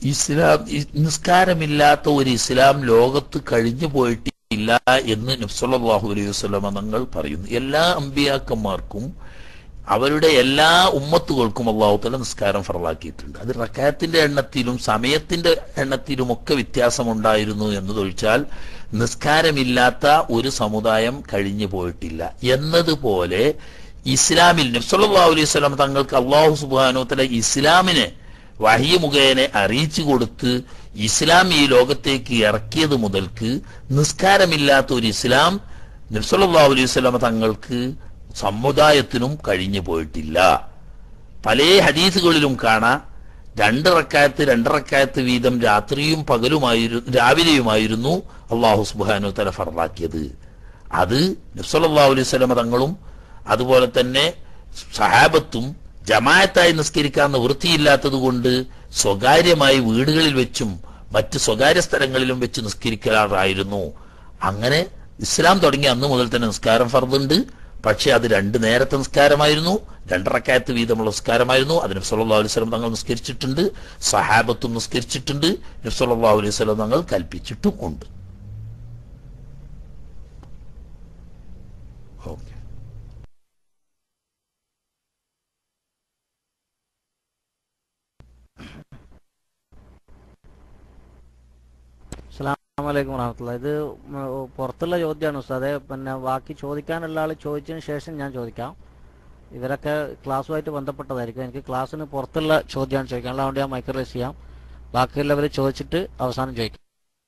S2: ഇസ്ലാം നിസ്കാരമില്ലാത്ത ഒരു ഇസ്ലാം ലോകത്ത് കഴിഞ്ഞു പോയിട്ടില്ല എന്ന് നബി സല്ലല്ലാഹു അലൈഹി വസല്ലം തങ്ങൾ പറയുന്നു. എല്ലാ അമ്പിയാക്കന്മാർക്കും അവരുടെ എല്ലാ ഉമ്മത്തുകൾക്കും അല്ലാഹു തആല നിസ്കാരം ഫർളാക്കിയിട്ടുണ്ട്. അത് റക്അത്തിന്റെ എണ്ണത്തിലും സമയത്തിന്റെ എണ്ണത്തിലും ഒക്കെ വ്യത്യാസമുണ്ടായിരുന്നു എന്നതൊഴിച്ചാൽ നിസ്കാരമില്ലാത്ത ഒരു സമുദായം കഴിഞ്ഞു പോയിട്ടില്ല. എന്നതുപോലെ ഇസ്ലാമിൽ നബി സല്ലല്ലാഹു അലൈഹി വസല്ലം തങ്ങൾക്ക് അല്ലാഹു സുബ്ഹാനഹു വ തആല ഇസ്ലാമിനെ വഹി മുഖേന അറിയിച്ചു കൊടുത്ത് ഇസ്ലാം ഈ ലോകത്തേക്ക് ഇറക്കിയത് മുതൽക്ക് നിസ്കാരമില്ലാത്ത ഒരു ഇസ്ലാം നബി സല്ലല്ലാഹു അലൈഹി വസല്ലം തങ്ങൾക്ക് സമുദായത്തിനും കഴിഞ്ഞു പോയിട്ടില്ല. പല ഹദീസുകളിലും കാണാം രണ്ട് റക്അത്ത് രണ്ട് റക്അത്ത് വീതം രാത്രിയും പകലുമായിരുന്നു രാവിലെയുമായിരുന്നു അല്ലാഹു സുബ്ഹാനഹു വ തആല ഫർളാക്കിയത്. അത് നബി സല്ലല്ലാഹു അലൈഹി വസല്ലം തങ്ങളും അതുപോലെ തന്നെ സഹാബത്തും ജമാഅത്തായി നിസ്കരിക്കാൻ നിവൃത്തിയില്ലാത്തത് കൊണ്ട് സ്വകാര്യമായി വീടുകളിൽ വെച്ചും മറ്റ് സ്വകാര്യ സ്ഥലങ്ങളിലും വെച്ച് നിസ്കരിക്കാറായിരുന്നു. അങ്ങനെ ഇസ്ലാം തുടങ്ങിയ അന്ന് മുതൽ തന്നെ നിസ്കാരം ഫർദുണ്ട്. പക്ഷെ അത് രണ്ട് നേരത്തെ നിസ്കാരമായിരുന്നു, രണ്ടറക്കായത്ത് വീതമുള്ള നിസ്കാരമായിരുന്നു. അത് നബി സല്ലല്ലാഹു അലൈഹി വസല്ലം തങ്ങൾ നിസ്കരിച്ചിട്ടുണ്ട്, സഹാബത്തും നിസ്കരിച്ചിട്ടുണ്ട്, നബി സല്ലല്ലാഹു അലൈഹി വസല്ലം തങ്ങൾ കൽപ്പിച്ചിട്ടും ഉണ്ട്. ഓക്കെ.
S5: അസ്സലാമു അലൈക്കും വറഹ്മത്തുള്ളാഹി. ഇത് പുറത്തുള്ള ചോദ്യമാണ് ഉസ്താദെ. പിന്നെ ബാക്കി ചോദിക്കാനുള്ള ആൾ ചോദിച്ചതിന് ശേഷം ഞാൻ ചോദിക്കാം. ഇവരൊക്കെ ക്ലാസ്സുമായിട്ട് ബന്ധപ്പെട്ടതായിരിക്കും. എനിക്ക് ക്ലാസ്സിന് പുറത്തുള്ള ചോദ്യമാണ് ചോദിക്കാനുള്ളത്. അതുകൊണ്ട് ഞാൻ മൈക്ക് റൈസ് ചെയ്യാം. ബാക്കിയുള്ളവർ ചോദിച്ചിട്ട് അവസാനം ചോദിക്കാം.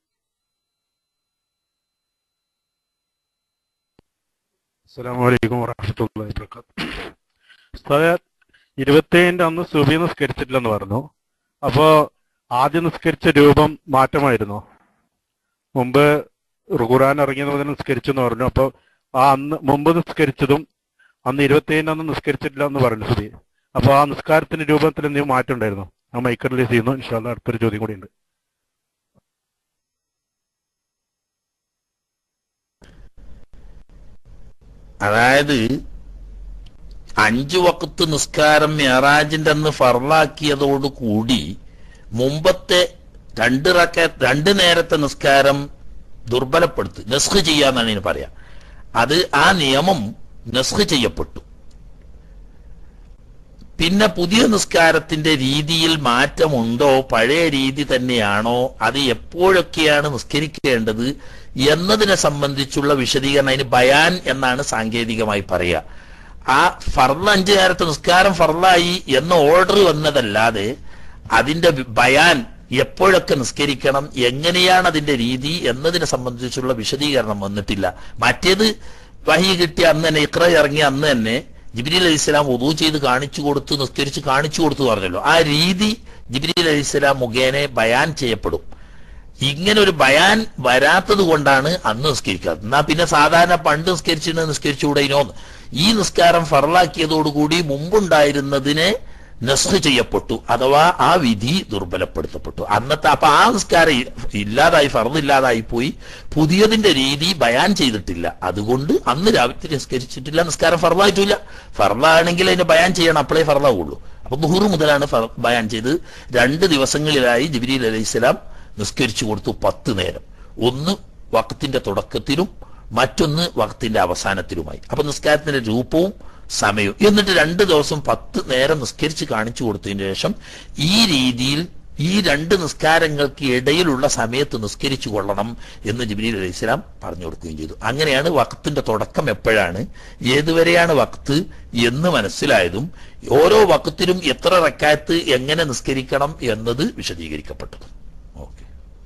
S6: അസ്സലാമു അലൈക്കും വറഹ്മത്തുള്ളാഹി വബറകാതുഹു. ഉസ്താദേ, ഇരുപത്തേഴിന്റെ അന്ന് സുബഹി നിസ്കരിച്ചിട്ടില്ലെന്ന് പറഞ്ഞു. അപ്പോ ആദ്യം നിസ്കരിച്ച രൂപം മാറ്റമായിരുന്നു. മുമ്പ് ഖുർആൻ ഇറങ്ങിയത് മുതൽ നിസ്കരിച്ചു എന്ന് പറഞ്ഞു. അപ്പൊ ആ അന്ന് മുമ്പ് നിസ്കരിച്ചതും അന്ന് ഇരുപത്തിയേഴിന് അന്ന് നിസ്കരിച്ചിട്ടില്ല എന്ന് പറഞ്ഞു സുബഹി. അപ്പൊ ആ നിസ്കാരത്തിന്റെ രൂപത്തിൽ എന്തെങ്കിലും മാറ്റം ഉണ്ടായിരുന്നു? ആ മൈക്ക് റിലീസ് ചെയ്യുന്നു. ഇൻഷാ അല്ലാഹ് അടുത്തൊരു ചോദ്യം കൂടി ഉണ്ട്.
S2: അതായത് അഞ്ചു വഖത്ത് നിസ്കാരം മിഅ്റാജിന്റെ അന്ന് ഫർളാക്കിയതോട് കൂടി മുമ്പത്തെ രണ്ട് റക്അത്ത് രണ്ട് നേരത്തെ നിസ്കാരം ദുർബലപ്പെടുത്തി നസ്ഖ് ചെയ്യാന്നാണ് ഇതിന് പറയാ. അത് ആ നിയമം നസ്ഖ് ചെയ്യപ്പെട്ടു. പിന്നെ പുതിയ നിസ്കാരത്തിന്റെ രീതിയിൽ മാറ്റമുണ്ടോ, പഴയ രീതി തന്നെയാണോ, അത് എപ്പോഴൊക്കെയാണ് നിസ്കരിക്കേണ്ടത് എന്നതിനെ സംബന്ധിച്ചുള്ള വിശദീകരണം അതിന് ബയാൻ എന്നാണ് സാങ്കേതികമായി പറയുക. ആ ഫർള് അഞ്ചു നേരത്തെ നിസ്കാരം ഫർളായി എന്ന ഓർഡർ വന്നതല്ലാതെ അതിന്റെ ബയാൻ എപ്പോഴൊക്കെ നിസ്കരിക്കണം, എങ്ങനെയാണ് അതിന്റെ രീതി എന്നതിനെ സംബന്ധിച്ചുള്ള വിശദീകരണം വന്നിട്ടില്ല. മറ്റേത് വഹി കിട്ടിയ അന്ന് തന്നെ, ഇഖ്റ ഇറങ്ങിയ അന്ന് തന്നെ ജിബ്രീൽ അലൈഹിസ്സലാം വുദൂ ചെയ്ത് കാണിച്ചു കൊടുത്ത് നിസ്കരിച്ച് കാണിച്ചു കൊടുത്തു പറഞ്ഞല്ലോ. ആ രീതി ജിബ്രീൽ അലൈഹിസ്സലാം മുഖേന ബയാൻ ചെയ്യപ്പെടും. ഇങ്ങനെ ഒരു ബയാൻ വരാത്തത് കൊണ്ടാണ് അന്ന് നിസ്കരിക്കാത്തത്. എന്നാ പിന്നെ സാധാരണ പണ്ട് നിസ്കരിച്ചിട്ട് നിസ്കരിച്ചുകൂടേനോന്ന്. ഈ നിസ്കാരം ഫർളാക്കിയതോടുകൂടി മുമ്പുണ്ടായിരുന്നതിനെ നസ്ഖ് ചെയ്യപ്പെട്ടു, അഥവാ ആ വിധി ദുർബലപ്പെടുത്തപ്പെട്ടു. അന്നത്തെ അപ്പൊ ആ നിസ്കാരം ഇല്ലാതായി, ഫർദ് ഇല്ലാതായി പോയി. പുതിയതിന്റെ രീതി ബയാൻ ചെയ്തിട്ടില്ല. അതുകൊണ്ട് അന്ന് രാവിലെ നിസ്കരിച്ചിട്ടില്ല, നിസ്കാരം ഫർദായിട്ടില്ല. ഫർദാണെങ്കിൽ അതിനെ ബയാൻ ചെയ്യണം, അപ്പോഴേ ഫർദാവുള്ളൂ. അപ്പൊ ദുഹൂർ മുതലാണ് ബയാൻ ചെയ്ത്. രണ്ട് ദിവസങ്ങളിലായി ജിബ്രീൽ അലൈഹിസ്സലാം നിസ്കരിച്ചു കൊടുത്തു പത്ത് നേരം. ഒന്ന് വഖത്തിന്റെ തുടക്കത്തിലും മറ്റൊന്ന് വഖത്തിന്റെ അവസാനത്തിലുമായി. അപ്പൊ നിസ്കാരത്തിന്റെ രൂപവും സമയവും. എന്നിട്ട് രണ്ട് ദിവസം പത്ത് നേരം നിസ്കരിച്ച് കാണിച്ചു കൊടുത്തതിന് ശേഷം ഈ രീതിയിൽ ഈ രണ്ട് നിസ്കാരങ്ങൾക്ക് ഇടയിലുള്ള സമയത്ത് നിസ്കരിച്ചു കൊള്ളണം എന്ന് ജിബ്രീൽ അലൈഹിസ്സലാം പറഞ്ഞു കൊടുക്കുകയും ചെയ്തു. അങ്ങനെയാണ് വഖത്തിന്റെ തുടക്കം എപ്പോഴാണ്, ഏതുവരെയാണ് വഖത്ത് എന്ന് മനസ്സിലായതും ഓരോ വഖത്തിലും എത്ര റക്അത്ത് എങ്ങനെ നിസ്കരിക്കണം എന്നത് വിശദീകരിക്കപ്പെട്ടതും. ഓക്കെ.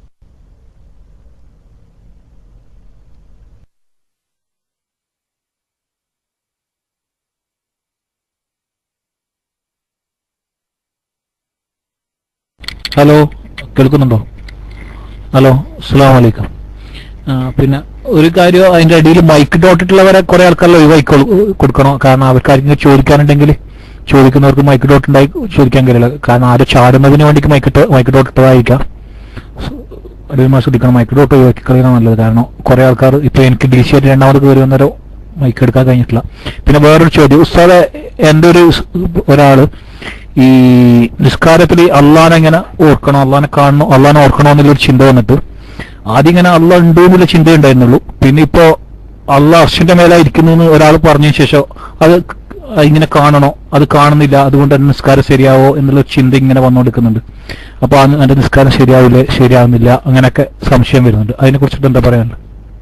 S7: ഹലോ, കേൾക്കുന്നുണ്ടോ? ഹലോ, അസ്സലാമു അലൈക്കും. പിന്നെ ഒരു കാര്യം, അതിന്റെ അടിയിൽ മൈക്ക് ഡോട്ടിട്ടുള്ളവരെ കുറെ ആൾക്കാരെ ഒഴിവാക്കി കൊടുക്കണോ? കാരണം അവർക്ക് ആരെങ്കിലും ചോദിക്കാനുണ്ടെങ്കിൽ ചോദിക്കുന്നവർക്ക് മൈക്ക് ഡോട്ട് ഉണ്ടായി ചോദിക്കാൻ കഴിയില്ല. കാരണം ആരും ചാടുന്നതിന് വേണ്ടി മൈക്ക് മൈക്ക് ഡോട്ട് ഇട്ടതായിരിക്കാം. ഒരു ശ്രദ്ധിക്കണം, മൈക്ക് ഡോട്ട് ഒഴിവാക്കി കളയണം നല്ലത്. കാരണം കുറെ ആൾക്കാർ ഇപ്പൊ എനിക്ക് ഡി സി ആയിട്ട് രണ്ടാമത് കയറി വന്നേരം മൈക്ക് എടുക്കാൻ കഴിഞ്ഞിട്ടില്ല. പിന്നെ വേറൊരു ചോദ്യം, ഉസ്താദെ, എൻ്റെ ഒരു ഒരാള് ഈ നിസ്കാരത്തിൽ അള്ളാനെ എങ്ങനെ ഓർക്കണോ, അള്ളാനെ കാണണോ, അള്ളാനെ ഓർക്കണോ എന്നുള്ളൊരു ചിന്ത വന്നിട്ട് ആദ്യം ഇങ്ങനെ അള്ളാഹ് ഉണ്ട് എന്നുള്ള ചിന്ത ഉണ്ടായിരുന്നുള്ളൂ. പിന്നെ ഇപ്പോ അള്ളാഹ് അർശിന്റെ മേലെ ഇരിക്കുന്നു ഒരാൾ പറഞ്ഞതിന് ശേഷം അത് ഇങ്ങനെ കാണണോ, അത് കാണുന്നില്ല, അതുകൊണ്ട് തന്നെ നിസ്കാരം ശരിയാവോ എന്നുള്ള ചിന്ത ഇങ്ങനെ വന്നുകൊടുക്കുന്നുണ്ട്. അപ്പൊ എന്റെ നിസ്കാരം ശരിയാവില്ലേ, ശരിയാവുന്നില്ല, അങ്ങനെയൊക്കെ സംശയം വരുന്നുണ്ട്. അതിനെ കുറിച്ചിട്ട് എന്താ പറയാനുള്ളത്?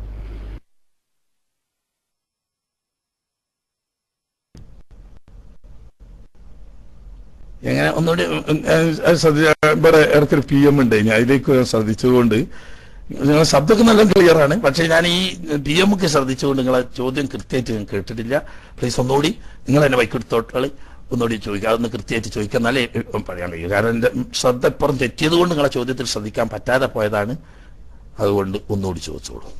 S1: എങ്ങനെ ഒന്നുകൂടി ശ്രദ്ധിച്ച ഇടയ്ക്കൊരു പി എം ഉണ്ട്, ഞാൻ അതിലേക്ക് ശ്രദ്ധിച്ചുകൊണ്ട് നിങ്ങൾ ശബ്ദമൊക്കെ നല്ല ക്ലിയർ ആണ്, പക്ഷെ ഞാൻ ഈ പി എം ഒക്കെ ശ്രദ്ധിച്ചുകൊണ്ട് നിങ്ങളെ ചോദ്യം കൃത്യമായിട്ട് ഞാൻ കേട്ടിട്ടില്ല. പ്ലീസ് ഒന്നുകൂടി നിങ്ങൾ എന്നെ വൈക്കെടുത്തോട്ടളി ഒന്നുകൂടി ചോദിക്കുക, അതൊന്ന് കൃത്യമായിട്ട് ചോദിക്കുക, എന്നാലേ പറയാൻ കഴിയും. കാരണം എൻ്റെ ശ്രദ്ധ ഇപ്പുറം തെറ്റിയത് കൊണ്ട് നിങ്ങളെ ചോദ്യത്തിൽ ശ്രദ്ധിക്കാൻ പറ്റാതെ പോയതാണ്. അതുകൊണ്ട് ഒന്നുകൂടി ചോദിച്ചോളൂ.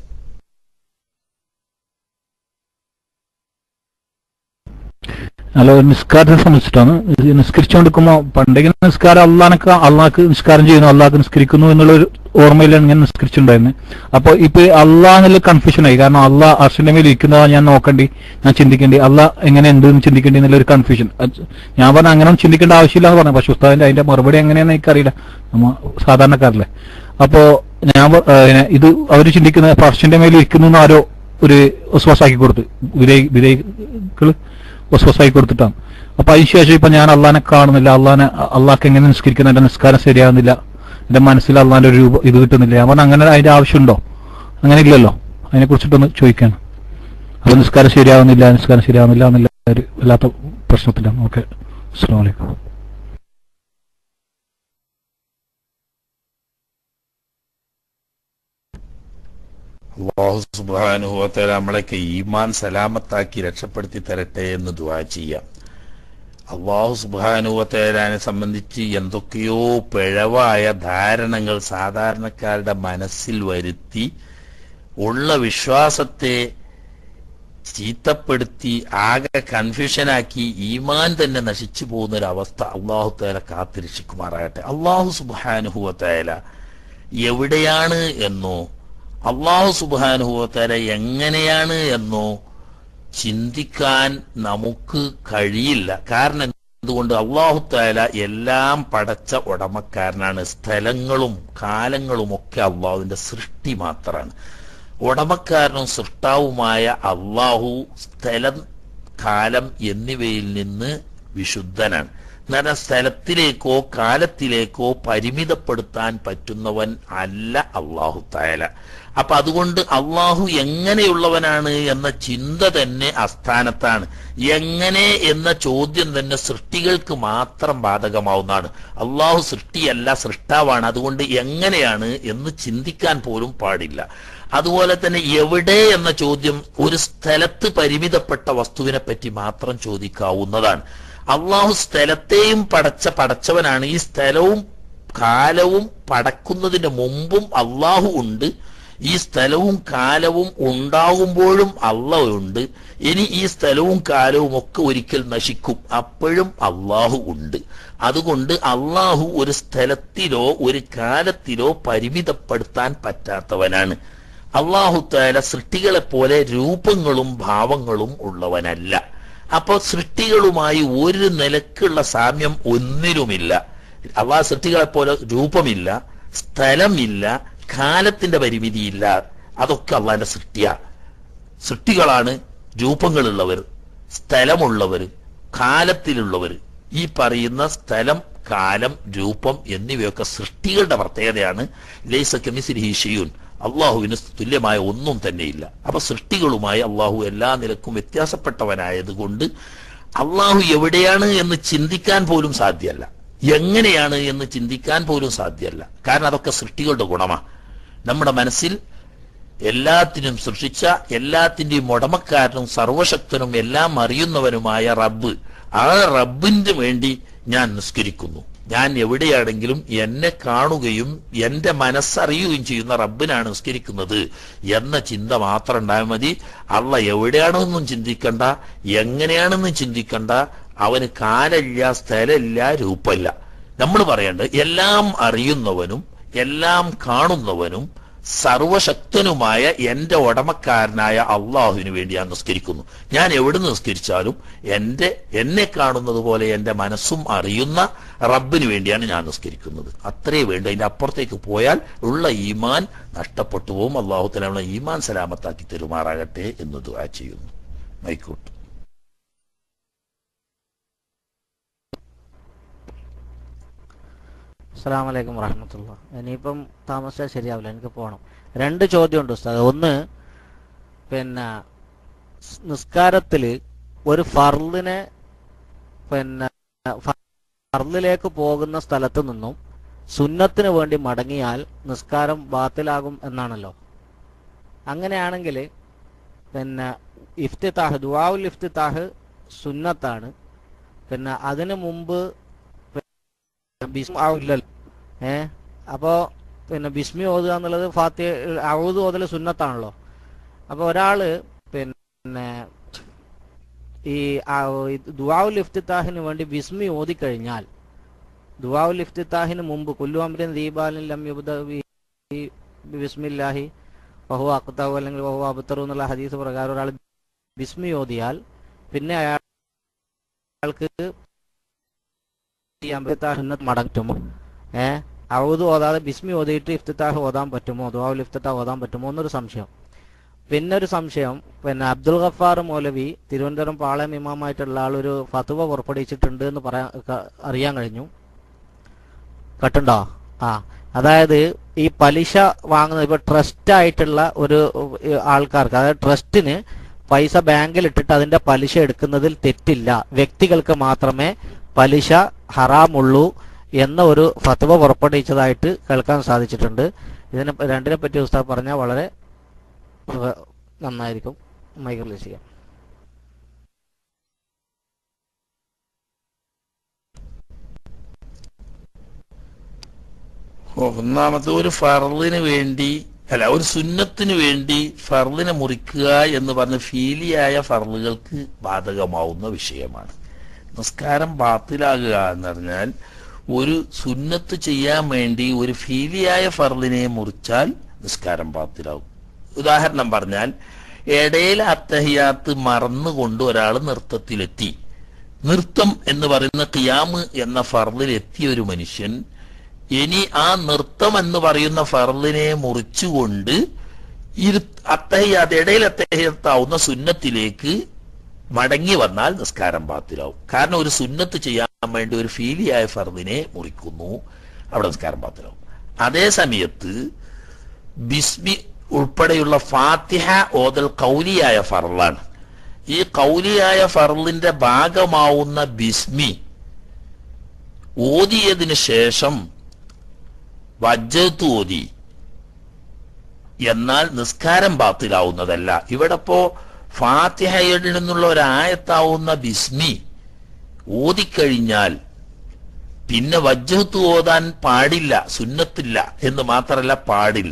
S7: അല്ല, നിസ്കാരത്തെ സംബന്ധിച്ചിട്ടാണ്. നിസ്കരിച്ചുകൊണ്ടിരിക്കുമ്പോൾ പണ്ടെങ്കിൽ നിസ്കാരം അള്ളാനൊക്കെ അള്ളാഹ്ക്ക് നിസ്കാരം ചെയ്യുന്നു, അള്ളാഹ്ക്ക് നിസ്കരിക്കുന്നു എന്നുള്ളൊരു ഓർമ്മയിലാണ് ഞാൻ നിസ്കരിച്ചിട്ടുണ്ടായിരുന്നത്. അപ്പൊ ഇപ്പൊ അള്ളാഹ് കൺഫ്യൂഷനായി. കാരണം അള്ളാഹ് അർശന്റെ മേൽ ഇരിക്കുന്നതാ ഞാൻ നോക്കണ്ടി, ഞാൻ ചിന്തിക്കേണ്ടി, അള്ളാഹ് എങ്ങനെ എന്ത് ചിന്തിക്കേണ്ടി എന്നുള്ളൊരു കൺഫ്യൂഷൻ. ഞാൻ പറഞ്ഞ അങ്ങനെ ചിന്തിക്കേണ്ട ആവശ്യമില്ല എന്ന് പറഞ്ഞു. പക്ഷെ ഉസ്താദിന്റെ അതിന്റെ മറുപടി എങ്ങനെയാണെന്ന് എനിക്കറിയില്ല, നമ്മ സാധാരണക്കാരല്ലേ. അപ്പോ ഞാൻ ഇത് അവര് ചിന്തിക്കുന്ന അർശന്റെ മേൽ ഇരിക്കുന്നു ആരോ ഒരു വിശ്വാസാക്കി കൊടുത്ത് വിധേയ വിധേയകള് വസ്വസായി കൊടുത്തിട്ടാണ്. അപ്പൊ അതിനുശേഷം ഇപ്പൊ ഞാൻ അള്ളാനെ കാണുന്നില്ല, അള്ളാനെ അള്ളാഹ്ക്ക് എങ്ങനെ നിസ്കരിക്കുന്ന, എന്റെ നിസ്കാരം ശരിയാവുന്നില്ല, എന്റെ മനസ്സിൽ അള്ളാന്റെ ഒരു രൂപ ഇത് കിട്ടുന്നില്ല. ഞാൻ പറഞ്ഞ അങ്ങനെ അതിന്റെ ആവശ്യമുണ്ടോ? അങ്ങനെ ഇല്ലല്ലോ. അതിനെ കുറിച്ചിട്ടൊന്ന് ചോദിക്കാണ്. അപ്പൊ നിസ്കാരം ശരിയാവുന്നില്ല, നിസ്കാരം ശരിയാവുന്നില്ല എന്നുള്ള ഒരു വല്ലാത്ത പ്രശ്നത്തിലാണ്. ഓക്കെ, അസ്സലാമു അലൈക്കും.
S2: അല്ലാഹു സുബ്ഹാനഹു വ തആല നമ്മളെയൊക്കെ ഈമാൻ സലാമത്താക്കി രക്ഷപ്പെടുത്തി തരട്ടെ എന്ന് ദുആ ചെയ്യാം. അല്ലാഹു സുബ്ഹാനഹു വ തആലയെ സംബന്ധിച്ച് എന്തൊക്കെയോ പിഴവായ ധാരണകൾ സാധാരണക്കാരുടെ മനസ്സിൽ വരുത്തി ഉള്ള വിശ്വാസത്തെ ചീത്തപ്പെടുത്തി ആകെ കൺഫ്യൂഷനാക്കി ഈമാൻ തന്നെ നശിച്ചു പോകുന്ന ഒരു അവസ്ഥ അല്ലാഹു തആല കാത്തിരക്ഷിക്കുമാറാകട്ടെ. അല്ലാഹു സുബ്ഹാനഹു വ തആല എവിടെയാണ് എന്നോ അല്ലാഹു സുബ്ഹാനഹു വ തആല എങ്ങനെയാണ് എന്നോ ചിന്തിക്കാൻ നമുക്ക് കഴിയില്ല. കാരണം എന്തുകൊണ്ട്? അല്ലാഹു തആല എല്ലാം പടച്ച ഉടമക്കാരനാണ്. സ്ഥലങ്ങളും കാലങ്ങളും ഒക്കെ അല്ലാഹുവിന്റെ സൃഷ്ടി മാത്രമാണ്. ഉടമക്കാരനും സൃഷ്ടാവുമായ അല്ലാഹു സ്ഥലം, കാലം എന്നിവയിൽ നിന്ന് വിശുദ്ധനാണ്. എന്നാൽ സ്ഥലത്തിലേക്കോ കാലത്തിലേക്കോ പരിമിതപ്പെടുത്താൻ പറ്റുന്നവൻ അല്ല അല്ലാഹു തആല. അപ്പൊ അതുകൊണ്ട് അള്ളാഹു എങ്ങനെയുള്ളവനാണ് എന്ന ചിന്ത തന്നെ അസ്ഥാനത്താണ്. എങ്ങനെ എന്ന ചോദ്യം തന്നെ സൃഷ്ടികൾക്ക് മാത്രം ബാധകമാവുന്നതാണ്. അള്ളാഹു സൃഷ്ടിയല്ല, സൃഷ്ടാവാണ്. അതുകൊണ്ട് എങ്ങനെയാണ് എന്ന് ചിന്തിക്കാൻ പോലും പാടില്ല. അതുപോലെ തന്നെ എവിടെ എന്ന ചോദ്യം ഒരു സ്ഥലത്ത് പരിമിതപ്പെട്ട വസ്തുവിനെ പറ്റി മാത്രം ചോദിക്കാവുന്നതാണ്. അള്ളാഹു സ്ഥലത്തെയും പടച്ച പടച്ചവനാണ്. ഈ സ്ഥലവും കാലവും പടക്കുന്നതിന് മുമ്പും അള്ളാഹു ഉണ്ട്. ഈ സ്ഥലവും കാലവും ഉണ്ടാകുമ്പോഴും അള്ളാഹു ഉണ്ട്. ഇനി ഈ സ്ഥലവും കാലവും ഒക്കെ ഒരിക്കൽ നശിക്കും, അപ്പോഴും അള്ളാഹു ഉണ്ട്. അതുകൊണ്ട് അള്ളാഹു ഒരു സ്ഥലത്തിലോ ഒരു കാലത്തിലോ പരിമിതപ്പെടുത്താൻ പറ്റാത്തവനാണ്. അള്ളാഹു തആല സൃഷ്ടികളെ പോലെ രൂപങ്ങളും ഭാവങ്ങളും ഉള്ളവനല്ല. അപ്പൊ സൃഷ്ടികളുമായി ഒരു നിലക്കുള്ള സാമ്യം ഒന്നിലുമില്ല. അള്ളാഹു സൃഷ്ടികളെ പോലെ രൂപമില്ല, സ്ഥലമില്ല, കാലത്തിന്റെ പരിമിതിയില്ല. അതൊക്കെ അള്ളാന്റെ സൃഷ്ടിയാ. സൃഷ്ടികളാണ് രൂപങ്ങളുള്ളവർ, സ്ഥലമുള്ളവർ, കാലത്തിലുള്ളവർ. ഈ പറയുന്ന സ്ഥലം, കാലം, രൂപം എന്നിവയൊക്കെ സൃഷ്ടികളുടെ പ്രത്യേകതയാണ്. ലൈസ കമിസ്ലിഹി ശൈഉൻ, അള്ളാഹുവിന് തുല്യമായ ഒന്നും തന്നെയില്ല. അപ്പൊ സൃഷ്ടികളുമായി അള്ളാഹു എല്ലാ നിലക്കും വ്യത്യാസപ്പെട്ടവനായതുകൊണ്ട് അള്ളാഹു എവിടെയാണ് എന്ന് ചിന്തിക്കാൻ പോലും സാധ്യമല്ല, എങ്ങനെയാണ് എന്ന് ചിന്തിക്കാൻ പോലും സാധ്യമല്ല. കാരണം അതൊക്കെ സൃഷ്ടികളുടെ ഗുണമാണ്. നമ്മുടെ മനസ്സിൽ എല്ലാത്തിനും സൃഷ്ടിച്ച എല്ലാത്തിന്റെയും ഉടമക്കാരനും സർവശക്തനും എല്ലാം അറിയുന്നവനുമായ റബ്ബ്, ആ റബ്ബിന് വേണ്ടി ഞാൻ നിസ്കരിക്കുന്നു. ഞാൻ എവിടെയാണെങ്കിലും എന്നെ കാണുകയും എന്റെ മനസ്സറിയുകയും ചെയ്യുന്ന റബ്ബിനാണ് നിസ്കരിക്കുന്നത് എന്ന ചിന്ത മാത്രം ഉണ്ടായാൽ മതി. അള്ളാഹ് എവിടെയാണെന്നും ചിന്തിക്കണ്ട, എങ്ങനെയാണെന്നും ചിന്തിക്കണ്ട. അവന് കാലമില്ല, സ്ഥലമില്ല, രൂപമില്ല. നമ്മൾ പറയേണ്ടത് എല്ലാം അറിയുന്നവനും എല്ലാം കാണുന്നവനും സർവശക്തനുമായ എന്റെ ഉടമക്കാരനായ അള്ളാഹുവിന് വേണ്ടി ഞാൻ നിസ്കരിക്കുന്നു. ഞാൻ എവിടെ നിസ്കരിച്ചാലും എന്റെ എന്നെ കാണുന്നത് പോലെ എന്റെ മനസ്സും അറിയുന്ന റബ്ബിന് വേണ്ടിയാണ് ഞാൻ നിസ്കരിക്കുന്നത്. അത്രേ വേണ്ട. അതിന്റെ അപ്പുറത്തേക്ക് പോയാൽ ഉള്ള ഈമാൻ നഷ്ടപ്പെട്ടു പോകും. അള്ളാഹു തആല ഈമാൻ സലാമത്താക്കി തെരുമാറാകട്ടെ എന്ന് ദുആ ചെയ്യുന്നു. മൈക്കോട്ട്.
S5: അസ്സലാമു അലൈക്കും വറഹ്മത്തുള്ളാഹി. ഇനിയിപ്പം താമസിച്ചാൽ ശരിയാവില്ല, എനിക്ക് പോകണം. രണ്ട് ചോദ്യമുണ്ട് ഉസ്താദ്. ഒന്ന്, പിന്നെ നിസ്കാരത്തിൽ ഒരു ഫർളിനെ പിന്നെ ഫർളിലേക്ക് പോകുന്ന സ്ഥലത്ത് നിന്നും സുന്നത്തിന് വേണ്ടി മടങ്ങിയാൽ നിസ്കാരം ബാത്തിലാകും എന്നാണല്ലോ. അങ്ങനെയാണെങ്കിൽ പിന്നെ ഇഫ്തിതാഹ്, ദുആഉൽ ഇഫ്തിതാഹ് സുന്നത്താണ്. പിന്നെ അതിനു മുമ്പ് ബിസ്മി ആവില്ലല്ലോ. ഏ അപ്പോൾ പിന്നെ ബിസ്മി ഓതുക എന്നുള്ളത് ഫാത്തിഹ ഔദ് ഓതൽ സുന്നത്താണല്ലോ. അപ്പോൾ ഒരാൾ പിന്നെ ഈ ദുആഉൽ ഇഫ്തിതാഹിന് വേണ്ടി ബിസ്മി ഓതിക്കഴിഞ്ഞാൽ ദുആഉൽ ഇഫ്തിതാഹിന് മുമ്പ് കുല്ലു അംരിൻ ദീബാലിൻ ലം യുബ്ദ ബിസ്മില്ലാഹി വഹുവ അഖ്തഉ അല്ലെങ്കിൽ വഹുവ അബ്തറു എന്നുള്ള ഹദീസ് പ്രകാരം ഒരാൾ ബിസ്മി ഓതിയാൽ പിന്നെ അയാൾക്ക് മടങ്ങുമോ? ഏഹ് ഔദ് ഓതാതെ ബിസ്മി ഓതിയിട്ട് ഇഫ്തിതാഹ് ഓതാൻ പറ്റുമോ? ദുആഉൽ ഇഫ്തിതാഹ് ഓതാൻ പറ്റുമോ എന്നൊരു സംശയം. പിന്നെ ഒരു സംശയം, പിന്നെ അബ്ദുൽ ഗഫാർ മൗലവി തിരുവനന്തപുരം പാളയം ഇമാമായിട്ടുള്ള ആളൊരു ഫത്വ പുറപ്പെടുവിച്ചിട്ടുണ്ട് എന്ന് പറയാൻ അറിയാൻ കഴിഞ്ഞു. കേട്ടുണ്ടോ? ആ, അതായത് ഈ പലിശ വാങ്ങുന്നത് ഇപ്പൊ ട്രസ്റ്റ് ആയിട്ടുള്ള ഒരു ആൾക്കാർക്ക്, അതായത് ട്രസ്റ്റിന് പൈസ ബാങ്കിൽ ഇട്ടിട്ട് അതിന്റെ പലിശ എടുക്കുന്നതിൽ തെറ്റില്ല, വ്യക്തികൾക്ക് മാത്രമേ പലിശ ഹറാമുള്ളൂ എന്ന ഒരു ഫത്വ പുറപ്പെടുവിച്ചതായിട്ട് കേൾക്കാൻ സാധിച്ചിട്ടുണ്ട്. ഇതിനെ രണ്ടിനെ പറ്റി ഉസ്താദ് പറഞ്ഞാൽ വളരെ നന്നായിരിക്കും. മൈക്ക് റിലീസ് ചെയ്യാം.
S2: ഒന്നാമത്തെ, ഒരു ഫർളിന് വേണ്ടി അല്ല ഒരു സുന്നത്തിന് വേണ്ടി ഫർളിനെ മുറിക്കുക എന്ന് പറഞ്ഞ ഫീലിയായ ഫർളുകൾക്ക് ബാധകമാവുന്ന വിഷയമാണ്. നിസ്കാരം ബാത്തിലാകുക എന്ന് പറഞ്ഞാൽ ഒരു സുന്നത്ത് ചെയ്യാൻ വേണ്ടി ഒരു ഫീലിയായ ഫർളിനെ മുറിച്ചാൽ നിസ്കാരം ബാത്തിലാവും. ഉദാഹരണം പറഞ്ഞാൽ, ഇടയിൽ അത്തഹിയാത്ത് മറന്നുകൊണ്ട് ഒരാൾ നൃത്തത്തിലെത്തി. നൃത്തം എന്ന് പറയുന്ന ഖിയാമ് എന്ന ഫർളിൽ എത്തിയ ഒരു മനുഷ്യൻ ഇനി ആ നൃത്തം എന്ന് പറയുന്ന ഫർളിനെ മുറിച്ചുകൊണ്ട് ഇരു അത്തഹിയാത്ത് ഇടയിൽ അത്തഹിയാത്താവുന്ന സുന്നത്തിലേക്ക് മടങ്ങി വന്നാൽ നിസ്കാരം ബാത്തിലാവും. കാരണം ഒരു സുന്നത്ത് ചെയ്യാൻ വേണ്ടി ഒരു ഫീലിയായ ഫർദിനെ മുറിക്കുന്നു, അവിടെ നിസ്കാരം ബാത്തിലാവും. അതേ സമയത്ത് ബിസ്മി ഉൾപ്പെടെയുള്ള ഫാത്തിഹ ഓതൽ കൗലിയായ ഫർളാണ്. ഈ കൗലിയായ ഫർളിന്റെ ഭാഗമാവുന്ന ബിസ്മി ഓതിയതിനു ശേഷം വജ്ജത്ത് ഓതി എന്നാൽ നിസ്കാരം ബാത്തിലാവുന്നതല്ല. ഇവിടെ ഇപ്പോ ഫാത്തിഹയിൽ നിന്നുള്ള ഒരായത്താവുന്ന ബിസ്മി ഓതിക്കഴിഞ്ഞാൽ പിന്നെ വജ്ജത്ത് ഓതാൻ പാടില്ല, സുന്നത്തില്ല എന്ന് മാത്രമല്ല പാടില്ല.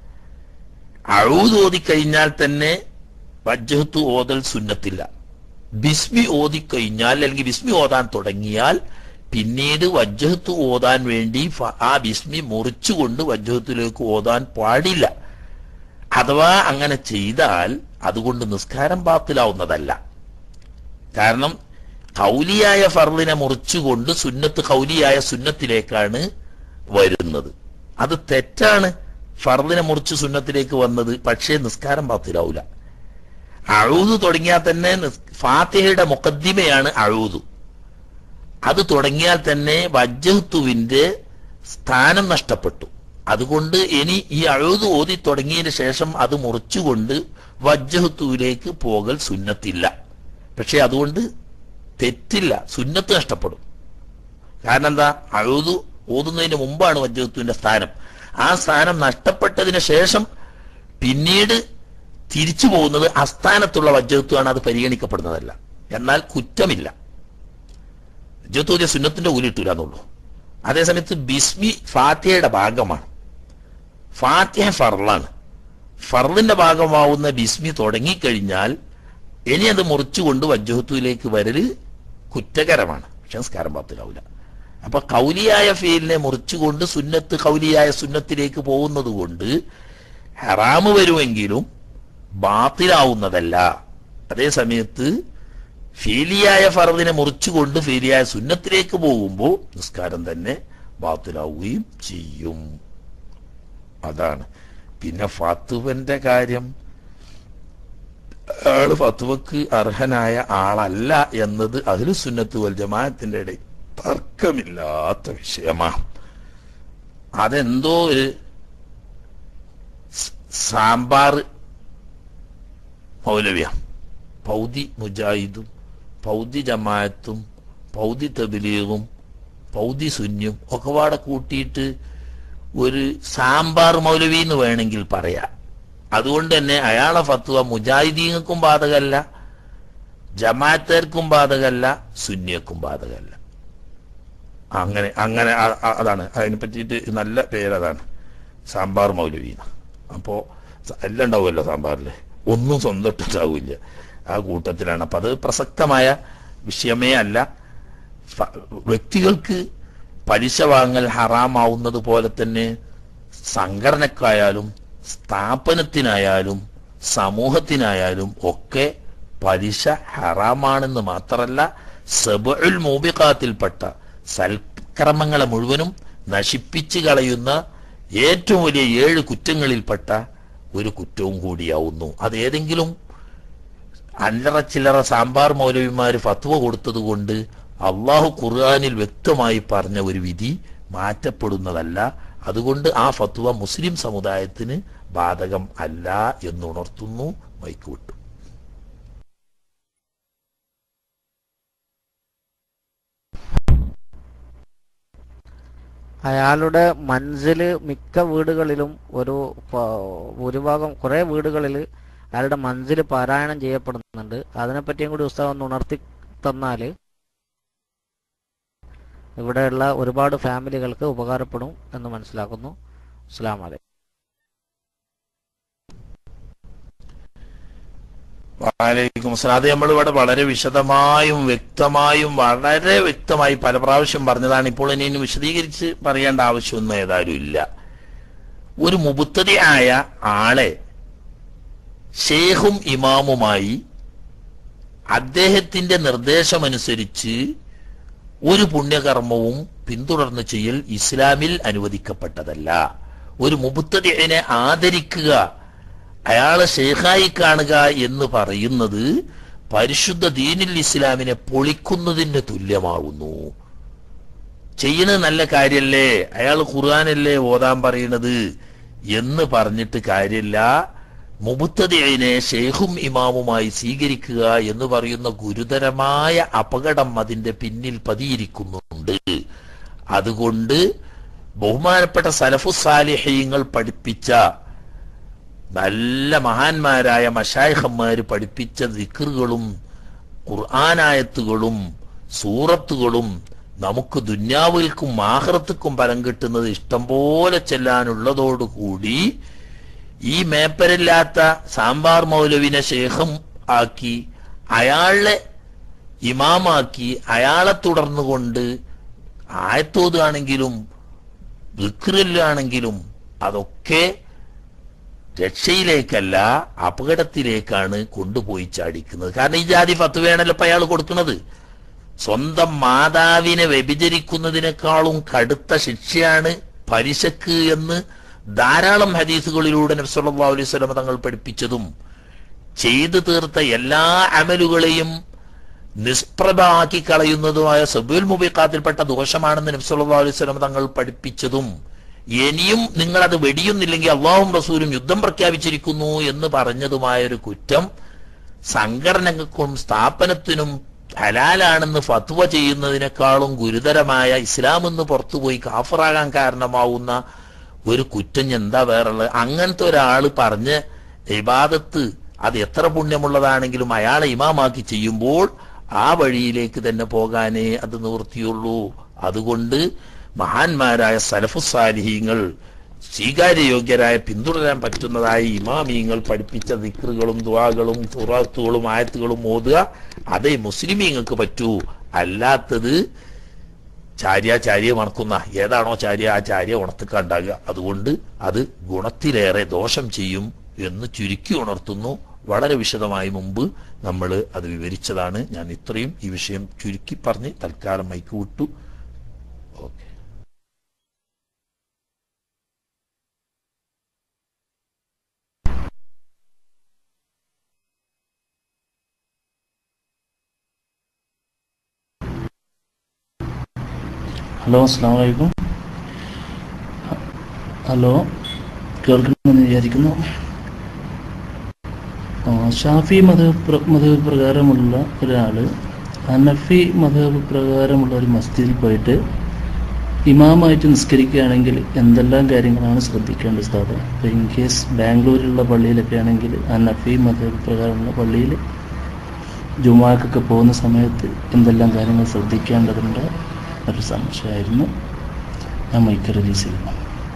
S2: അഊദ് ഓതിക്കഴിഞ്ഞാൽ തന്നെ വജ്ജത്ത് ഓതൽ സുന്നത്തില്ല. ബിസ്മി ഓതിക്കഴിഞ്ഞാൽ അല്ലെങ്കിൽ ബിസ്മി ഓതാൻ തുടങ്ങിയാൽ പിന്നീട് വജ്ജത്ത് ഓതാൻ വേണ്ടി ആ ബിസ്മി മുറിച്ചുകൊണ്ട് വജ്ജത്തിലേക്ക് ഓതാൻ പാടില്ല. അഥവാ അങ്ങനെ ചെയ്താൽ അതുകൊണ്ട് നിസ്കാരം ബാത്തിലാവുന്നതല്ല. കാരണം കൗലിയായ ഫർളിനെ മുറിച്ചുകൊണ്ട് സുന്നത്ത് കൗലിയായ സുന്നത്തിലേക്കാണ് വരുന്നത്. അത് തെറ്റാണ്. ഫർളിനെ മുറിച്ച് സുന്നത്തിലേക്ക് വന്നത്, പക്ഷേ നിസ്കാരം ബാത്തിലാവൂല. അഊദ് തുടങ്ങിയാൽ തന്നെ ഫാത്തിഹയുടെ മുഖദ്ദിമയാണ് അഊദ്. അത് തുടങ്ങിയാൽ തന്നെ വജ്ജത്തുവിന്റെ സ്ഥാനം നഷ്ടപ്പെട്ടു. അതുകൊണ്ട് ഇനി ഈ അഊദ് ഓതി തുടങ്ങിയതിന് ശേഷം അത് മുറിച്ചുകൊണ്ട് വജ്ജത്തുവിലേക്ക് പോകൽ സുന്നത്തില്ല. പക്ഷെ അതുകൊണ്ട് തെറ്റില്ല, സുന്നത്ത് നഷ്ടപ്പെടും. കാരണം എന്താ? അഊദ് ഓതുന്നതിന് മുമ്പാണ് വജ്ജത്തുവിന്റെ സ്ഥാനം. ആ സ്ഥാനം നഷ്ടപ്പെട്ടതിന് ശേഷം പിന്നീട് തിരിച്ചു പോകുന്നത് അസ്ഥാനത്തുള്ള വജ്ജത്തുവാണ്, അത് പരിഗണിക്കപ്പെടുന്നതല്ല. എന്നാൽ കുറ്റമില്ല. വജ്ജത്ത് സുന്നത്തിന്റെ ഊരിട്ടില്ല എന്നുള്ളൂ. അതേസമയത്ത് ബിസ്മി ഫാത്തിഹയുടെ ഭാഗമാണ്. ഫാത്തിഹ ഫർളാണ്. ഫർളിന്റെ ഭാഗമാവുന്ന ബിസ്മി തുടങ്ങിക്കഴിഞ്ഞാൽ ഇനി അത് മുറിച്ചുകൊണ്ട് വജ്ജത്തുവിലേക്ക് വരല് കുറ്റകരമാണ്. പക്ഷെ നിസ്കാരം ബാത്തിലാവില്ല. അപ്പൊ കൗലിയായ ഫീലിനെ മുറിച്ചുകൊണ്ട് സുന്നത്ത് കൗലിയായ സുന്നത്തിലേക്ക് പോകുന്നത് കൊണ്ട് ഹറാമ് വരുമെങ്കിലും ബാത്തിലാവുന്നതല്ല. അതേ സമയത്ത് ഫീലിയായ ഫർദിനെ മുറിച്ചുകൊണ്ട് ഫീലിയായ സുന്നത്തിലേക്ക് പോകുമ്പോൾ നിസ്കാരം തന്നെ ബാത്തിലാവുകയും ചെയ്യും. അതാണ്. പിന്നെ ഫത്വന്റെ കാര്യം, ആള് ഫത്വക്ക് അർഹനായ ആളല്ല എന്നത് അഹ്ലു സുന്നത്ത് വൽ ജമാഅത്തിന്റെ ഇടയിൽ തർക്കമില്ലാത്ത വിഷയമാണ്. അതെന്തോ ഒരു സാമ്പാർ മൗലവിയ, പൗതി മുജാഹിദും പൗതി ജമാഅത്തും പൗതി തബ്ലീഗും പൗതി സുന്നിയും ഒക്കെ പാടെ കൂട്ടിയിട്ട് ഒരു സാമ്പാർ മൗലവി എന്ന് വേണമെങ്കിൽ പറയാം. അതുകൊണ്ട് തന്നെ അയാളെ ഫത്വ മുജാഹിദീങ്ങൾക്കും ബാധകല്ല, ജമാഅത്തേർക്കും ബാധകല്ല, സുന്നിയക്കും ബാധകല്ല. അങ്ങനെ അങ്ങനെ അതാണ് അതിനെ പറ്റിയിട്ട് നല്ല പേരതാണ്, സാമ്പാർ മൗലവി. അപ്പോ എല്ലാം ഉണ്ടാവുമല്ലോ സാമ്പാറിൽ, ഒന്നും സ്വന്തം ഇട്ടിട്ടാവില്ല, ആ കൂട്ടത്തിലാണ്. അപ്പൊ അത് പ്രസക്തമായ വിഷയമേ അല്ല. വ്യക്തികൾക്ക് പലിശ വാങ്ങൽ ഹറാമാവുന്നത് പോലെ തന്നെ സംഘടനക്കായാലും സ്ഥാപനത്തിനായാലും സമൂഹത്തിനായാലും ഒക്കെ പലിശ ഹറാമാണെന്ന് മാത്രമല്ല, സബഉൽ മൂബിഖാത്തിൽപ്പെട്ട സൽക്രമങ്ങളെ മുഴുവനും നശിപ്പിച്ചു കളയുന്ന ഏറ്റവും വലിയ ഏഴ് കുറ്റങ്ങളിൽപ്പെട്ട ഒരു കുറ്റവും കൂടിയാവുന്നു. അതേതെങ്കിലും അല്ലറ ചില്ലറ സാമ്പാർ മൗലവിമാര് ഫത്വ കൊടുത്തത് കൊണ്ട് അള്ളാഹു ഖുർആനിൽ വ്യക്തമായി പറഞ്ഞ ഒരു വിധി മാറ്റപ്പെടുന്നതല്ല. അതുകൊണ്ട് ആ ഫത്വ മുസ്ലിം സമുദായത്തിന് ബാധകം അല്ല എന്നുണർത്തുന്നു. മൈക്ക് വിട്ടു.
S5: അയാളുടെ മൻസില് മിക്ക വീടുകളിലും ഒരു ഭൂരിഭാഗം കുറെ വീടുകളിൽ അയാളുടെ മൻസില് പാരായണം ചെയ്യപ്പെടുന്നുണ്ട്. അതിനെപ്പറ്റിയും കൂടി ഉസ്താദ് ഒന്ന് ഉണർത്തി തന്നാല് ഇവിടെയുള്ള ഒരുപാട് ഫാമിലികൾക്ക് ഉപകാരപ്പെടും എന്ന് മനസ്സിലാക്കുന്നു. അസ്സലാമു അലൈക്കും.
S2: വഅലൈക്കും അസ്സലാം. അത് നമ്മളിവിടെ വളരെ വിശദമായും വ്യക്തമായും വളരെ വ്യക്തമായി പല പ്രാവശ്യം പറഞ്ഞതാണ്. ഇപ്പോൾ ഇനി വിശദീകരിച്ച് പറയേണ്ട ആവശ്യമൊന്നും ഏതായാലും ഇല്ല. ഒരു മുബ്തദിആയ ആളെ ഷേഖും ഇമാമുമായി അദ്ദേഹത്തിന്റെ നിർദ്ദേശമനുസരിച്ച് ഒരു പുണ്യകർമ്മവും പിന്തുടർന്ന് ചെയ്യൽ ഇസ്ലാമിൽ അനുവദിക്കപ്പെട്ടതല്ല. ഒരു മുബ്തദിഇനെ ആദരിക്കുക, അയാളെ ഷേഖായി കാണുക എന്ന് പറയുന്നത് പരിശുദ്ധ ദീനിൽ ഇസ്ലാമിനെ പൊളിക്കുന്നതിന് തുല്യമാകുന്നു. ചെയ്യുന്നത് നല്ല കാര്യല്ലേ, അയാൾ ഖുർആനല്ലേ ഓതാൻ പറയുന്നത് എന്ന് പറഞ്ഞിട്ട് കാര്യമില്ല. മുബ്തദിഇനെ ഷേഖും ഇമാമുമായി സ്വീകരിക്കുക എന്ന് പറയുന്ന ഗുരുതരമായ അപകടം അതിന്റെ പിന്നിൽ പതിയിരിക്കുന്നുണ്ട്. അതുകൊണ്ട് ബഹുമാനപ്പെട്ട സലഫുസ് സാലിഹീങ്ങൾ പഠിപ്പിച്ച നല്ല മഹാന്മാരായ മശായിഖന്മാര് പഠിപ്പിച്ച ദിക്റുകളും ഖുർആനായത്തുകളും സൂറത്തുകളും നമുക്ക് ദുന്യാവിൽക്കും ആഖിറത്തുക്കും ഫലം കിട്ടുന്നത് ഇഷ്ടം പോലെ ചെല്ലാനുള്ളതോടുകൂടി ഈ മേപ്പരില്ലാത്ത സാമ്പാർ മൗലവിനെ ശേഖം ആക്കി അയാളെ ഇമാമാക്കി അയാളെ തുടർന്നുകൊണ്ട് ആയത്തോതാണെങ്കിലും ദിക്റിലാണെങ്കിലും അതൊക്കെ രക്ഷയിലേക്കല്ല അപകടത്തിലേക്കാണ് കൊണ്ടുപോയി ചാടിക്കുന്നത്. കാരണം ഈ ജാതി ഫത്വയാണല്ലോ ഇപ്പൊ അയാൾ കൊടുക്കുന്നത്. സ്വന്തം മാതാവിനെ വ്യഭിചരിക്കുന്നതിനേക്കാളും കടുത്ത ശിക്ഷയാണ് പലിശക്ക് എന്ന് ധാരാളം ഹദീസുകളിലൂടെ നബി സല്ലല്ലാഹു അലൈഹി വസല്ലം തങ്ങൾ പഠിപ്പിച്ചതും ചെയ്തു തീർത്ത എല്ലാ അമലുകളെയും നിഷ്പ്രഭമാക്കി കളയുന്നതുമായ സബുൽ മുബീഖാത്തിൽപ്പെട്ട ദോഷമാണെന്ന് നബി സല്ലല്ലാഹു അലൈഹി വസല്ലം തങ്ങൾ പഠിപ്പിച്ചതും ഇനിയും നിങ്ങളത് വെടിയുന്നില്ലെങ്കിൽ അള്ളാഹും റസൂലും യുദ്ധം പ്രഖ്യാപിച്ചിരിക്കുന്നു എന്ന് പറഞ്ഞതുമായ ഒരു കുറ്റം സംഘടനകൾക്കും സ്ഥാപനത്തിനും ഹലാലാണെന്ന് ഫത്വ ചെയ്യുന്നതിനേക്കാളും ഗുരുതരമായ ഇസ്ലാം എന്ന് പുറത്തുപോയി കാഫറാകാൻ കാരണമാവുന്ന ഒരു കുറ്റം എന്താ വേറുള്ളത്? അങ്ങനത്തെ ഒരാൾ പറഞ്ഞ് ഇബാദത്ത് അത് എത്ര പുണ്യമുള്ളതാണെങ്കിലും അയാളെ ഇമാമാക്കി ചെയ്യുമ്പോൾ ആ വഴിയിലേക്ക് തന്നെ പോകാനേ അത് നിവൃത്തിയുള്ളൂ. അതുകൊണ്ട് മഹാന്മാരായ സലഫുസ് സാലിഹീങ്ങൾ സ്വീകാര്യയോഗ്യരായ പിന്തുടരാൻ പറ്റുന്നതായ ഇമാമീങ്ങൾ പഠിപ്പിച്ച ദിക്റുകളും ദുആകളും ഖുറാത്തുകളും ആയത്തുകളും ഓതുക, അതേ മുസ്ലിമീങ്ങൾക്ക് പറ്റൂ. അല്ലാത്തത് ചാര്യ ചാര്യ മണക്കുന്ന ഏതാണോ ചാര്യ ആ ചാര്യ ഉണർത്തിക്കാണ്ടാകുക. അതുകൊണ്ട് അത് ഗുണത്തിലേറെ ദോഷം ചെയ്യും എന്ന് ചുരുക്കി ഉണർത്തുന്നു. വളരെ വിശദമായി മുമ്പ് നമ്മൾ അത് വിവരിച്ചതാണ്. ഞാൻ ഇത്രയും ഈ വിഷയം ചുരുക്കി പറഞ്ഞ് തൽക്കാലം മൈക്ക് വിട്ടു. ഓക്കെ.
S8: ഹലോ, അസ്സലാമു അലൈക്കും. ഹലോ, കേൾക്കണമെന്ന് വിചാരിക്കുന്നു. ഷാഫി മദ്ഹബ് മദ്ഹബ് പ്രകാരമുള്ള ഒരാൾ ഹനഫി മദ്ഹബ് പ്രകാരമുള്ള ഒരു മസ്ജിദിൽ പോയിട്ട് ഇമാമായിട്ട് നിസ്കരിക്കുകയാണെങ്കിൽ എന്തെല്ലാം കാര്യങ്ങളാണ് ശ്രദ്ധിക്കേണ്ടത് ഉസ്താദ്? ഇപ്പോൾ ഇൻ കേസ് ബാംഗ്ലൂരിലുള്ള പള്ളിയിലൊക്കെ ആണെങ്കിൽ ഹനഫി മദ്ഹബ് പ്രകാരമുള്ള പള്ളിയിൽ ജുമാക്കൊക്കെ പോകുന്ന സമയത്ത് എന്തെല്ലാം കാര്യങ്ങൾ ശ്രദ്ധിക്കേണ്ടതുണ്ട് ഒരു സംശയമായിരുന്നു. ഞാൻ മൈക്ക് റിലീസ് ചെയ്യുന്നു.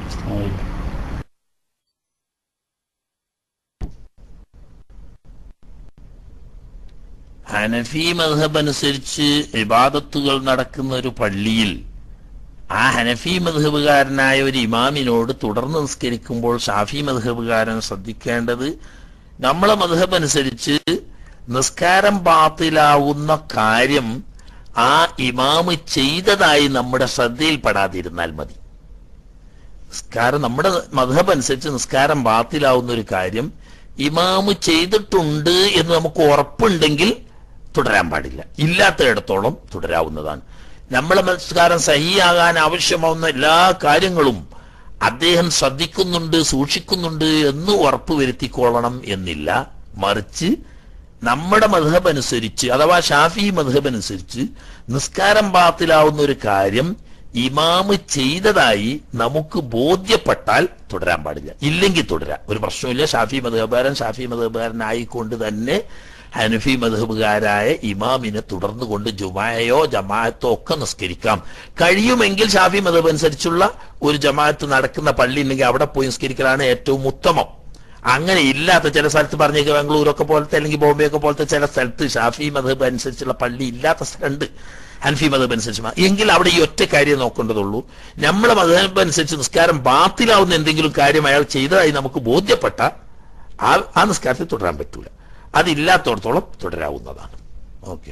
S2: ഹനഫി മദ്ഹബ് അനുസരിച്ച് ഇബാദത്തുകൾ നടക്കുന്ന ഒരു പള്ളിയിൽ ആ ഹനഫി മദ്ഹബുകാരനായ ഒരു ഇമാമിനോട് തുടർന്ന് നിസ്കരിക്കുമ്പോൾ ഷാഫി മദ്ഹബുകാരൻ ശ്രദ്ധിക്കേണ്ടത്, നമ്മളെ മദ്ഹബ് അനുസരിച്ച് നിസ്കാരം ബാത്തിലാവുന്ന കാര്യം ആ ഇമാമ് ചെയ്തതായി നമ്മുടെ ശ്രദ്ധയിൽപ്പെടാതിരുന്നാൽ മതി. നിസ്കാരം നമ്മുടെ മദ്ഹബ് അനുസരിച്ച് നിസ്കാരം ബാത്തിലാവുന്ന ഒരു കാര്യം ഇമാമ് ചെയ്തിട്ടുണ്ട് എന്ന് നമുക്ക് ഉറപ്പുണ്ടെങ്കിൽ തുടരാൻ പാടില്ല. ഇല്ലാത്തയിടത്തോളം തുടരാവുന്നതാണ്. നമ്മളെ നിസ്കാരം സഹിയാകാൻ ആവശ്യമാവുന്ന എല്ലാ കാര്യങ്ങളും അദ്ദേഹം ശ്രദ്ധിക്കുന്നുണ്ട്, സൂക്ഷിക്കുന്നുണ്ട് എന്ന് ഉറപ്പ് വരുത്തിക്കൊള്ളണം എന്നില്ല. മറിച്ച് നമ്മുടെ മദ്ഹബ് അനുസരിച്ച് അഥവാ ഷാഫി മദ്ഹബ് അനുസരിച്ച് നിസ്കാരം ബാത്തിലാവുന്ന ഒരു കാര്യം ഇമാമ് ചെയ്തതായി നമുക്ക് ബോധ്യപ്പെട്ടാൽ തുടരാൻ പാടില്ല. ഇല്ലെങ്കിൽ തുടരാം, ഒരു പ്രശ്നമില്ല. ഷാഫി മദ്ഹബുകാരൻ ഷാഫി മദ്ഹബുകാരനായിക്കൊണ്ട് തന്നെ ഹനഫി മദ്ഹബുകാരായ ഇമാമിനെ തുടർന്നു കൊണ്ട് ജുമായയോ ജമാഅത്തോ ഒക്കെ നിസ്കരിക്കാം. കഴിയുമെങ്കിൽ ഷാഫി മദ്ഹബ് അനുസരിച്ചുള്ള ഒരു ജമാഅത്ത് നടക്കുന്ന പള്ളി ഉണ്ടെങ്കിൽ അവിടെ പോയി നിസ്കരിക്കലാണ് ഏറ്റവും ഉത്തമം. അങ്ങനെ ഇല്ലാത്ത ചില സ്ഥലത്ത് പറഞ്ഞേക്ക് ബാംഗ്ലൂരൊക്കെ പോലത്തെ അല്ലെങ്കിൽ ബോംബെ ഒക്കെ പോലത്തെ ചില സ്ഥലത്ത് ഷാഫി മദ്ഹബ് അനുസരിച്ചുള്ള പള്ളി ഇല്ലാത്ത സ്ഥലമുണ്ട്, ഹനഫി മദ്ഹബ് അനുസരിച്ച്, എങ്കിൽ അവിടെ ഈ ഒറ്റ കാര്യം നോക്കേണ്ടതുള്ളൂ. നമ്മളെ മദ്ഹബ് അനുസരിച്ച് നിസ്കാരം ബാത്തിലാവുന്ന എന്തെങ്കിലും കാര്യം അയാൾ ചെയ്തതായി നമുക്ക് ബോധ്യപ്പെട്ട ആ ആ നിസ്കാരത്തിൽ തുടരാൻ പറ്റൂല. അതില്ലാത്തടത്തോളം തുടരാവുന്നതാണ്. ഓക്കെ.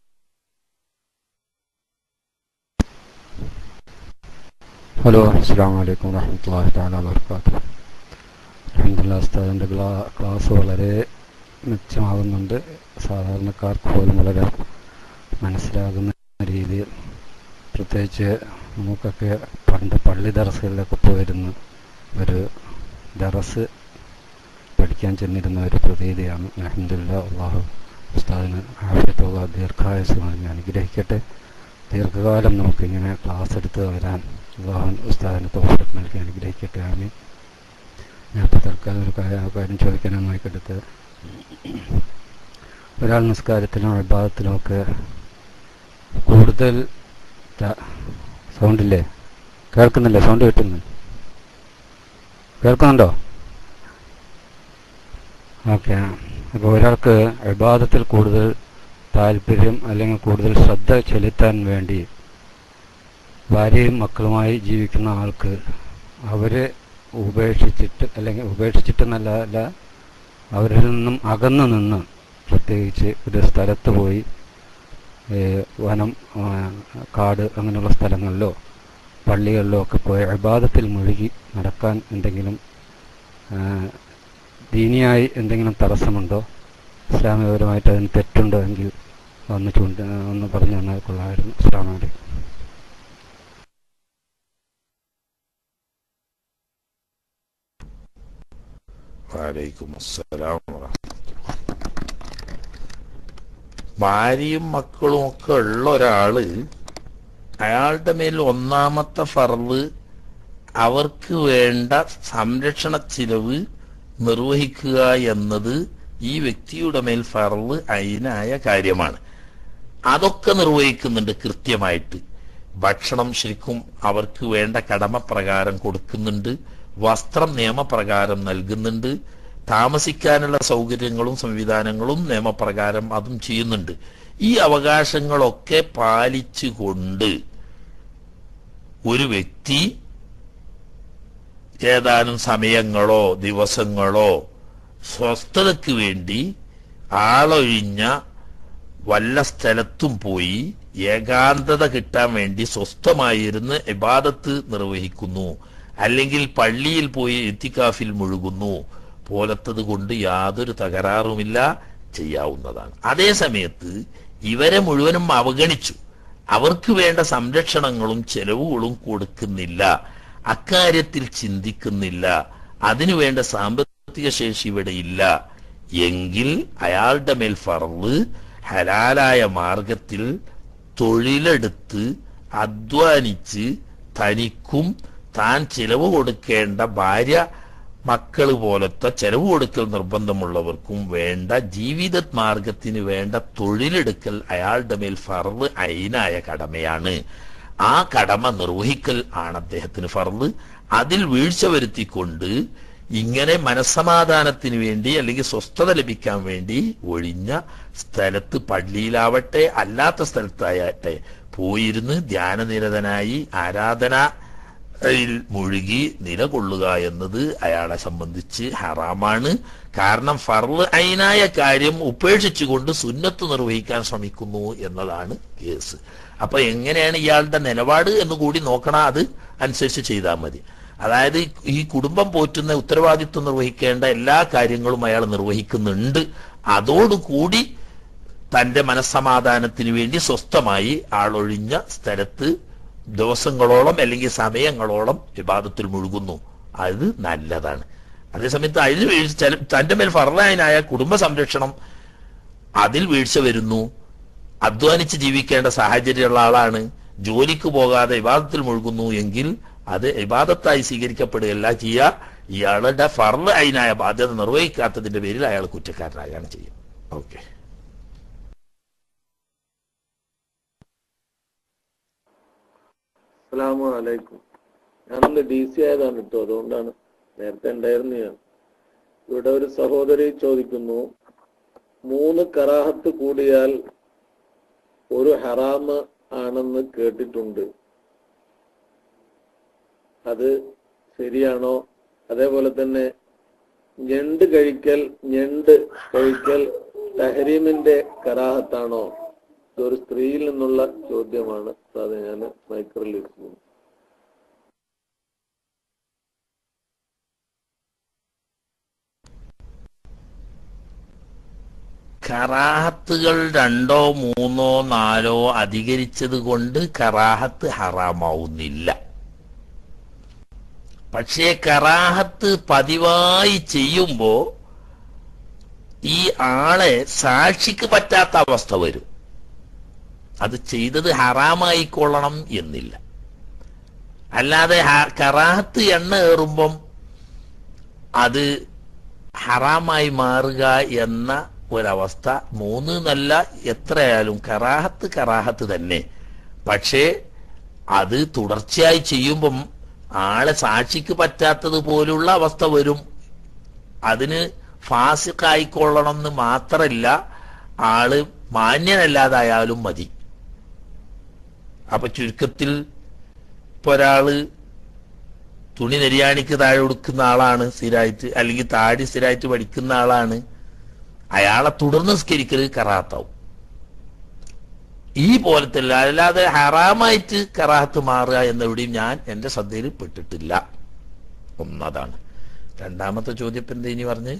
S9: ഹലോ, അസ്സലാമു അലൈക്കും വറഹ്മത്തുള്ളാഹി തആല വബറകാതുഹു. അൽഹംദുലില്ലാഹ്, ഉസ്താദിൻ്റെ ക്ലാസ് വളരെ മെച്ചമാകുന്നുണ്ട്. സാധാരണക്കാർക്ക് പോലും വളരെ മനസ്സിലാകുന്ന രീതിയിൽ. പ്രത്യേകിച്ച് നമുക്കൊക്കെ പണ്ട് പള്ളി ദറസുകളിലൊക്കെ പോയിരുന്ന ഒരു ദറസ് പഠിക്കാൻ ചെന്നിരുന്ന ഒരു പ്രതീതിയാണ്. അൽഹംദുലില്ലാഹ്, അല്ലാഹു ഉസ്താദിന് ആഫിയത്തുള്ള ദീർഘായുസ്സ് നൽകി അനുഗ്രഹിക്കട്ടെ. ദീർഘകാലം നമുക്കിങ്ങനെ ക്ലാസ് എടുത്ത് വരാൻ അല്ലാഹു ഉസ്താദിന് തൗഫീഖ് നൽകി അനുഗ്രഹിക്കട്ടെ. ആമീൻ. ഞാൻ ഇപ്പോൾ തൽക്കാലം ഒരു കാര്യം ചോദിക്കാനാണ് മൈക്കെടുത്ത്. ഒരാൾ നിസ്കാരത്തിലും ഇബാദത്തിലും ഒക്കെ കൂടുതൽ സൗണ്ടില്ലേ? കേൾക്കുന്നില്ലേ? സൗണ്ട് കിട്ടുന്നു? കേൾക്കുന്നുണ്ടോ? ഓക്കെ. അപ്പോൾ ഒരാൾക്ക് ഇബാദത്തിൽ കൂടുതൽ താല്പര്യം അല്ലെങ്കിൽ കൂടുതൽ ശ്രദ്ധ ചെലുത്താൻ വേണ്ടി ഭാര്യയും മക്കളുമായി ജീവിക്കുന്ന ആൾക്ക് അവരെ ഉപേക്ഷിച്ചിട്ട് അല്ലെങ്കിൽ ഉപേക്ഷിച്ചിട്ടെന്നല്ല അല്ല അവരിൽ നിന്നും അകന്നു നിന്ന് പ്രത്യേകിച്ച് ഒരു സ്ഥലത്ത് പോയി വനം, കാട് അങ്ങനെയുള്ള സ്ഥലങ്ങളിലോ പള്ളികളിലോ ഒക്കെ പോയി ഇബാദത്തിൽ മുഴുകി നടക്കാൻ എന്തെങ്കിലും ദീനിയായി എന്തെങ്കിലും തടസ്സമുണ്ടോ? ഇസ്ലാമികപരമായിട്ട് അതിന് തെറ്റുണ്ടോ എങ്കിൽ ഒന്ന് ചൂണ്ട ഒന്ന് പറഞ്ഞു തന്നാൽ കൊള്ളാമായിരുന്നു. അസ്സലാമു അലൈക്കും.
S2: വഅലൈക്കും അസ്സലാം വറഹ്മത്തുള്ളാഹി. ഭാര്യയും മക്കളും ഒക്കെ ഉള്ള ഒരാള് അയാളുടെ മേൽ ഒന്നാമത്തെ ഫർള് അവർക്ക് വേണ്ട സംരക്ഷണ ചിലവ് നിർവഹിക്കുക എന്നത് ഈ വ്യക്തിയുടെ മേൽ ഫർള് ഐനായ കാര്യമാണ്. അതൊക്കെ നിർവഹിക്കുന്നുണ്ട് കൃത്യമായിട്ട്. ഭക്ഷണം ശരിക്കും അവർക്ക് വേണ്ട കടമപ്രകാരം കൊടുക്കുന്നുണ്ട്, വസ്ത്രം നിയമപ്രകാരം നൽകുന്നുണ്ട്, താമസിക്കാനുള്ള സൗകര്യങ്ങളും സംവിധാനങ്ങളും നിയമപ്രകാരം അതും ചെയ്യുന്നുണ്ട്. ഈ അവകാശങ്ങളൊക്കെ പാലിച്ചുകൊണ്ട് ഒരു വ്യക്തി ഏതാനും സമയങ്ങളോ ദിവസങ്ങളോ സ്വസ്ഥതയ്ക്ക് വേണ്ടി ആളൊഴിഞ്ഞ വല്ല സ്ഥലത്തും പോയി ഏകാന്തത കിട്ടാൻ വേണ്ടി സ്വസ്ഥമായിരുന്ന് ഇബാദത്ത് നിർവഹിക്കുന്നു, അല്ലെങ്കിൽ പള്ളിയിൽ പോയി ഇത്തിക്കാഫിൽ മുഴുകുന്നു പോലത്തത് കൊണ്ട് യാതൊരു തകരാറുമില്ല, ചെയ്യാവുന്നതാണ്. അതേ സമയത്ത് ഇവരെ മുഴുവനും അവഗണിച്ചു, അവർക്ക് വേണ്ട സംരക്ഷണങ്ങളും ചെലവുകളും കൊടുക്കുന്നില്ല, അക്കാര്യത്തിൽ ചിന്തിക്കുന്നില്ല, അതിനു വേണ്ട സാമ്പത്തിക ശേഷി ഇവിടെ ഇല്ല എങ്കിൽ അയാളുടെ മേൽ ഫർള് ഹലാലായ മാർഗത്തിൽ തൊഴിലെടുത്ത് അധ്വാനിച്ച് തനിക്കും താൻ ചെലവ് കൊടുക്കേണ്ട ഭാര്യ മക്കള് പോലത്തെ ചെലവ് കൊടുക്കൽ നിർബന്ധമുള്ളവർക്കും വേണ്ട ജീവിത മാർഗത്തിന് വേണ്ട തൊഴിലെടുക്കൽ അയാളുടെ മേൽ ഫർള് ഐനായ കടമയാണ്. ആ കടമ നിർവഹിക്കൽ ആണ് അദ്ദേഹത്തിന് ഫർള്. അതിൽ വീഴ്ച വരുത്തിക്കൊണ്ട് ഇങ്ങനെ മനസ്സമാധാനത്തിന് വേണ്ടി അല്ലെങ്കിൽ സ്വസ്ഥത ലഭിക്കാൻ വേണ്ടി ഒഴിഞ്ഞ സ്ഥലത്ത്, പള്ളിയിലാവട്ടെ അല്ലാത്ത സ്ഥലത്തായട്ടെ, പോയിരുന്ന് ധ്യാനനിരതനായി ആരാധന മുഴുകി നിലകൊള്ളുക എന്നത് അയാളെ സംബന്ധിച്ച് ഹറാമാണ്. കാരണം ഫർള് ഐനായ കാര്യം ഉപേക്ഷിച്ചുകൊണ്ട് സുന്നത്ത് നിർവഹിക്കാൻ ശ്രമിക്കുന്നു എന്നതാണ് കേസ്. അപ്പൊ എങ്ങനെയാണ് ഇയാളുടെ നിലപാട് എന്ന് കൂടി നോക്കണം, അത് അനുസരിച്ച് ചെയ്താൽ മതി. അതായത് ഈ കുടുംബം പോറ്റുന്ന ഉത്തരവാദിത്വം നിർവഹിക്കേണ്ട എല്ലാ കാര്യങ്ങളും അയാൾ നിർവഹിക്കുന്നുണ്ട്, അതോടുകൂടി തന്റെ മനസ്സമാധാനത്തിന് വേണ്ടി സ്വസ്ഥമായി ആളൊഴിഞ്ഞ സ്ഥലത്ത് ദിവസങ്ങളോളം അല്ലെങ്കിൽ സമയങ്ങളോളം വിവാദത്തിൽ മുഴുകുന്നു, അത് നല്ലതാണ്. അതേസമയത്ത് അതിൽ വീഴ്ച, തന്റെ മേൽ ഫർളായനായ കുടുംബ സംരക്ഷണം അതിൽ വീഴ്ച വരുന്നു, അധ്വാനിച്ച് ജീവിക്കേണ്ട സാഹചര്യമുള്ള ആളാണ്, ജോലിക്ക് പോകാതെ വിവാദത്തിൽ മുഴുകുന്നു എങ്കിൽ അത് ഇബാദത്തായി സ്വീകരിക്കപ്പെടുകയല്ല ചെയ്യുക, ഇയാളുടെ ഫർള് ഐനായ ബാധ്യത നിർവഹിക്കാത്തതിന്റെ പേരിൽ അയാൾ കുറ്റക്കാരനായാണ് ചെയ്യുക. ഓക്കെ.
S3: അസ്സലാമു അലൈക്കും. ഞാനൊന്ന് ഡി സി ആയതാണ് കേട്ടോ, അതുകൊണ്ടാണ്, നേരത്തെ ഉണ്ടായിരുന്നു ഞാൻ. ഇവിടെ ഒരു സഹോദരി ചോദിക്കുന്നു, മൂന്ന് കറാഹത്ത് കൂടിയാൽ ഒരു ഹറാമ് ആണെന്ന് കേട്ടിട്ടുണ്ട്, അത് ശരിയാണോ? അതേപോലെ തന്നെ ഞണ്ട് കഴിക്കൽ ഞണ്ട് കഴിക്കൽ തഹരീമിന്റെ കറാഹത്താണോ? ഇതൊരു സ്ത്രീയിൽ നിന്നുള്ള ചോദ്യമാണ്. അത് ഞാൻ മൈക്രോയിൽ ഇരിക്കുന്നു.
S2: കറാഹത്തുകൾ രണ്ടോ മൂന്നോ നാലോ അധികരിച്ചത് കൊണ്ട് കറാഹത്ത് ഹറാമാവുന്നില്ല. പക്ഷേ കറാഹത്ത് പതിവായി ചെയ്യുമ്പോ ഈ ആളെ സാക്ഷിക്ക് പറ്റാത്ത അവസ്ഥ വരും. അത് ചെയ്തത് ഹറാമായിക്കൊള്ളണം എന്നില്ല. അല്ലാതെ കറാഹത്ത് എണ്ണ ഏറുമ്പം അത് ഹറാമായി മാറുക എന്ന ഒരവസ്ഥ മൂന്ന് നല്ല എത്രയായാലും കറാഹത്ത് കറാഹത്ത് തന്നെ. പക്ഷേ അത് തുടർച്ചയായി ചെയ്യുമ്പം ആളെ സാക്ഷിക്ക് പറ്റാത്തത് പോലുള്ള അവസ്ഥ വരും. അതിന് ഫാസിഖായിക്കൊള്ളണം എന്ന് മാത്രല്ല, ആള് മാന്യനല്ലാതായാലും മതി. അപ്പൊ ചുരുക്കത്തിൽ ഇപ്പൊ ഒരാള് തുണി നെരിയാണിക്ക് താഴെ കൊടുക്കുന്ന ആളാണ് സ്ഥിരമായിട്ട്, അല്ലെങ്കിൽ താടി സ്ഥിരമായിട്ട് പഠിക്കുന്ന ആളാണ്, അയാളെ തുടർന്ന് സ്കരിക്കൽ കറാഹത്താവും. ഈ പോലത്തെ അല്ലാതെ ഹറാമായിട്ട് കറാഹത്ത് മാറുക എന്നെവിടെയും ഞാൻ എന്റെ ശ്രദ്ധയിൽ പെട്ടിട്ടില്ല. ഒന്നതാണ്. രണ്ടാമത്തെ ചോദ്യം എന്താ ഇനി പറഞ്ഞ്?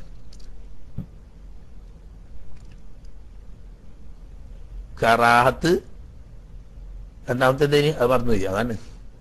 S2: കറാഹത്ത് രണ്ടാമത്തെ എന്താ ഇനി? അത് പറഞ്ഞു പോയി. അതാണ്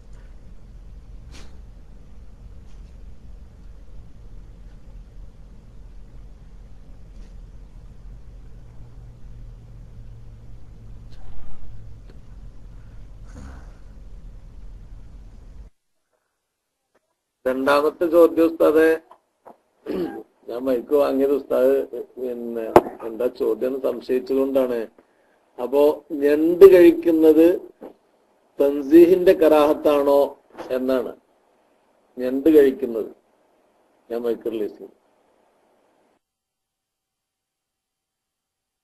S3: രണ്ടാമത്തെ ചോദ്യം ഉസ്താദെ, ഞാൻ മൈക്ക് വാങ്ങിയത് ഉസ്താദ് പിന്നെ എന്താ ചോദ്യം സംശയിച്ചതുകൊണ്ടാണ്. അപ്പോ ഞണ്ട് കഴിക്കുന്നത് തൻസീഹിന്റെ കറാഹത്താണോ എന്നാണ്. ഞണ്ട് കഴിക്കുന്നത് ഞാൻ മൈക്ക് റിലീസ് ചെയ്തു.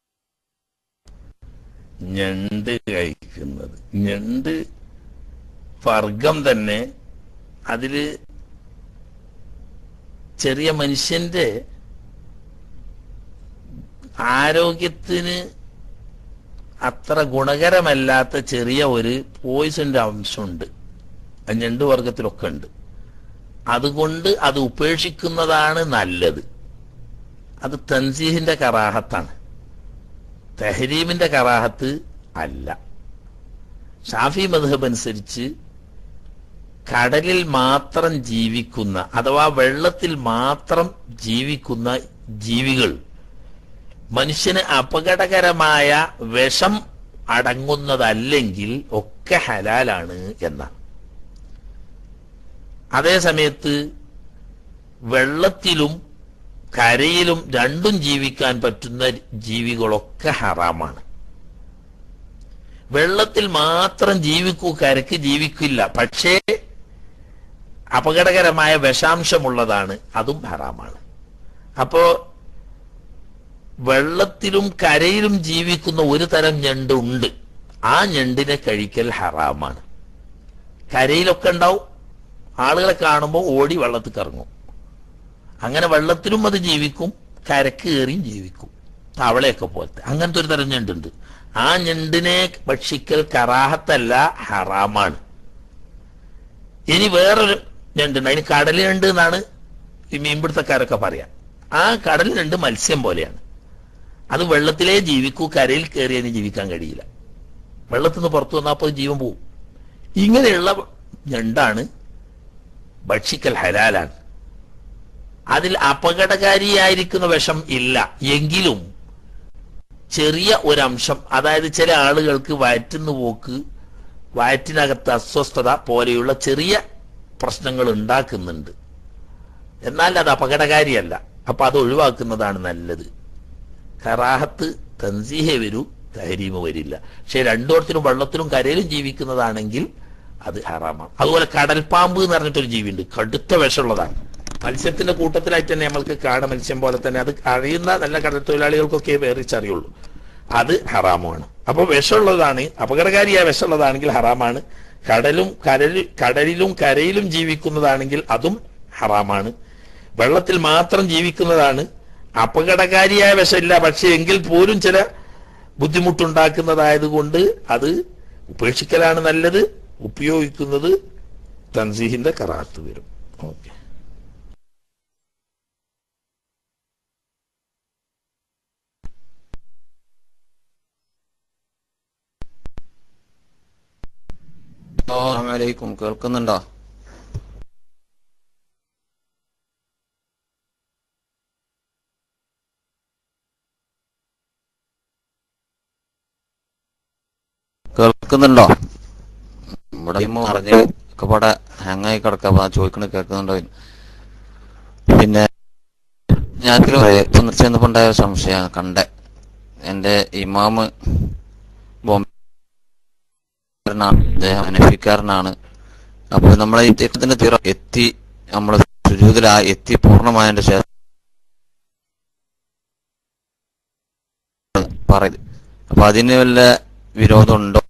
S2: ഞണ്ട് കഴിക്കുന്നത്, ഞണ്ട് വർഗം തന്നെ അതില് ചെറിയ മനുഷ്യന്റെ ആരോഗ്യത്തിന് അത്ര ഗുണകരമല്ലാത്ത ചെറിയ ഒരു പോയിസന്റെ അംശമുണ്ട്. ഞണ്ട് വർഗത്തിലൊക്കെ ഉണ്ട്. അതുകൊണ്ട് അത് ഉപേക്ഷിക്കുന്നതാണ് നല്ലത്. അത് തൻസീഹിന്റെ കറാഹത്താണ്, തെഹരീമിന്റെ കറാഹത്ത് അല്ല. ഷാഫി മദ്ഹബ് അനുസരിച്ച് കടലിൽ മാത്രം ജീവിക്കുന്ന അഥവാ വെള്ളത്തിൽ മാത്രം ജീവിക്കുന്ന ജീവികൾ മനുഷ്യന് അപകടകരമായ വിഷം അടങ്ങുന്നതല്ലെങ്കിൽ ഒക്കെ ഹലാലാണ് എന്നാണ്. അതേ സമയത്ത് വെള്ളത്തിലും കരയിലും രണ്ടും ജീവിക്കാൻ പറ്റുന്ന ജീവികളൊക്കെ ഹറാമാണ്. വെള്ളത്തിൽ മാത്രം ജീവിക്കൂ, കരക്ക് ജീവിക്കില്ല, പക്ഷേ അപകടകരമായ വിഷാംശമുള്ളതാണ്, അതും ഹറാമാണ്. അപ്പോ വെള്ളത്തിലും കരയിലും ജീവിക്കുന്ന ഒരു തരം ഞണ്ട് ഉണ്ട്. ആ ഞണ്ടിനെ കഴിക്കൽ ഹറാമാണ്. കരയിലൊക്കെ ഉണ്ടാവും, ആളുകളെ കാണുമ്പോൾ ഓടി വെള്ളത്തിൽ കറങ്ങും. അങ്ങനെ വെള്ളത്തിലും അത് ജീവിക്കും, കരക്ക് കയറിയും ജീവിക്കും, തവളയൊക്കെ പോലത്തെ. അങ്ങനത്തെ ഒരു തരം ഞണ്ടുണ്ട്. ആ ഞണ്ടിനെ ഭക്ഷിക്കൽ കറാഹത്തല്ല, ഹറാമാണ്. ഇനി വേറൊരു ഞണ്ടുണ്ട്, അതിന് കടൽ ഞണ്ട് എന്നാണ് ഈ മീൻപിടുത്തക്കാരൊക്കെ പറയാം. ആ കടൽ ഞണ്ട് മത്സ്യം പോലെയാണ്. അത് വെള്ളത്തിലേ ജീവിക്കൂ, കരയിൽ കയറിയതിന് ജീവിക്കാൻ കഴിയില്ല. വെള്ളത്തിൽ നിന്ന് പുറത്തു വന്നാൽ അപ്പോൾ ജീവൻ പോവും. ഇങ്ങനെയുള്ള ഞണ്ടാണ് ഭക്ഷിക്കൽ ഹലാലാണ്. അതിൽ അപകടകാരിയായിരിക്കുന്ന വിഷം ഇല്ല. എങ്കിലും ചെറിയ ഒരംശം, അതായത് ചില ആളുകൾക്ക് വയറ്റിന്ന് പോക്ക്, വയറ്റിനകത്ത് അസ്വസ്ഥത പോലെയുള്ള ചെറിയ പ്രശ്നങ്ങൾ ഉണ്ടാക്കുന്നുണ്ട്. എന്നാൽ അത് അപകടകാരിയല്ല. അപ്പൊ അത് ഒഴിവാക്കുന്നതാണ് നല്ലത്. കറാഹത്ത് തൻസീഹേ വരൂ, തഹരീമ് വരില്ല. പക്ഷെ രണ്ടോടത്തിലും വെള്ളത്തിലും കരയിലും ജീവിക്കുന്നതാണെങ്കിൽ അത് ഹറാമാണ്. അതുപോലെ കടൽപ്പാമ്പ് എന്ന് പറഞ്ഞിട്ടൊരു ജീവിയുണ്ട്, കടുത്ത വിഷമുള്ളതാണ്. മത്സ്യത്തിന്റെ കൂട്ടത്തിലായിട്ട് തന്നെ നമ്മൾക്ക് കാട മത്സ്യം പോലെ തന്നെ അത് അറിയുന്ന നല്ല കടൽ തൊഴിലാളികൾക്കൊക്കെ വേറിച്ചറിയുള്ളൂ. അത് ഹറാമാണ്. അപ്പോൾ വിഷമുള്ളതാണ്, അപകടകാരിയായ വിഷമുള്ളതാണെങ്കിൽ ഹറാമാണ്. കടലും കരൽ കടലിലും കരയിലും ജീവിക്കുന്നതാണെങ്കിൽ അതും ഹറാമാണ്. വെള്ളത്തിൽ മാത്രം ജീവിക്കുന്നതാണ്, അപകടകാരിയായ വിഷമില്ല, പക്ഷെ എങ്കിൽ പോലും ചില ബുദ്ധിമുട്ടുണ്ടാക്കുന്നതായതുകൊണ്ട് അത് ഉപേക്ഷിക്കലാണ് നല്ലത്. ഉപയോഗിക്കുന്നത് തൻസീഹിന്റെ കറാഹത്ത് വരും. ഓക്കെ.
S10: അസ്സലാമലൈക്കും, കേൾക്കുന്നുണ്ടോ? കേൾക്കുന്നുണ്ടോ? ഇവിടെ പറഞ്ഞ് ഒക്കെ പാടെ ഹാങ്ങായി കിടക്കാ, ചോദിക്കണ കേൾക്കുന്നുണ്ടോ? പിന്നെ ഞാൻ ചെന്നപ്പോണ്ടായ സംശയമാണ്. കണ്ട എന്റെ ഇമാമ് ബോംബെ ഹനഫിക്കാരനാണ്. അപ്പൊ നമ്മളെ ഇദ്ദേഹത്തിന്റെ തീറ എത്തി നമ്മളെ സുജൂദിൽ എത്തി പൂർണ്ണമായതിന്റെ ശേഷം പറയുന്നത്. അപ്പൊ അതിന് വല്ല വിരോധമുണ്ടോ?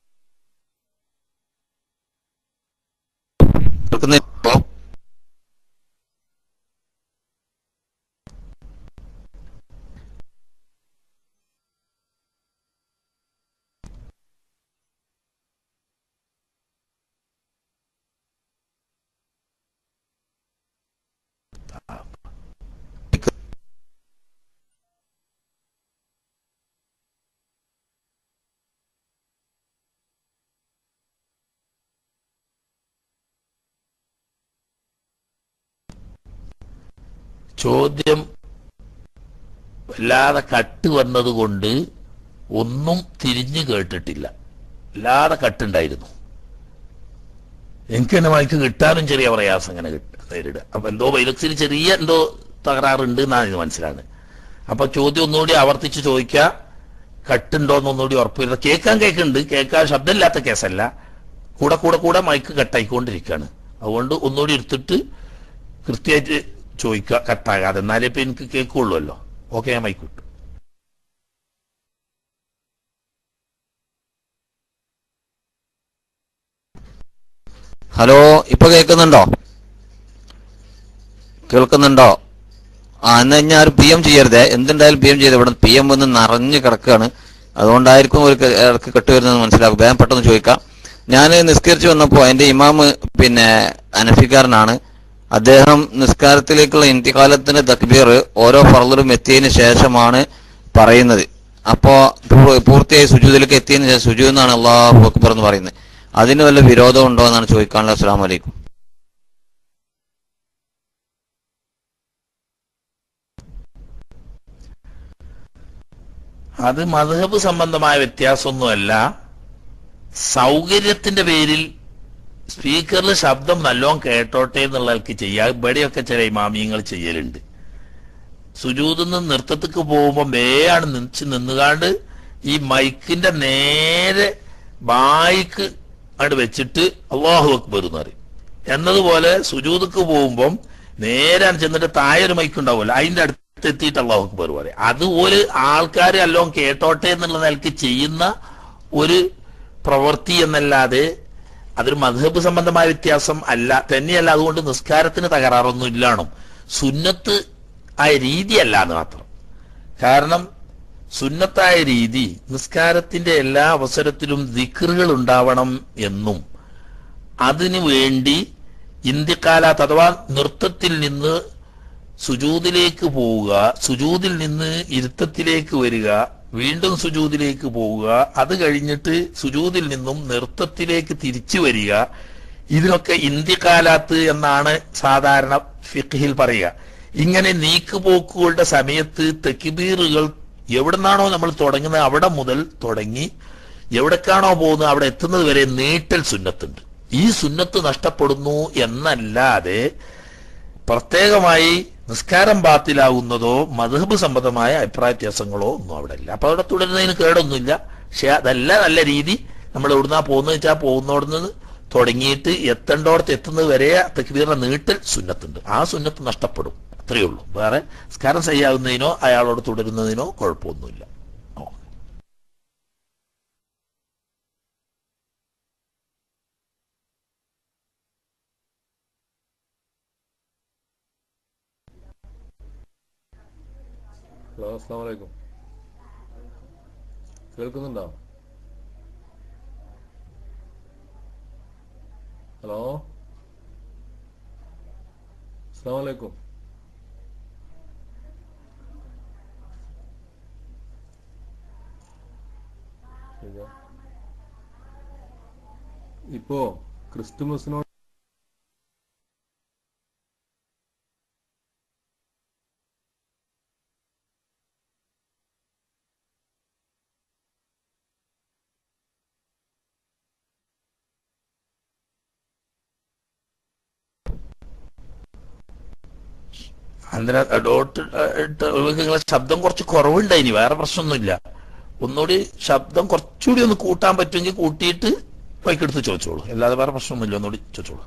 S2: ചോദ്യം വല്ലാതെ കട്ട് വന്നതുകൊണ്ട് ഒന്നും തിരിഞ്ഞു കേട്ടിട്ടില്ല. വല്ലാതെ കട്ടുണ്ടായിരുന്നു. എനിക്ക് തന്നെ മൈക്ക് കിട്ടാനും ചെറിയ പ്രയാസം ഇങ്ങനെ നേരിടുക. അപ്പൊ എന്തോ വൈലക്സിന് ചെറിയ എന്തോ തകരാറുണ്ട് എന്നാണ് ഇത് മനസ്സിലാണ്. അപ്പൊ ചോദ്യം ഒന്നുകൂടി ആവർത്തിച്ച് ചോദിക്കുക, കട്ടുണ്ടോന്ന് ഒന്നുകൂടി ഉറപ്പുവരുത്തുക. കേൾക്കാൻ കേൾക്കുന്നുണ്ട്, കേൾക്കാൻ ശബ്ദമില്ലാത്ത കേസല്ല, കൂടെ കൂടെ കൂടെ മൈക്ക് കട്ടായിക്കൊണ്ടിരിക്കുകയാണ്. അതുകൊണ്ട് ഒന്നുകൂടി എടുത്തിട്ട് കൃത്യമായിട്ട് ചോദിക്കുക, കട്ടാകാതെ. എന്നാലേ ഇപ്പൊ എനിക്ക് കേൾക്കുള്ളൂല്ലോ. ഓക്കെ, ഞാൻ മൈക്ക് വിട്ടു.
S10: ഹലോ, ഇപ്പൊ കേൾക്കുന്നുണ്ടോ? കേൾക്കുന്നുണ്ടോ? ആ, എന്നാ ഞാൻ ഒരു പി എം ചെയ്യരുതേ. എന്തുണ്ടായാലും പി എം ചെയ്ത് ഇവിടെ പി എം ഒന്ന് നിറഞ്ഞു കിടക്കുകയാണ്. അതുകൊണ്ടായിരിക്കും ഒരു ഇടക്ക് കെട്ടുവരുന്നത് മനസ്സിലാക്കും. വേഗം പെട്ടെന്ന് ചോദിക്കാം. ഞാൻ നിസ്കരിച്ചു വന്നപ്പോൾ എൻ്റെ ഇമാമ് പിന്നെ അനഫിക്കാരനാണ്. അദ്ദേഹം നിസ്കാരത്തിലേക്കുള്ള ഇന്തികാലത്തിന്റെ തക്ബീർ ഓരോ ഫർളിലും എത്തിയതിനു ശേഷമാണ് പറയുന്നത്. അപ്പോ പൂർത്തിയായി സുജൂദിലേക്ക് എത്തിയതിനു ശേഷം സുജൂദ് എന്നാണ് അല്ലാഹു അക്ബർ എന്ന് പറയുന്നത്. അതിന് വല്ല വിരോധം ഉണ്ടോ എന്നാണ് ചോദിക്കാനുള്ളത്. അസ്സലാമു അലൈക്കും.
S2: അത് മദ്ഹബ് സംബന്ധമായ വ്യത്യാസമൊന്നുമല്ല. സൗകര്യത്തിന്റെ പേരിൽ സ്പീക്കറിൽ ശബ്ദം നല്ലോണം കേട്ടോട്ടെ എന്നുള്ളവർക്ക് ചെയ്യാം. ഇവിടെയൊക്കെ ചില ഇമാമിയങ്ങൾ ചെയ്യലുണ്ട്. സുജൂദിന്ന് നൃത്തത്തിക്ക് പോകുമ്പോൾ വേയാണ് നിച്ച് നിന്നുകാണ്ട് ഈ മൈക്കിന്റെ നേരെ ബായിക്ക് അവിടെ വെച്ചിട്ട് അല്ലാഹു അക്ബർ എന്ന് പറയും. എന്നതുപോലെ സുജൂദിക്ക് പോകുമ്പം നേരെ ചെന്നിട്ട് താഴെ ഒരു മൈക്ക് ഉണ്ടാവുമല്ലോ, അതിന്റെ അടുത്ത് എത്തിയിട്ട് അല്ലാഹു അക്ബർ പറയും. അതുപോലെ ആൾക്കാർ എല്ലാം കേട്ടോട്ടെ എന്നുള്ള നിലക്ക് ചെയ്യുന്ന ഒരു പ്രവൃത്തി എന്നല്ലാതെ അതൊരു മദ്ഹബ് സംബന്ധമായ വ്യത്യാസം അല്ല തന്നെയല്ല. അതുകൊണ്ട് നിസ്കാരത്തിന് തകരാറൊന്നും ഇല്ലാണോ. സുന്നത്ത് ആയ രീതി അല്ല എന്ന് മാത്രം. കാരണം സുന്നത്തായ രീതി നിസ്കാരത്തിന്റെ എല്ലാ അവസരത്തിലും ദിക്റുകൾ ഉണ്ടാവണം എന്നും അതിനു വേണ്ടി ഇന്തിക്കാലാത്ത് അഥവാ നൃത്തത്തിൽ നിന്ന് സുജൂദിലേക്ക് പോവുക, സുജൂദിൽ നിന്ന് ഇരുത്തത്തിലേക്ക് വരിക, വീണ്ടും സുജൂദിലേക്ക് പോവുക, അത് കഴിഞ്ഞിട്ട് സുജൂദിൽ നിന്നും നൃത്തത്തിലേക്ക് തിരിച്ചു വരിക, ഇതിനൊക്കെ ഇന്തിക്കാലാത്ത് എന്നാണ് സാധാരണ ഫിഖ്ഹിൽ പറയുക. ഇങ്ങനെ നീക്കുപോക്കുകളുടെ സമയത്ത് തക്ബീറുകൾ എവിടുന്നാണോ നമ്മൾ തുടങ്ങുന്നത് അവിടെ മുതൽ തുടങ്ങി എവിടേക്കാണോ പോകുന്നത് അവിടെ എത്തുന്നത് വരെ നീട്ടൽ സുന്നത്തുണ്ട്. ഈ സുന്നത്ത് നഷ്ടപ്പെടുന്നു എന്നല്ലാതെ പ്രത്യേകമായി നിസ്കാരം ബാത്തിലാകുന്നതോ മദ്ഹബ് സംബന്ധമായ അഭിപ്രായ വ്യത്യാസങ്ങളോ ഒന്നും അവിടെ ഇല്ല. അപ്പൊ അവിടെ തുടരുന്നതിന് കേടൊന്നുമില്ല. പക്ഷെ അതല്ല നല്ല രീതി. നമ്മൾ എവിടുന്നാ പോകുന്നത് വെച്ചാൽ പോകുന്നോടുന്ന് തുടങ്ങിയിട്ട് എത്തേണ്ടോടത്ത് എത്തുന്നത് വരെ തക്ബീറിന്റെ നീട്ടൽ സുന്നത്തുണ്ട്. ആ സുന്നത്ത് നഷ്ടപ്പെടും, അത്രയേ ഉള്ളൂ. വേറെ നിസ്കാരം ചെയ്യാവുന്നതിനോ അയാളോട് തുടരുന്നതിനോ കുഴപ്പമൊന്നുമില്ല.
S11: ഹലോ, അസ്സലാമു അലൈക്കും. കേൾക്കുന്നുണ്ടോ? ഹലോ, അസ്സലാമു അലൈക്കും. ഇപ്പോ ക്രിസ്തുമസിനോട്
S2: അന്നേരം ഡോട്ട് നിങ്ങളെ ശബ്ദം കുറച്ച് കുറവുണ്ടായിനി, വേറെ പ്രശ്നമൊന്നുമില്ല. ഒന്നുകൂടി ശബ്ദം കുറച്ചുകൂടി ഒന്ന് കൂട്ടാൻ പറ്റുമെങ്കിൽ കൂട്ടിയിട്ട് ബൈക്കെടുത്ത് ചോദിച്ചോളൂ, അല്ലാതെ വേറെ പ്രശ്നമൊന്നുമില്ല. ഒന്നുകൂടി ചോദിച്ചോളൂ.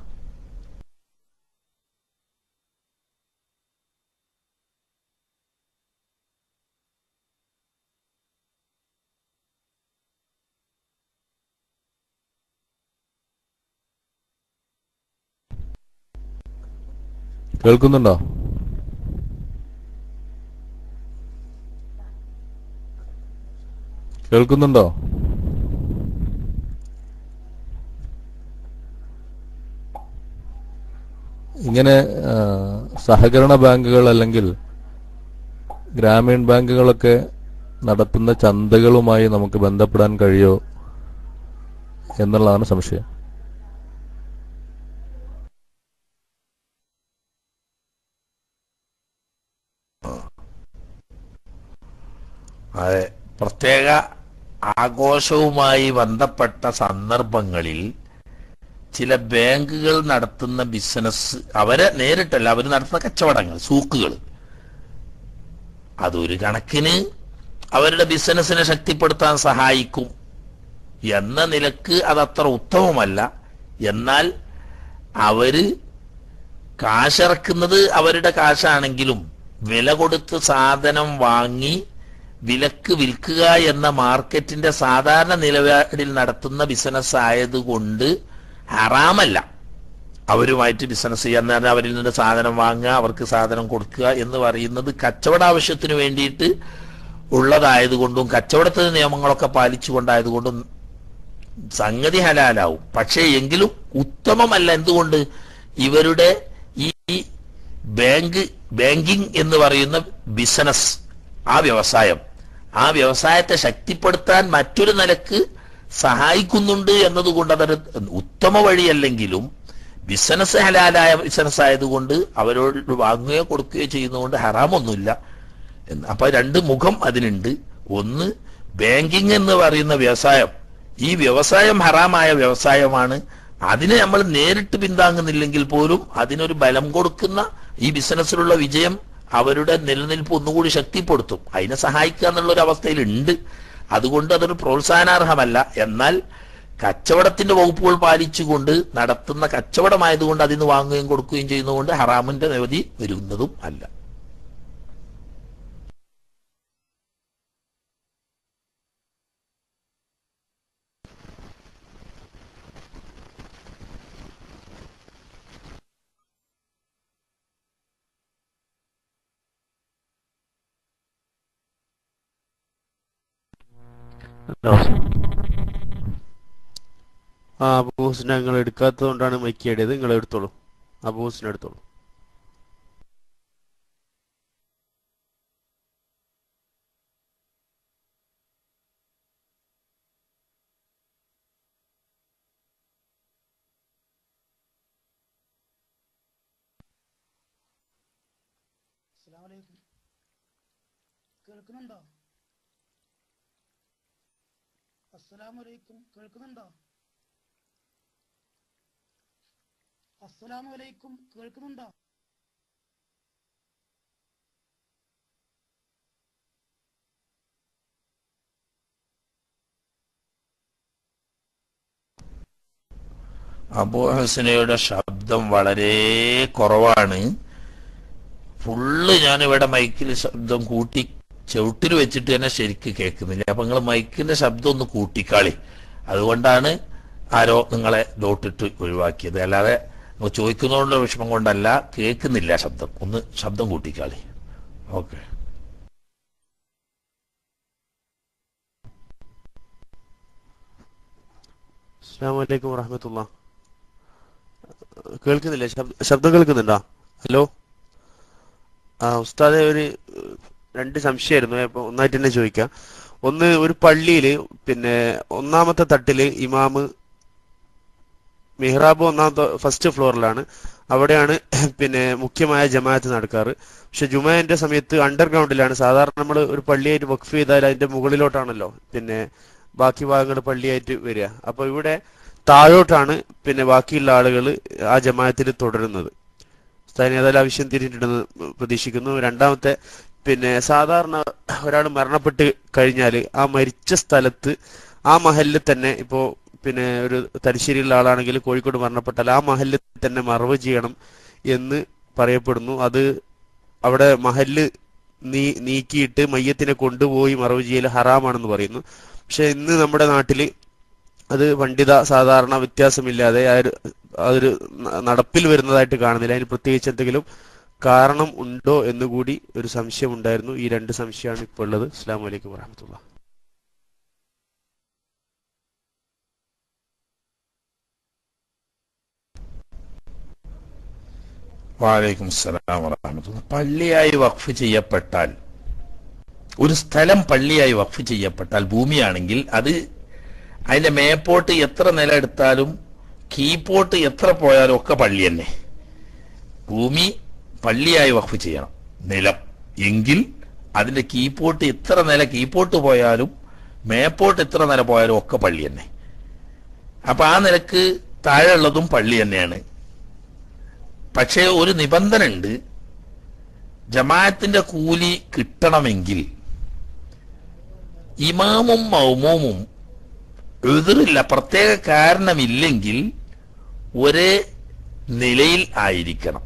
S11: കേൾക്കുന്നുണ്ടോ? കേൾക്കുന്നുണ്ടോ? ഇങ്ങനെ സഹകരണ ബാങ്കുകൾ അല്ലെങ്കിൽ ഗ്രാമീൺ ബാങ്കുകളൊക്കെ നടത്തുന്ന ചന്തകളുമായി നമുക്ക് ബന്ധപ്പെടാൻ കഴിയോ എന്നുള്ളതാണ് സംശയം.
S2: അതെ, പ്രത്യേക ആഘോഷവുമായി ബന്ധപ്പെട്ട സന്ദർഭങ്ങളിൽ ചില ബാങ്കുകൾ നടത്തുന്ന ബിസിനസ്, അവരെ നേരിട്ടല്ല, അവർ നടത്തുന്ന കച്ചവടങ്ങൾ, സൂക്കുകൾ, അതൊരു കണക്കിന് അവരുടെ ബിസിനസിനെ ശക്തിപ്പെടുത്താൻ സഹായിക്കും എന്ന നിലക്ക് അതത്ര ഉത്തമമല്ല. എന്നാൽ അവര് കാശിറക്കുന്നത് അവരുടെ കാശാണെങ്കിലും വില കൊടുത്ത് സാധനം വാങ്ങി വിലക്ക് വിൽക്കുക എന്ന മാർക്കറ്റിന്റെ സാധാരണ നിലപാടിൽ നടത്തുന്ന ബിസിനസ് ആയതുകൊണ്ട് ഹറാമല്ല. അവരുമായിട്ട് ബിസിനസ് ചെയ്യാന്ന് പറഞ്ഞാൽ അവരിൽ നിന്ന് സാധനം വാങ്ങുക, അവർക്ക് സാധനം കൊടുക്കുക എന്ന് പറയുന്നത് കച്ചവട ആവശ്യത്തിന് വേണ്ടിയിട്ട് ഉള്ളതായതുകൊണ്ടും കച്ചവടത്തിന് നിയമങ്ങളൊക്കെ പാലിച്ചുകൊണ്ടായതുകൊണ്ടും സംഗതി ഹലാലാവും. പക്ഷേ എങ്കിലും ഉത്തമമല്ല. എന്തുകൊണ്ട്? ഇവരുടെ ഈ ബാങ്ക് ബാങ്കിങ് എന്ന് പറയുന്ന ബിസിനസ്, ആ വ്യവസായം ആ വ്യവസായത്തെ ശക്തിപ്പെടുത്താൻ മറ്റൊരു നിലക്ക് സഹായിക്കുന്നുണ്ട് എന്നതുകൊണ്ട് അതൊരു ഉത്തമ വഴിയല്ലെങ്കിലും ബിസിനസ് ഹലാലായ ബിസിനസ് ആയതുകൊണ്ട് അവരോട് വാങ്ങുകയോ കൊടുക്കുകയോ ചെയ്യുന്നതുകൊണ്ട് ഹറാമൊന്നുമില്ല എന്ന്. അപ്പൊ രണ്ട് മുഖം അതിനുണ്ട്. ഒന്ന്, ബാങ്കിങ് എന്ന് പറയുന്ന വ്യവസായം, ഈ വ്യവസായം ഹറാമായ വ്യവസായമാണ്. അതിനെ നമ്മൾ നേരിട്ട് പിന്താങ്ങുന്നില്ലെങ്കിൽ പോലും അതിനൊരു ബലം കൊടുക്കുന്ന ഈ ബിസിനസ്സിലുള്ള വിജയം അവരുടെ നിലനിൽപ്പ് ഒന്നുകൂടി ശക്തിപ്പെടുത്തും. അതിനെ സഹായിക്കുക എന്നുള്ള ഒരു അവസ്ഥയിലുണ്ട്. അതുകൊണ്ട് അതൊരു പ്രോത്സാഹനാർഹമല്ല. എന്നാൽ കച്ചവടത്തിന്റെ വകുപ്പുകൾ പാലിച്ചുകൊണ്ട് നടത്തുന്ന കച്ചവടമായതുകൊണ്ട് അതിന് വാങ്ങുകയും കൊടുക്കുകയും ചെയ്യുന്നതുകൊണ്ട് ഹറാമിന്റെ നിരവധി വരുന്നതും അല്ല.
S12: ആ അബൂസിനെ നിങ്ങൾ എടുക്കാത്തത് കൊണ്ടാണ് മൈക്ക് ആടിയത്. നിങ്ങൾ എടുത്തോളൂ, അബൂസിനെ എടുത്തോളൂ.
S13: കേൾക്കുന്നുണ്ടോ? അസ്സലാമലൈക്കും. കേൾക്കുന്നുണ്ടോ? അസ്സലാമലൈക്കും. കേൾക്കുന്നുണ്ടോ?
S2: അബൂ ഹസനയുടെ ശബ്ദം വളരെ കുറവാണ്. ഫുള്ള് ഞാനിവിടെ മൈക്കിൽ ശബ്ദം കൂട്ടി ചവിട്ടിൽ വെച്ചിട്ട് തന്നെ ശരിക്ക് കേൾക്കുന്നില്ല. അപ്പൊ നിങ്ങൾ മൈക്കിന്റെ ശബ്ദം ഒന്ന് കൂട്ടിക്കാളി. അതുകൊണ്ടാണ് ആരോ നിങ്ങളെ ഡോട്ടിട്ട് ഒഴിവാക്കിയത്. അല്ലാതെ ചോദിക്കുന്നതുകൊണ്ടുള്ള വിഷമം കൊണ്ടല്ല, കേൾക്കുന്നില്ല ശബ്ദം. ഒന്ന് ശബ്ദം കൂട്ടിക്കാളി. ഓക്കെ.
S12: അസ്സലാമു അലൈക്കും വറഹ്മത്തുള്ളാഹി. കേൾക്കുന്നില്ലേ? ശബ്ദം കേൾക്കുന്നുണ്ടോ? ഹലോ. ആ ഉസ്താദെ, ഒരു രണ്ട് സംശയമായിരുന്നു. അപ്പൊ ഒന്നായിട്ട് തന്നെ ചോദിക്കാം. ഒന്ന്, ഒരു പള്ളിയിൽ പിന്നെ ഒന്നാമത്തെ തട്ടില് ഇമാമ് മിഹ്റാബ് ഒന്നാമത്തെ ഫസ്റ്റ് ഫ്ലോറിലാണ്. അവിടെയാണ് പിന്നെ മുഖ്യമായ ജമാഅത്ത് നടക്കാറ്. പക്ഷെ ജുമാന്റെ സമയത്ത് അണ്ടർഗ്രൗണ്ടിലാണ്. സാധാരണ നമ്മൾ ഒരു പള്ളിയായിട്ട് വഖഫ് ചെയ്താൽ അതിന്റെ മുകളിലോട്ടാണല്ലോ പിന്നെ ബാക്കി ഭാഗങ്ങൾ പള്ളിയായിട്ട് വരിക. അപ്പൊ ഇവിടെ താഴോട്ടാണ് പിന്നെ ബാക്കിയുള്ള ആളുകൾ ആ ജമാഅത്തിൽ തുടരുന്നത്. സ്ഥാനി ഏതായാലും ആവശ്യം തിരിഞ്ഞിട്ടുണ്ടെന്ന് പ്രതീക്ഷിക്കുന്നു. രണ്ടാമത്തെ, പിന്നെ സാധാരണ ഒരാൾ മരണപ്പെട്ട് കഴിഞ്ഞാൽ ആ മരിച്ച സ്ഥലത്ത് ആ മഹലിൽ തന്നെ, ഇപ്പോ പിന്നെ ഒരു തലശ്ശേരിയുള്ള ആളാണെങ്കിൽ കോഴിക്കോട് മരണപ്പെട്ടാൽ ആ മഹലിൽ തന്നെ മറവ് ചെയ്യണം എന്ന് പറയപ്പെടുന്നു. അത് അവിടെ മഹല് നീ നീക്കിയിട്ട് മയ്യത്തിനെ കൊണ്ടുപോയി മറവ് ചെയ്യൽ ഹറാമാണെന്ന് പറയുന്നു. പക്ഷെ ഇന്ന് നമ്മുടെ നാട്ടില് അത് പണ്ഡിത സാധാരണ വ്യത്യാസമില്ലാതെ ആ ഒരു അതൊരു നടപ്പിൽ വരുന്നതായിട്ട് കാണുന്നില്ല. അതിന് പ്രത്യേകിച്ച് എന്തെങ്കിലും കാരണം ഉണ്ടോ എന്നുകൂടി ഒരു സംശയം ഉണ്ടായിരുന്നു. ഈ രണ്ട് സംശയമാണ് ഇപ്പോൾ ഉള്ളത്. അസ്സലാമു അലൈക്കും വറഹ്മത്തുള്ളാഹി.
S2: വഅലൈക്കും അസ്സലാം വറഹ്മത്തുള്ളാഹി. പള്ളിയായി വഖഫ് ചെയ്യപ്പെട്ടാൽ, ഒരു സ്ഥലം പള്ളിയായി വഖഫ് ചെയ്യപ്പെട്ടാൽ, ഭൂമിയാണെങ്കിൽ അത് അതിന്റെ മേപ്പോട്ട് എത്ര നില എടുത്താലും കീപ്പോട്ട് എത്ര പോയാലും ഒക്കെ പള്ളി തന്നെ. ഭൂമി പള്ളിയായി വഖഫ് ചെയ്യണം, നിലം എങ്കിൽ അതിന്റെ കീപ്പോട്ട് എത്ര നില കീപ്പോട്ട് പോയാലും മേപ്പോട്ട് എത്ര നില പോയാലും ഒക്കെ പള്ളി തന്നെ. അപ്പൊ ആ നിലക്ക് താഴെ ഉള്ളതും പള്ളി തന്നെയാണ്. പക്ഷേ ഒരു നിബന്ധന ഉണ്ട്. ജമാഅത്തിന്റെ കൂലി കിട്ടണമെങ്കിൽ ഇമാമും മൗമൂമും എതിറില്ല, പ്രത്യേക കാരണമില്ലെങ്കിൽ ഒരേ നിലയിൽ ആയിരിക്കണം.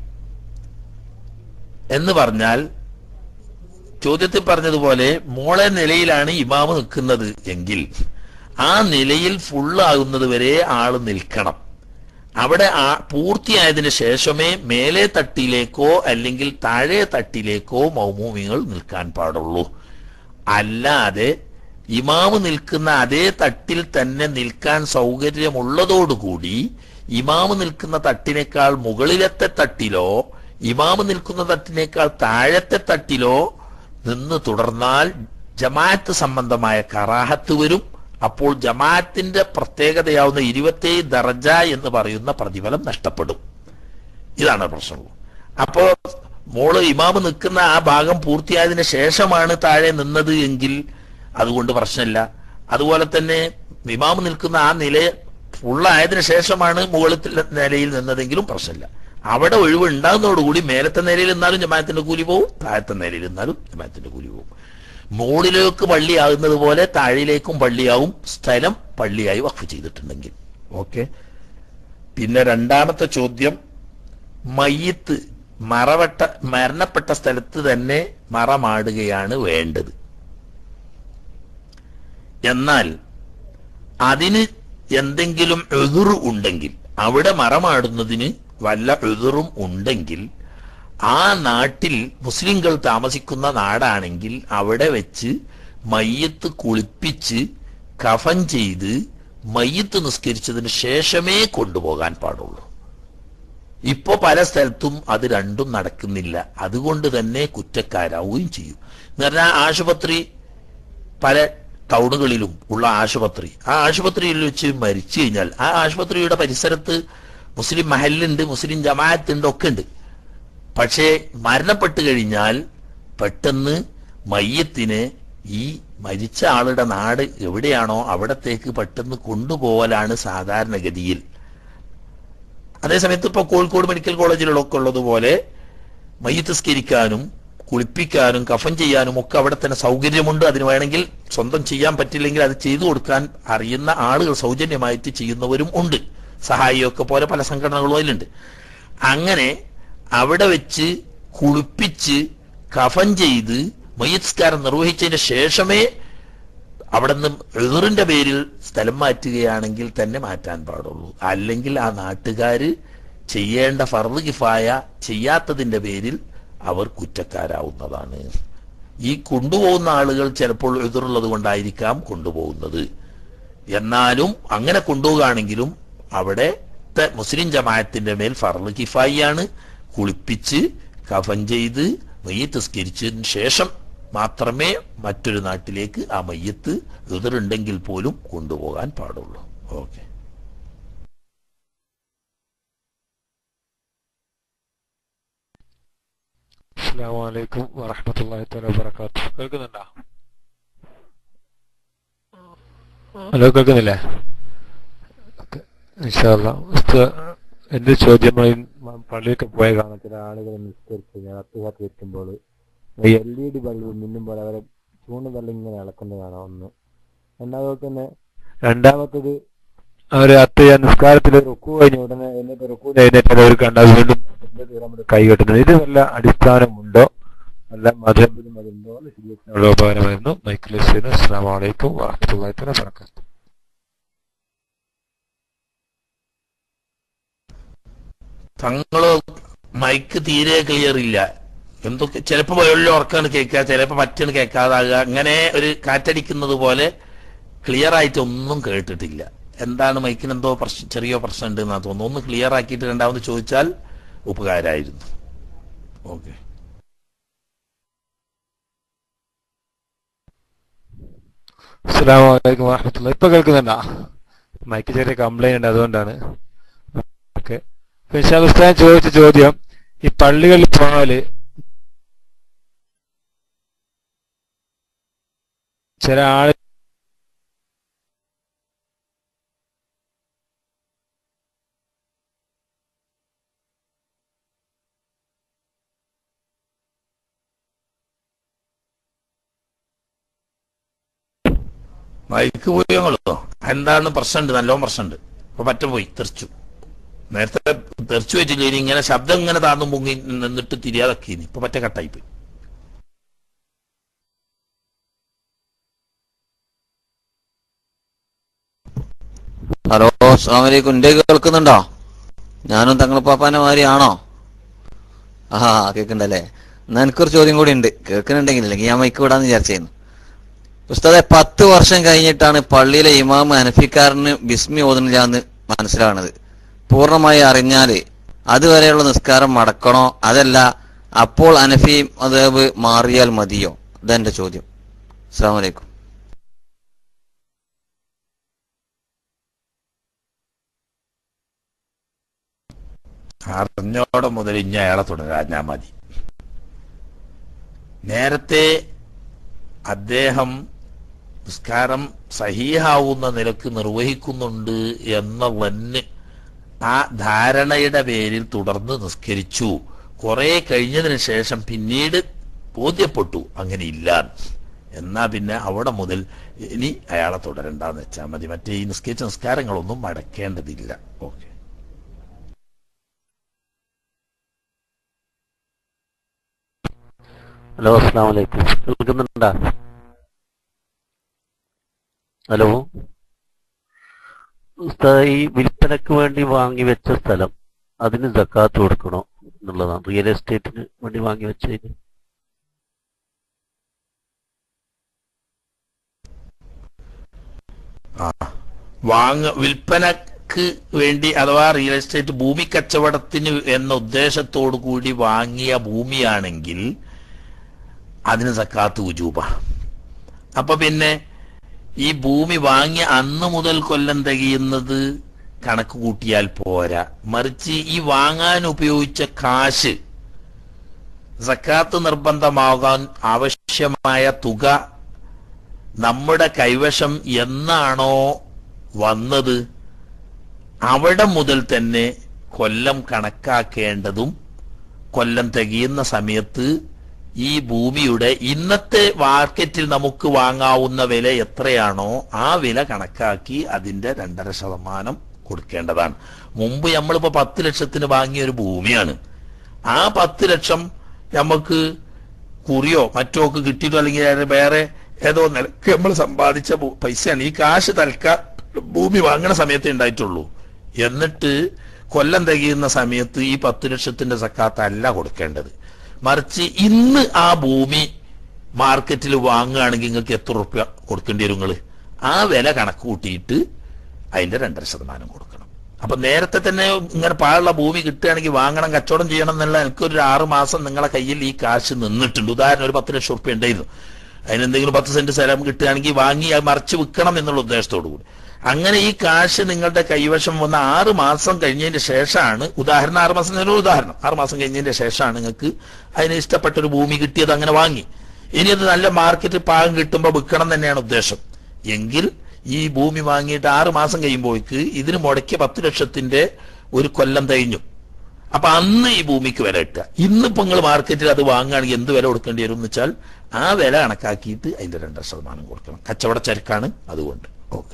S2: എന്ന് പറഞ്ഞാൽ, ചോദ്യത്തിൽ പറഞ്ഞതുപോലെ മോളെ നിലയിലാണ് ഇമാമ് നിൽക്കുന്നത് എങ്കിൽ ആ നിലയിൽ ഫുള്ളാകുന്നത് വരെ ആള് നിൽക്കണം. അവിടെ ആ പൂർത്തിയായതിനു ശേഷമേ മേലെ തട്ടിലേക്കോ അല്ലെങ്കിൽ താഴെ തട്ടിലേക്കോ മൗമൂമികൾ നിൽക്കാൻ പാടുള്ളൂ. അല്ലാതെ ഇമാമ് നിൽക്കുന്ന അതേ തട്ടിൽ തന്നെ നിൽക്കാൻ സൗകര്യമുള്ളതോടുകൂടി ഇമാമ് നിൽക്കുന്ന തട്ടിനേക്കാൾ മുകളിലത്തെ തട്ടിലോ ഇമാമ് നിൽക്കുന്ന തട്ടിനേക്കാൾ താഴത്തെ തട്ടിലോ നിന്ന് തുടർന്നാൽ ജമാഅത്ത് സംബന്ധമായ കറാഹത്ത് വരും. അപ്പോൾ ജമാഅത്തിന്റെ പ്രത്യേകതയാവുന്ന ഇരുപത്തേഴ് ദർജ എന്ന് പറയുന്ന പ്രതിഫലം നഷ്ടപ്പെടും. ഇതാണ് പ്രശ്നം. അപ്പോ മോള് ഇമാമ് നിൽക്കുന്ന ആ ഭാഗം പൂർത്തിയായതിനു ശേഷമാണ് താഴെ നിന്നത് എങ്കിൽ അതുകൊണ്ട് പ്രശ്നമില്ല. അതുപോലെ തന്നെ ഇമാമ് നിൽക്കുന്ന ആ നില ഫുള്ളായതിനു ശേഷമാണ് മുകളിലത്തെ നിലയിൽ നിന്നതെങ്കിലും പ്രശ്നമില്ല. അവിടെ ഒഴിവ് ഉണ്ടാകുന്നതോടുകൂടി മേലത്തെ നിലയിൽ നിന്നാലും ജമാഅത്തിന്റെ കൂലി പോവും, താഴത്തെ നിലയിൽ നിന്നാലും ജമാഅത്തിന്റെ കൂലി പോവും. മുകളിലേക്ക് പള്ളിയാകുന്നത് പോലെ താഴേലേക്കും പള്ളിയാവും, സ്ഥലം പള്ളിയായി വഖഫ് ചെയ്തിട്ടുണ്ടെങ്കിൽ. ഓക്കെ. പിന്നെ രണ്ടാമത്തെ ചോദ്യം, മയ്യിത്ത് മറവട്ട മരണപ്പെട്ട സ്ഥലത്ത് തന്നെ മറമാടുകയാണ് വേണ്ടത്. എന്നാൽ അതിന് എന്തെങ്കിലും എതിർ ഉണ്ടെങ്കിൽ, അവിടെ മറമാടുന്നതിന് വല്ല എതിറും ഉണ്ടെങ്കിൽ, ആ നാട്ടിൽ മുസ്ലിങ്ങൾ താമസിക്കുന്ന നാടാണെങ്കിൽ അവിടെ വെച്ച് മയ്യത്ത് കുളിപ്പിച്ച് കഫൻ ചെയ്ത് മയ്യത്ത് നിസ്കരിച്ചതിന് ശേഷമേ കൊണ്ടുപോകാൻ പാടുള്ളൂ. ഇപ്പോ പല സ്ഥലത്തും അത് രണ്ടും നടക്കുന്നില്ല. അതുകൊണ്ട് തന്നെ കുറ്റക്കാരാവുകയും ചെയ്യും. എന്ന് പറഞ്ഞാൽ ആശുപത്രി പല ടൗണുകളിലും ഉള്ള ആശുപത്രി, ആ ആശുപത്രിയിൽ വെച്ച് മരിച്ചു കഴിഞ്ഞാൽ ആ ആശുപത്രിയുടെ പരിസരത്ത് മുസ്ലിം മഹല്ലുണ്ട്, മുസ്ലിം ജമാഅത്ത് ഉണ്ട്, ഒക്കെ ഉണ്ട്. പക്ഷേ മരണപ്പെട്ടു കഴിഞ്ഞാൽ പെട്ടെന്ന് മയ്യത്തിനെ ഈ മരിച്ച ആളുടെ നാട് എവിടെയാണോ അവിടത്തേക്ക് പെട്ടെന്ന് കൊണ്ടുപോകലാണ് സാധാരണഗതിയിൽ. അതേസമയത്ത് ഇപ്പൊ കോഴിക്കോട് മെഡിക്കൽ കോളേജിലൊക്കെ ഉള്ളതുപോലെ മയ്യത്ത് സ്കരിക്കാനും കുളിപ്പിക്കാനും കഫൻ ചെയ്യാനും ഒക്കെ അവിടെ തന്നെ സൗകര്യമുണ്ട്. അതിന് വേണമെങ്കിൽ സ്വന്തം ചെയ്യാൻ പറ്റില്ലെങ്കിൽ അത് ചെയ്തു കൊടുക്കാൻ അറിയുന്ന ആളുകൾ സൗജന്യമായിട്ട് ചെയ്യുന്നവരും ഉണ്ട്. സഹായിയൊക്കെ പോലെ പല സംഘടനകളും അതിലുണ്ട്. അങ്ങനെ അവിടെ വെച്ച് കുളിപ്പിച്ച് കഫൻ ചെയ്ത് മയ്യത്സ്കാരം നിർവഹിച്ചതിന് ശേഷമേ അവിടെ നിന്ന് എതിറിന്റെ പേരിൽ സ്ഥലം മാറ്റുകയാണെങ്കിൽ തന്നെ മാറ്റാൻ പാടുള്ളൂ. അല്ലെങ്കിൽ ആ നാട്ടുകാര് ചെയ്യേണ്ട ഫർദ് കിഫായ ചെയ്യാത്തതിന്റെ പേരിൽ അവർ കുറ്റക്കാരാവുന്നതാണ്. ഈ കൊണ്ടുപോകുന്ന ആളുകൾ ചിലപ്പോൾ എതിറുള്ളത് കൊണ്ടായിരിക്കാം കൊണ്ടുപോകുന്നത്. എന്നാലും അങ്ങനെ കൊണ്ടുപോവുകയാണെങ്കിലും അവിടെ മുസ്ലിം ജമാഅത്തിന്റെ മേൽ ഫർദ് കിഫായിയാണ് കുളിപ്പിച്ച് കഫൻ ചെയ്ത് മയ്യത്ത് സ്കരിച്ചതിന് ശേഷം മാത്രമേ മറ്റൊരു നാട്ടിലേക്ക് ആ മയ്യത്ത് എതിറുണ്ടെങ്കിൽ പോലും കൊണ്ടുപോകാൻ പാടുള്ളൂ. ഓക്കെ.
S14: അസ്സലാമു അലൈക്കും വറഹ്മത്തുള്ളാഹി തആല വബറകാതുഹു. കേൾക്കുന്നുണ്ടോ? ഹലോ, കേൾക്കുന്നില്ലേ? ഇൻഷാ അല്ലാഹ്. എന്റെ ചോദ്യം, പള്ളിയൊക്കെ പോയ കാണാൻ ചില ആളുകൾ നിസ്കരിച്ച് അത്തുകാത്ത് വെക്കുമ്പോൾ എൽ ഇ ഡി ബൾബ് മിന്നുമ്പോൾ അവരെ ചൂണ്ട് തള്ളി ഇങ്ങനെ ഇളക്കുന്നത് കാണാം. ഒന്ന് രണ്ടാമത് തന്നെ രണ്ടാമത്തത് അവര് അത്ത് നിസ്കാരത്തിൽ റുക്കു കഴിഞ്ഞ ഉടനെ എന്നിട്ട് റുക്കു കഴിഞ്ഞിട്ട് അവർ കണ്ട വീണ്ടും കൈ കെട്ടുന്നത്. ഇത് വല്ല അടിസ്ഥാനമുണ്ടോ? അല്ല മദ്ഹബിലും അതുണ്ടോ? ശരിയുള്ള ഉപകാരമായിരുന്നു. മൈക്കിലേശ്വരൻ. അസ്സലാമു അലൈക്കും വറഹ്മത്തുള്ളാഹി തആല വബറകാതുഹു.
S2: തങ്ങള് മൈക്ക് തീരെ ക്ലിയർ ഇല്ല. എന്തൊക്കെ ചിലപ്പോ വയലിൽ ഉറക്കാണ് കേൾക്കുക, ചിലപ്പോ മറ്റാണ് കേൾക്കാതാകുക. അങ്ങനെ ഒരു കാറ്റടിക്കുന്നത് പോലെ ക്ലിയർ ആയിട്ട് ഒന്നും കേട്ടിട്ടില്ല. എന്താണ് മൈക്കിന് എന്തോ പ്രശ്നം, ചെറിയ പ്രശ്നം ഉണ്ട് എന്നാ തോന്നുന്നു. ഒന്ന് ക്ലിയർ ആക്കിയിട്ട് രണ്ടാമത് ചോദിച്ചാൽ ഉപകാരമായിരുന്നു. ഓക്കെ.
S14: അസ്സലാമു അലൈക്കും വറഹ്മത്തുള്ളാഹി. ഇപ്പൊ കേൾക്കുന്നുണ്ടോ? മൈക്ക് ചെറിയ കംപ്ലൈന്റ് ഉണ്ട്, അതുകൊണ്ടാണ്. ഓക്കെ. ഉസ്താദ് ചോദിച്ച ചോദ്യം, ഈ പള്ളികളിൽ പോയാല് ചില ആള്
S2: മൈക്ക് പോയി ഞങ്ങളോ എന്താണ് പ്രശ്നമുണ്ട്? നല്ലോണം പ്രശ്നമുണ്ട്. അപ്പൊ പറ്റ പോയി തെറിച്ചു. നേരത്തെ തെറിച്ചു വെച്ചില്ല. ഇനി ഇങ്ങനെ ശബ്ദം ഇങ്ങനെ താന്നു പൊങ്ങി നിന്നിട്ട് തിരിയാതൊക്കെ ഇനി ഇപ്പൊ പറ്റ കട്ടായി പോയി.
S10: ഹലോ, അസ്സലാമു അലൈക്കും. എന്റെ കേൾക്കുന്നുണ്ടോ? ഞാനും തങ്ങളുപ്പാപ്പാന്റെ മാതിരിയാണോ? ആ കേൾക്കണ്ടല്ലേ? എന്നാ എനിക്കൊരു ചോദ്യം കൂടി ഉണ്ട്, കേൾക്കുന്നുണ്ടെങ്കിൽ, അല്ലെങ്കിൽ ഞാൻ മൈക്ക് വിടാന്ന് വിചാരിച്ചിരുന്നു. ഉസ്താദെ, പത്ത് വർഷം കഴിഞ്ഞിട്ടാണ് പള്ളിയിലെ ഇമാം ഹനഫിക്കാരന് ബിസ്മി ഓതുന്നില്ല എന്ന് മനസ്സിലാവുന്നത്. പൂർണ്ണമായി അറിഞ്ഞാല് അതുവരെയുള്ള നിസ്കാരം മടക്കണോ, അതല്ല അപ്പോൾ ഹനഫി മദ്ഹബ് മാറിയാൽ മതിയോ? അതെന്റെ ചോദ്യം. അസ്സലാമു അലൈക്കും.
S2: അറിഞ്ഞോടെ മുതൽ ഇനി അയാളെ തുടരാഞ്ഞാ മതി. നേരത്തെ അദ്ദേഹം നിസ്കാരം സഹീഹാവുന്ന നിലക്ക് നിർവഹിക്കുന്നുണ്ട് എന്ന വന്ന് ആ ധാരണയുടെ പേരിൽ തുടർന്ന് നിസ്കരിച്ചു. കുറെ കഴിഞ്ഞതിന് ശേഷം പിന്നീട് ബോധ്യപ്പെട്ടു അങ്ങനെ ഇല്ല. എന്നാ പിന്നെ അവിടെ മുതൽ ഇനി അയാളെ തുടരണ്ടെന്ന് വെച്ചാൽ മതി. മറ്റേ ഈ നിസ്കരിച്ച നിസ്കാരങ്ങളൊന്നും മടക്കേണ്ടതില്ല. ഓക്കെ.
S15: ഹലോ, അസ്സലാമു അലൈക്കും. കേൾക്കുന്നുണ്ടാ? ഹലോ ഉസ്താദ്, ഈ വിൽപ്പനക്ക് വേണ്ടി വാങ്ങി വെച്ച സ്ഥലം അതിന് സക്കാത്ത് കൊടുക്കണോ എന്നുള്ളതാണ്. റിയൽ എസ്റ്റേറ്റിന് വേണ്ടി വാങ്ങി വെച്ചതിന്.
S2: ആ വാങ്ങ വിൽപ്പനക്ക് വേണ്ടി അഥവാ റിയൽ എസ്റ്റേറ്റ് ഭൂമി കച്ചവടത്തിന് എന്ന ഉദ്ദേശത്തോടു കൂടി വാങ്ങിയ ഭൂമിയാണെങ്കിൽ അതിന് സക്കാത്ത് ഉജൂബ. അപ്പൊ പിന്നെ ഈ ഭൂമി വാങ്ങിയ അന്ന് മുതൽ കൊല്ലം തികയുന്നത് കണക്ക് കൂട്ടിയാൽ പോരാ. മറിച്ച് ഈ വാങ്ങാൻ ഉപയോഗിച്ച കാശ് സക്കാത്ത് നിർബന്ധമാകാൻ ആവശ്യമായ തുക നമ്മുടെ കൈവശം എന്നാണോ വന്നത് അവിടെ മുതൽ തന്നെ കൊല്ലം കണക്കാക്കേണ്ടതും കൊല്ലം തികയുന്ന സമയത്ത് ഈ ഭൂമിയുടെ ഇന്നത്തെ മാർക്കറ്റിൽ നമുക്ക് വാങ്ങാവുന്ന വില എത്രയാണോ ആ വില കണക്കാക്കി അതിന്റെ രണ്ടര ശതമാനം കൊടുക്കേണ്ടതാണ്. മുമ്പ് നമ്മളിപ്പോ പത്ത് ലക്ഷത്തിന് വാങ്ങിയ ഒരു ഭൂമിയാണ്. ആ പത്ത് ലക്ഷം നമുക്ക് കുറിയോ മറ്റോ ഒക്കെ കിട്ടിയിട്ടോ അല്ലെങ്കിൽ വേറെ ഏതോ നിലക്ക് നമ്മൾ സമ്പാദിച്ച പൈസയാണ്. ഈ കാശ് തൽക്കാ ഭൂമി വാങ്ങുന്ന സമയത്തേ ഉണ്ടായിട്ടുള്ളൂ. എന്നിട്ട് കൊല്ലം തികയുന്ന സമയത്ത് ഈ പത്ത് ലക്ഷത്തിന്റെ സക്കാത്ത് അല്ല കൊടുക്കേണ്ടത്. മറിച്ച് ഇന്ന് ആ ഭൂമി മാർക്കറ്റിൽ വാങ്ങുകയാണെങ്കിൽ നിങ്ങൾക്ക് എത്ര റുപ്യ കൊടുക്കേണ്ടി വരും? നിങ്ങൾ ആ വില കണക്ക് കൂട്ടിയിട്ട് അതിന്റെ രണ്ടര ശതമാനം കൊടുക്കണം. അപ്പൊ നേരത്തെ തന്നെ ഇങ്ങനെ പാടുള്ള ഭൂമി കിട്ടുകയാണെങ്കിൽ വാങ്ങണം, കച്ചവടം ചെയ്യണം എന്നുള്ള എനിക്കൊരു ആറ് മാസം നിങ്ങളെ കയ്യിൽ ഈ കാശ് നിന്നിട്ടുണ്ട്. ഉദാഹരണം ഒരു പത്ത് ലക്ഷം റുപ്യ ഉണ്ടായിരുന്നു, അതിനെന്തെങ്കിലും പത്ത് സെന്റ് സ്ഥലം കിട്ടുകയാണെങ്കിൽ വാങ്ങി മറിച്ച് വിൽക്കണം എന്നുള്ള ഉദ്ദേശത്തോടു കൂടി അങ്ങനെ ഈ കാശ് നിങ്ങളുടെ കൈവശം വന്ന ആറ് മാസം കഴിഞ്ഞതിന്റെ ശേഷമാണ്, ഉദാഹരണം ആറ് മാസം ഒരു ഉദാഹരണം ആറ് മാസം കഴിഞ്ഞതിന്റെ ശേഷമാണ് നിങ്ങൾക്ക് അതിന് ഇഷ്ടപ്പെട്ട ഒരു ഭൂമി കിട്ടിയത്, അങ്ങനെ വാങ്ങി. ഇനി അത് നല്ല മാർക്കറ്റ് പാകം കിട്ടുമ്പോൾ വിൽക്കണം തന്നെയാണ് ഉദ്ദേശം എങ്കിൽ ഈ ഭൂമി വാങ്ങിയിട്ട് ആറ് മാസം കഴിയുമ്പോഴേക്ക് ഇതിന് മുടക്കിയ പത്ത് ലക്ഷത്തിന്റെ ഒരു കൊല്ലം കഴിഞ്ഞു. അപ്പൊ അന്ന് ഈ ഭൂമിക്ക് വില കിട്ടുക. ഇന്നിപ്പോ നിങ്ങൾ മാർക്കറ്റിൽ അത് വാങ്ങുകയാണെങ്കിൽ എന്ത് വില കൊടുക്കേണ്ടി വരും എന്ന് വെച്ചാൽ ആ വില കണക്കാക്കിയിട്ട് അതിന്റെ രണ്ടര ശതമാനം കൊടുക്കണം. കച്ചവട ചരക്കാണ്, അതുകൊണ്ട്. ഓക്കെ.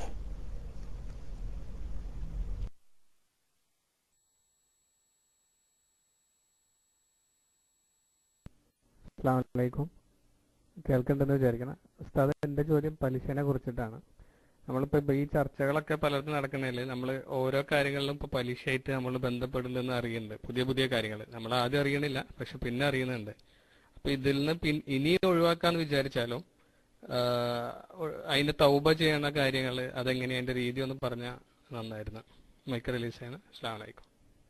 S16: അസ്സലാമലൈക്കും. കേൾക്കണ്ടെന്ന് വിചാരിക്കണം. ഉസ്താദ്, എൻ്റെ ചോദ്യം പലിശനെ കുറിച്ചിട്ടാണ്. നമ്മളിപ്പോൾ ഇപ്പോൾ ഈ ചർച്ചകളൊക്കെ പലർക്കും നടക്കുന്നതിൽ നമ്മൾ ഓരോ കാര്യങ്ങളിലും ഇപ്പോൾ പലിശയായിട്ട് നമ്മൾ ബന്ധപ്പെടുന്നെന്ന് അറിയുന്നുണ്ട്. പുതിയ പുതിയ കാര്യങ്ങൾ നമ്മൾ ആദ്യം അറിയണില്ല, പക്ഷെ പിന്നെ അറിയുന്നുണ്ട്. അപ്പോൾ ഇതിൽ നിന്ന് പിൻ ഇനി ഒഴിവാക്കാന്ന് വിചാരിച്ചാലും അതിന് തൗബ ചെയ്യണ കാര്യങ്ങൾ അതെങ്ങനെയാണ്, അതിൻ്റെ രീതി ഒന്ന് പറഞ്ഞാൽ നന്നായിരുന്നു. മൈക്ക് റിലീസ് ചെയ്യണം. അസ്സലാമു അലൈക്കും.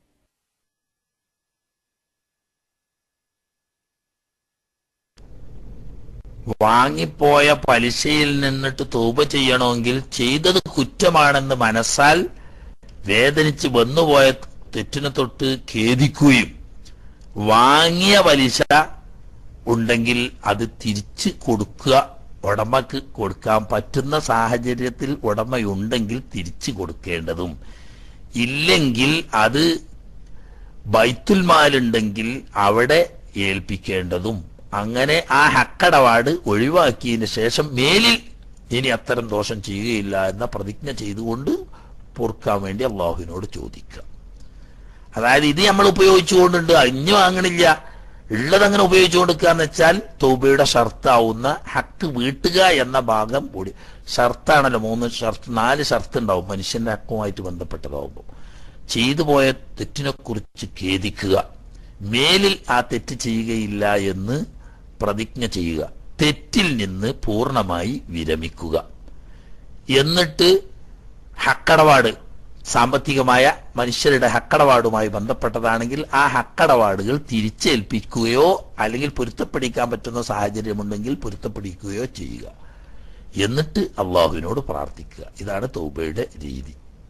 S2: വാങ്ങിപ്പോയ പലിശയിൽ നിന്നിട്ട് തൗബ ചെയ്യണമെങ്കിൽ ചെയ്തത് കുറ്റമാണെന്ന് മനസ്സാൽ വേദനിച്ച് വന്നുപോയ തെറ്റിനെ തൊട്ട് ഖേദിക്കുകയും വാങ്ങിയ പലിശ ഉണ്ടെങ്കിൽ അത് തിരിച്ചു കൊടുക്കുക, ഉടമക്ക് കൊടുക്കാൻ പറ്റുന്ന സാഹചര്യത്തിൽ ഉടമയുണ്ടെങ്കിൽ തിരിച്ചു കൊടുക്കേണ്ടതും, ഇല്ലെങ്കിൽ അത് ബൈത്തുൽ മാലുണ്ടെങ്കിൽ അവിടെ ഏൽപ്പിക്കേണ്ടതും, അങ്ങനെ ആ ഹക്കടപാട് ഒഴിവാക്കിയതിന് ശേഷം മേലിൽ ഇനി അത്തരം ദോഷം ചെയ്യുകയില്ല എന്ന പ്രതിജ്ഞ ചെയ്തുകൊണ്ട് പൊറുക്കാൻ വേണ്ടി അള്ളാഹുവിനോട് ചോദിക്കുക. അതായത് ഇത് നമ്മൾ ഉപയോഗിച്ചുകൊണ്ടുണ്ട്, അഞ്ഞു വാങ്ങണില്ല, ഉള്ളതങ്ങനെ ഉപയോഗിച്ചു കൊടുക്കുക എന്ന് വെച്ചാൽ തൗബയുടെ ഷർത്താവുന്ന ഹക്ക് വീട്ടുക എന്ന ഭാഗം കൂടി. ഷർത്താണല്ലോ, മൂന്ന് ഷർത്ത് നാല് ഷർത്ത് ഉണ്ടാവും മനുഷ്യന്റെ ഹക്കുമായിട്ട് ബന്ധപ്പെട്ടതാവുമ്പോൾ. ചെയ്തു പോയ തെറ്റിനെക്കുറിച്ച് ഖേദിക്കുക, മേലിൽ ആ തെറ്റ് ചെയ്യുകയില്ല എന്ന് പ്രതിജ്ഞ ചെയ്യുക, തെറ്റിൽ നിന്ന് പൂർണ്ണമായി വിരമിക്കുക. എന്നിട്ട് ഹക്കടപാട്, സാമ്പത്തികമായ മനുഷ്യരുടെ ഹക്കടപാടുമായി ബന്ധപ്പെട്ടതാണെങ്കിൽ ആ ഹക്കടപാടുകൾ തിരിച്ചേൽപ്പിക്കുകയോ അല്ലെങ്കിൽ പൊരുത്തപ്പെടിക്കാൻ പറ്റുന്ന സാഹചര്യമുണ്ടെങ്കിൽ പൊരുത്തപ്പെടിക്കുകയോ ചെയ്യുക. എന്നിട്ട് അള്ളാഹുവിനോട് പ്രാർത്ഥിക്കുക. ഇതാണ് തൗബയുടെ രീതി.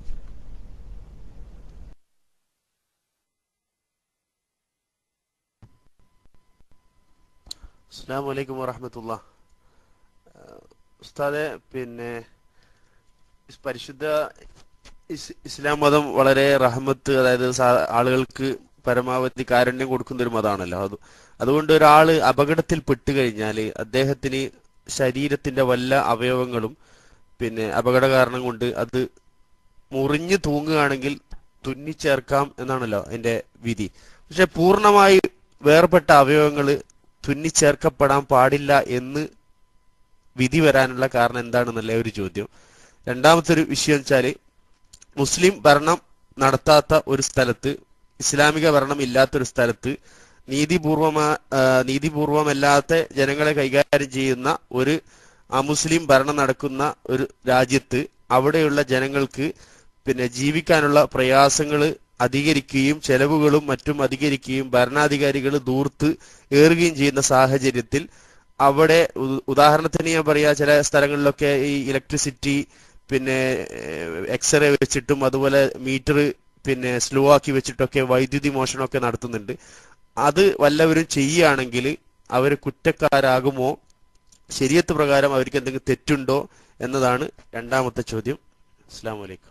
S12: അസ്സലാമു അലൈക്കും വറഹ്മത്തുള്ളാഹി. ഉസ്താദെ, പിന്നെ പരിശുദ്ധ ഇസ് ഇസ്ലാം മതം വളരെ റഹ്മത്ത്, അതായത് ആളുകൾക്ക് പരമാവധി കാരുണ്യം കൊടുക്കുന്ന ഒരു മതമാണല്ലോ. അത് അതുകൊണ്ട് ഒരാൾ അപകടത്തിൽ പെട്ടുകഴിഞ്ഞാൽ അദ്ദേഹത്തിന് ശരീരത്തിന്റെ വല്ല അവയവങ്ങളും പിന്നെ അപകട കാരണം കൊണ്ട് അത് മുറിഞ്ഞു തൂങ്ങുകയാണെങ്കിൽ തുന്നിച്ചേർക്കാം എന്നാണല്ലോ അതിന്റെ വിധി. പക്ഷെ പൂർണ്ണമായി വേർപെട്ട അവയവങ്ങൾ തുന്നിച്ചേർക്കപ്പെടാൻ പാടില്ല എന്ന് വിധി വരാനുള്ള കാരണം എന്താണെന്നല്ല ഒരു ചോദ്യം. രണ്ടാമത്തെ ഒരു വിഷയം വെച്ചാല്, മുസ്ലിം ഭരണം നടത്താത്ത ഒരു സ്ഥലത്ത്, ഇസ്ലാമിക ഭരണം ഇല്ലാത്തൊരു സ്ഥലത്ത് നീതിപൂർവമാ നീതിപൂർവമല്ലാത്ത ജനങ്ങളെ കൈകാര്യം ചെയ്യുന്ന ഒരു അമുസ്ലിം ഭരണം നടക്കുന്ന ഒരു രാജ്യത്ത് അവിടെയുള്ള ജനങ്ങൾക്ക് പിന്നെ ജീവിക്കാനുള്ള പ്രയാസങ്ങൾ അധികരിക്കുകയും ചെലവുകളും മറ്റും അധികരിക്കുകയും ഭരണാധികാരികൾ ദൂർത്ത് ഏറുകയും ചെയ്യുന്ന സാഹചര്യത്തിൽ അവിടെ ഉദാഹരണത്തിന് ഞാൻ പറയാ, ചില സ്ഥലങ്ങളിലൊക്കെ ഈ ഇലക്ട്രിസിറ്റി പിന്നെ എക്സ്റേ വെച്ചിട്ടും അതുപോലെ മീറ്റർ പിന്നെ സ്ലോ ആക്കി വെച്ചിട്ടൊക്കെ വൈദ്യുതി മോഷണമൊക്കെ നടത്തുന്നുണ്ട്. അത് വല്ലവരും ചെയ്യുകയാണെങ്കിൽ അവർ കുറ്റക്കാരാകുമോ, ശരീഅത്ത് പ്രകാരം അവർക്ക് എന്തെങ്കിലും തെറ്റുണ്ടോ എന്നതാണ് രണ്ടാമത്തെ ചോദ്യം. അസ്സലാമു അലൈക്കും.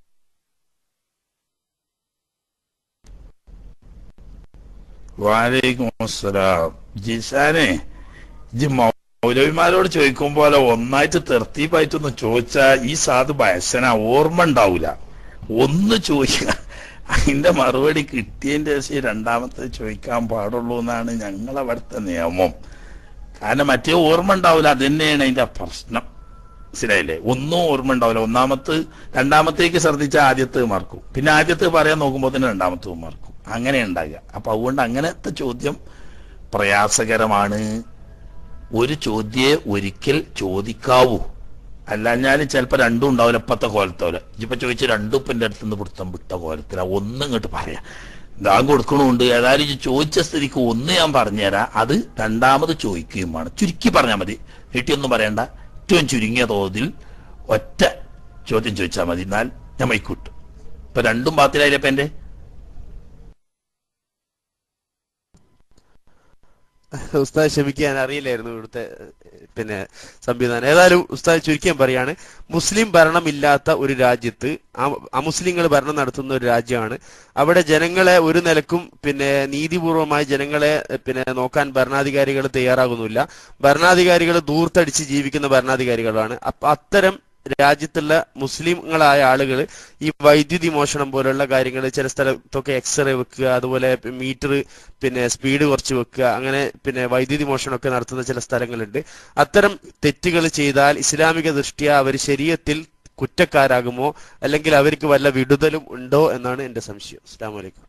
S2: വലൈക്കും അസ്സലാം. ജിസാനെ, ഇജ്ജ് മൗലവിമാരോട് ചോദിക്കും പോലെ ഒന്നായിട്ട് തെർത്തീപ്പായിട്ടൊന്ന് ചോദിച്ചാ ഈ സാധു വയസ്സന ഓർമ്മ ഉണ്ടാവൂല. ഒന്ന് ചോദിക്കുക, അതിന്റെ മറുപടി കിട്ടിയതിന്റെ ശേഷം രണ്ടാമത്തെ ചോദിക്കാൻ പാടുള്ളൂ എന്നാണ് ഞങ്ങളവിടുത്തെ നിയമം. കാരണം മറ്റേ ഓർമ്മ ഉണ്ടാവില്ല, അത് തന്നെയാണ് അതിന്റെ പ്രശ്നം. മനസ്സിലായില്ലേ? ഒന്നും ഓർമ്മ ഉണ്ടാവില്ല. ഒന്നാമത്തെ രണ്ടാമത്തേക്ക് ശ്രദ്ധിച്ചാൽ ആദ്യത്തെ മാർക്കും, പിന്നെ ആദ്യത്തെ പറയാൻ നോക്കുമ്പോൾ തന്നെ രണ്ടാമത്തെ മാർക്കും, അങ്ങനെ ഉണ്ടാകുക. അപ്പൊ അതുകൊണ്ട് അങ്ങനത്തെ ചോദ്യം പ്രയാസകരമാണ്. ഒരു ചോദ്യേ ഒരിക്കൽ ചോദിക്കാവൂ, അല്ലാഞ്ഞാല് ചിലപ്പോ രണ്ടും ഉണ്ടാവില്ല. ഇപ്പത്തെ കോലത്തോലെ ഇപ്പൊ ചോദിച്ച രണ്ടും ഇപ്പൊ എന്റെ അടുത്ത് നിന്ന് പിടുത്തം വിട്ട കോലത്തില. ഒന്നും ഇങ്ങോട്ട് പറയാം, ദാൻ കൊടുക്കണമുണ്ട്. ഏതായാലും ഇത് ചോദിച്ച സ്ഥിതിക്ക് ഒന്ന് ഞാൻ പറഞ്ഞുതരാം, അത് രണ്ടാമത് ചോദിക്കുകയും വേണം. ചുരുക്കി പറഞ്ഞാൽ മതി, നീട്ടിയൊന്നും പറയണ്ട. ഏറ്റവും ചുരുങ്ങിയ തോതിൽ ഒറ്റ ചോദ്യം ചോദിച്ചാൽ മതി, എന്നാൽ ഞാൻ മൈക്കൂട്ടും. ഇപ്പൊ രണ്ടും ബാത്തിലായില്ലേ ഇപ്പൊ എന്റെ?
S12: ഉസ്താദ് ക്ഷമിക്കാൻ അറിയില്ലായിരുന്നു ഇവിടുത്തെ പിന്നെ സംവിധാനം. ഏതായാലും ഉസ്താദ് ചുരുക്കാൻ പറയാണ്, മുസ്ലിം ഭരണം ഇല്ലാത്ത ഒരു രാജ്യത്ത് അമുസ്ലിങ്ങൾ ഭരണം നടത്തുന്ന ഒരു രാജ്യമാണ്. അവിടെ ജനങ്ങളെ ഒരു നിലക്കും പിന്നെ നീതിപൂർവമായി ജനങ്ങളെ പിന്നെ നോക്കാൻ ഭരണാധികാരികൾ തയ്യാറാകുന്നില്ല. ഭരണാധികാരികൾ ദൂർത്തടിച്ച് ജീവിക്കുന്ന ഭരണാധികാരികളാണ്. അപ്പൊ അത്തരം രാജ്യത്തുള്ള മുസ്ലിങ്ങളായ ആളുകൾ ഈ വൈദ്യുതി മോഷണം പോലുള്ള കാര്യങ്ങൾ, ചില സ്ഥലത്തൊക്കെ എക്സ്റേ വെക്കുക, അതുപോലെ മീറ്റർ പിന്നെ സ്പീഡ് കുറച്ച് വെക്കുക, അങ്ങനെ പിന്നെ വൈദ്യുതി മോഷണമൊക്കെ നടത്തുന്ന ചില സ്ഥലങ്ങളുണ്ട്. അത്തരം തെറ്റുകൾ ചെയ്താൽ ഇസ്ലാമിക ദൃഷ്ട്യാ അവർ ശരീഅത്തിൽ കുറ്റക്കാരാകുമോ, അല്ലെങ്കിൽ അവർക്ക് വല്ല വിടുതലും ഉണ്ടോ എന്നാണ് എന്റെ സംശയം. അസ്സലാമു അലൈക്കും.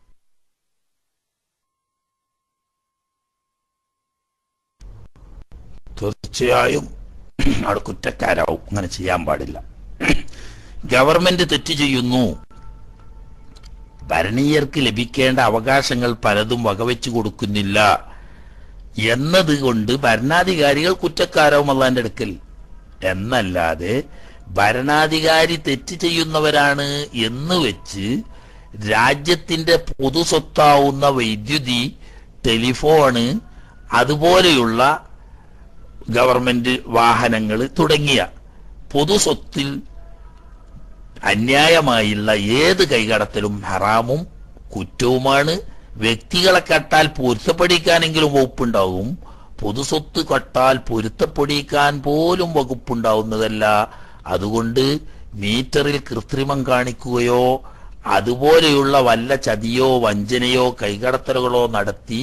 S2: തീർച്ചയായും അവിടെ കുറ്റക്കാരാവും. അങ്ങനെ ചെയ്യാൻ പാടില്ല. ഗവൺമെന്റ് തെറ്റ് ചെയ്യുന്നു, ഭരണീയർക്ക് ലഭിക്കേണ്ട അവകാശങ്ങൾ പലതും വകവെച്ചു കൊടുക്കുന്നില്ല എന്നതുകൊണ്ട് ഭരണാധികാരികൾ കുറ്റക്കാരാവും അള്ളാന്റെ അടുക്കൽ. എന്നല്ലാതെ ഭരണാധികാരി തെറ്റ് ചെയ്യുന്നവരാണ് എന്ന് വെച്ച് രാജ്യത്തിന്റെ പൊതുസ്വത്താവുന്ന വൈദ്യുതി, ടെലിഫോണ്, അതുപോലെയുള്ള ഗവൺമെന്റ് വാഹനങ്ങൾ തുടങ്ങിയ പൊതുസ്വത്തിൽ അന്യായമായുള്ള ഏത് കൈകടത്തലും ഹറാമും കുറ്റവുമാണ്. വ്യക്തികളെ കട്ടാൽ പൊരുത്തപ്പെടിക്കാനെങ്കിലും വകുപ്പുണ്ടാവും, പൊതുസ്വത്ത് കട്ടാൽ പൊരുത്തപ്പെടിക്കാൻ പോലും വകുപ്പുണ്ടാവുന്നതല്ല. അതുകൊണ്ട് മീറ്ററിൽ കൃത്രിമം കാണിക്കുകയോ അതുപോലെയുള്ള വല്ല ചതിയോ വഞ്ചനയോ കൈകടത്തലുകളോ നടത്തി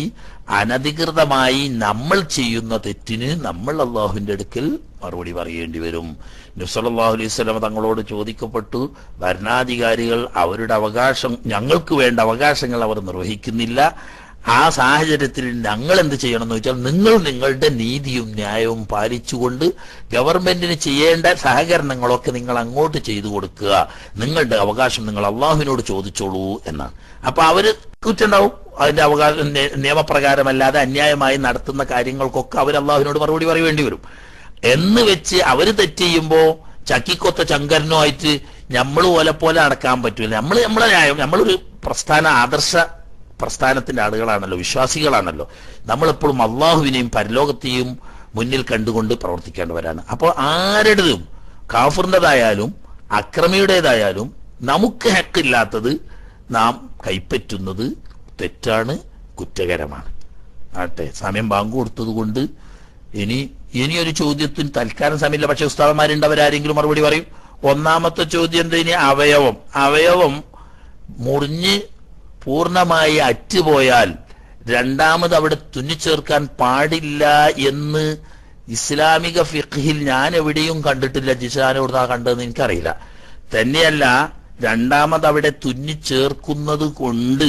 S2: അനധികൃതമായി നമ്മൾ ചെയ്യുന്ന തെറ്റിന് നമ്മൾ അള്ളാഹുവിന്റെ അടുക്കൽ മറുപടി പറയേണ്ടി വരും. നബി സല്ലല്ലാഹു അലൈഹി വസല്ലം തങ്ങളോട് ചോദിക്കപ്പെട്ടു, ഭരണാധികാരികൾ അവരുടെ അവകാശം, ഞങ്ങൾക്ക് വേണ്ട അവകാശങ്ങൾ അവർ നിർവഹിക്കുന്നില്ല, ആ സാഹചര്യത്തിൽ ഞങ്ങൾ എന്ത് ചെയ്യണം എന്ന് വെച്ചാൽ, നിങ്ങൾ നിങ്ങളുടെ നീതിയും ന്യായവും പാലിച്ചുകൊണ്ട് ഗവൺമെന്റിന് ചെയ്യേണ്ട സഹകരണങ്ങളൊക്കെ നിങ്ങൾ അങ്ങോട്ട് ചെയ്തു കൊടുക്കുക, നിങ്ങളുടെ അവകാശം നിങ്ങൾ അള്ളാഹുവിനോട് ചോദിച്ചോളൂ എന്നാണ്. അപ്പൊ അവര് കുറ്റുണ്ടാവും, അതിന്റെ അവകാശം നിയമപ്രകാരമല്ലാതെ അന്യായമായി നടത്തുന്ന കാര്യങ്ങൾക്കൊക്കെ അവർ അള്ളാഹുവിനോട് മറുപടി പറയേണ്ടി വരും. എന്ന് വെച്ച് അവര് തെറ്റ് ചെയ്യുമ്പോ ചക്കിക്കൊത്ത ചങ്കരനോ ആയിട്ട് നമ്മൾ പോലെ പോലെ നടക്കാൻ പറ്റൂല. നമ്മൾ നമ്മളെ ന്യായം, നമ്മളൊരു പ്രസ്ഥാന ആദർശ പ്രസ്ഥാനത്തിന്റെ ആളുകളാണല്ലോ, വിശ്വാസികളാണല്ലോ. നമ്മളെപ്പോഴും അള്ളാഹുവിനെയും പരലോകത്തെയും മുന്നിൽ കണ്ടുകൊണ്ട് പ്രവർത്തിക്കേണ്ടവരാണ്. അപ്പോൾ ആരുടേതും കാഫിറിൻ്റെതായാലും അക്രമിയുടേതായാലും നമുക്ക് ഹക്കില്ലാത്തത് നാം കൈപ്പറ്റുന്നത് തെറ്റാണ്, കുറ്റകരമാണ്. ആട്ടെ, സമയം ബാങ്ക് കൊടുത്തത് കൊണ്ട് ഇനി ഇനിയൊരു ചോദ്യത്തിന് തൽക്കാലം സമയമില്ല. പക്ഷെ ഉസ്താദന്മാരുണ്ട്, അവരാരെങ്കിലും മറുപടി പറയും. ഒന്നാമത്തെ ചോദ്യം എന്താ? ഇനി അവയവം അവയവം മുറിഞ്ഞ് പൂർണ്ണമായി അറ്റുപോയാൽ രണ്ടാമത് അവിടെ തുന്നിച്ചേർക്കാൻ പാടില്ല എന്ന് ഇസ്ലാമിക ഫിഖ്ഹിൽ ഞാൻ എവിടെയും കണ്ടിട്ടില്ല. ജിഷാനോട് കണ്ടതെന്ന് എനിക്കറിയില്ല. തന്നെയല്ല, രണ്ടാമത് അവിടെ തുന്നിച്ചേർക്കുന്നത് കൊണ്ട്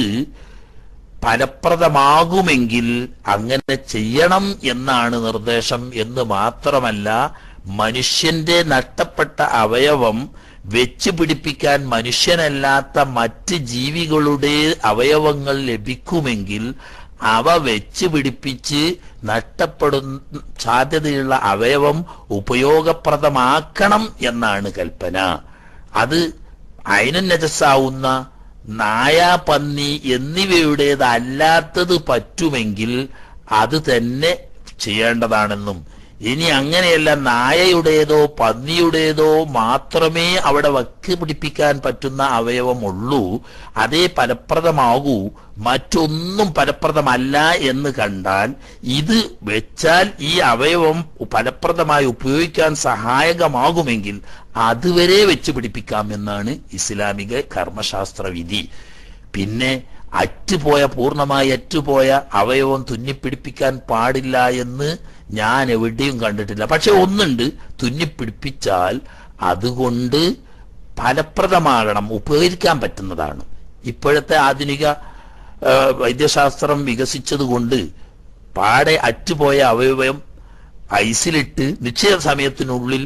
S2: ഫലപ്രദമാകുമെങ്കിൽ അങ്ങനെ ചെയ്യണം എന്നാണ് നിർദ്ദേശം. എന്ന് മാത്രമല്ല, മനുഷ്യന്റെ നഷ്ടപ്പെട്ട അവയവം വെച്ച് പിടിപ്പിക്കാൻ മനുഷ്യനല്ലാത്ത മറ്റ് ജീവികളുടെ അവയവങ്ങൾ ലഭിക്കുമെങ്കിൽ അവ വെച്ച് പിടിപ്പിച്ച് നഷ്ടപ്പെടുന്ന സാധ്യതയുള്ള അവയവം ഉപയോഗപ്രദമാക്കണം എന്നാണ് കൽപ്പന. അത് അയിനു നജസാവുന്ന നായ, പന്നി എന്നിവയുടേതല്ലാത്തത് പറ്റുമെങ്കിൽ അത് തന്നെ ചെയ്യേണ്ടതാണെന്നും, ഇനി അങ്ങനെയല്ല നായയുടേതോ പന്നിയുടേതോ മാത്രമേ അവിടെ വക്ക് പിടിപ്പിക്കാൻ പറ്റുന്ന അവയവമുള്ളൂ, അതേ ഫലപ്രദമാകൂ, മറ്റൊന്നും ഫലപ്രദമല്ല എന്ന് കണ്ടാൽ ഇത് വെച്ചാൽ ഈ അവയവം ഫലപ്രദമായി ഉപയോഗിക്കാൻ സഹായകമാകുമെങ്കിൽ അതുവരെ വെച്ച് പിടിപ്പിക്കാം എന്നാണ് ഇസ്ലാമിക കർമ്മശാസ്ത്ര വിധി. പിന്നെ അറ്റുപോയ പൂർണ്ണമായി അറ്റുപോയ അവയവം തുന്നിപ്പിടിപ്പിക്കാൻ പാടില്ല എന്ന് ഞാൻ എവിടെയും കണ്ടിട്ടില്ല. പക്ഷെ ഒന്നുണ്ട്, തുന്നിപ്പിടിപ്പിച്ചാൽ അതുകൊണ്ട് ഫലപ്രദമാകണം, ഉപകരിക്കാൻ പറ്റുന്നതാണ്. ഇപ്പോഴത്തെ ആധുനിക വൈദ്യശാസ്ത്രം വികസിച്ചത് കൊണ്ട് പാടെ അറ്റുപോയ അവയവം ഐസിലിട്ട് നിശ്ചയ സമയത്തിനുള്ളിൽ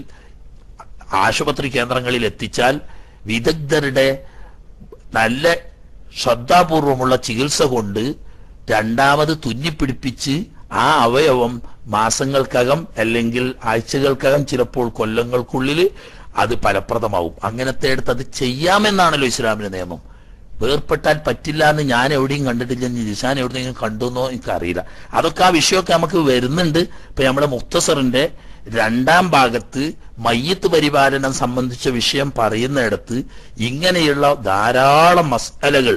S2: ആശുപത്രി കേന്ദ്രങ്ങളിൽ എത്തിച്ചാൽ വിദഗ്ധരുടെ നല്ല ശ്രദ്ധാപൂർവമുള്ള ചികിത്സ കൊണ്ട് രണ്ടാമത് തുന്നിപ്പിടിപ്പിച്ച് ആ അവയവം മാസങ്ങൾക്കകം അല്ലെങ്കിൽ ആഴ്ചകൾക്കകം ചിലപ്പോൾ കൊല്ലങ്ങൾക്കുള്ളിൽ അത് ഫലപ്രദമാവും. അങ്ങനത്തെ അടുത്ത് അത് ചെയ്യാമെന്നാണല്ലോ ഇസ്ലാമിന്റെ നിയമം. വേർപ്പെട്ടാൽ പറ്റില്ല എന്ന് ഞാൻ എവിടെയും കണ്ടിട്ടില്ല. നിസാൻ എവിടെയെങ്കിലും കണ്ടുവെന്നോ എനിക്കറിയില്ല. അതൊക്കെ ആ വിഷയമൊക്കെ നമുക്ക് വരുന്നുണ്ട്. ഇപ്പൊ നമ്മുടെ മുഖ്തസറിന്റെ രണ്ടാം ഭാഗത്ത് മയ്യത്ത് പരിപാലനം സംബന്ധിച്ച വിഷയം പറയുന്നിടത്ത് ഇങ്ങനെയുള്ള ധാരാളം മസ്അലകൾ,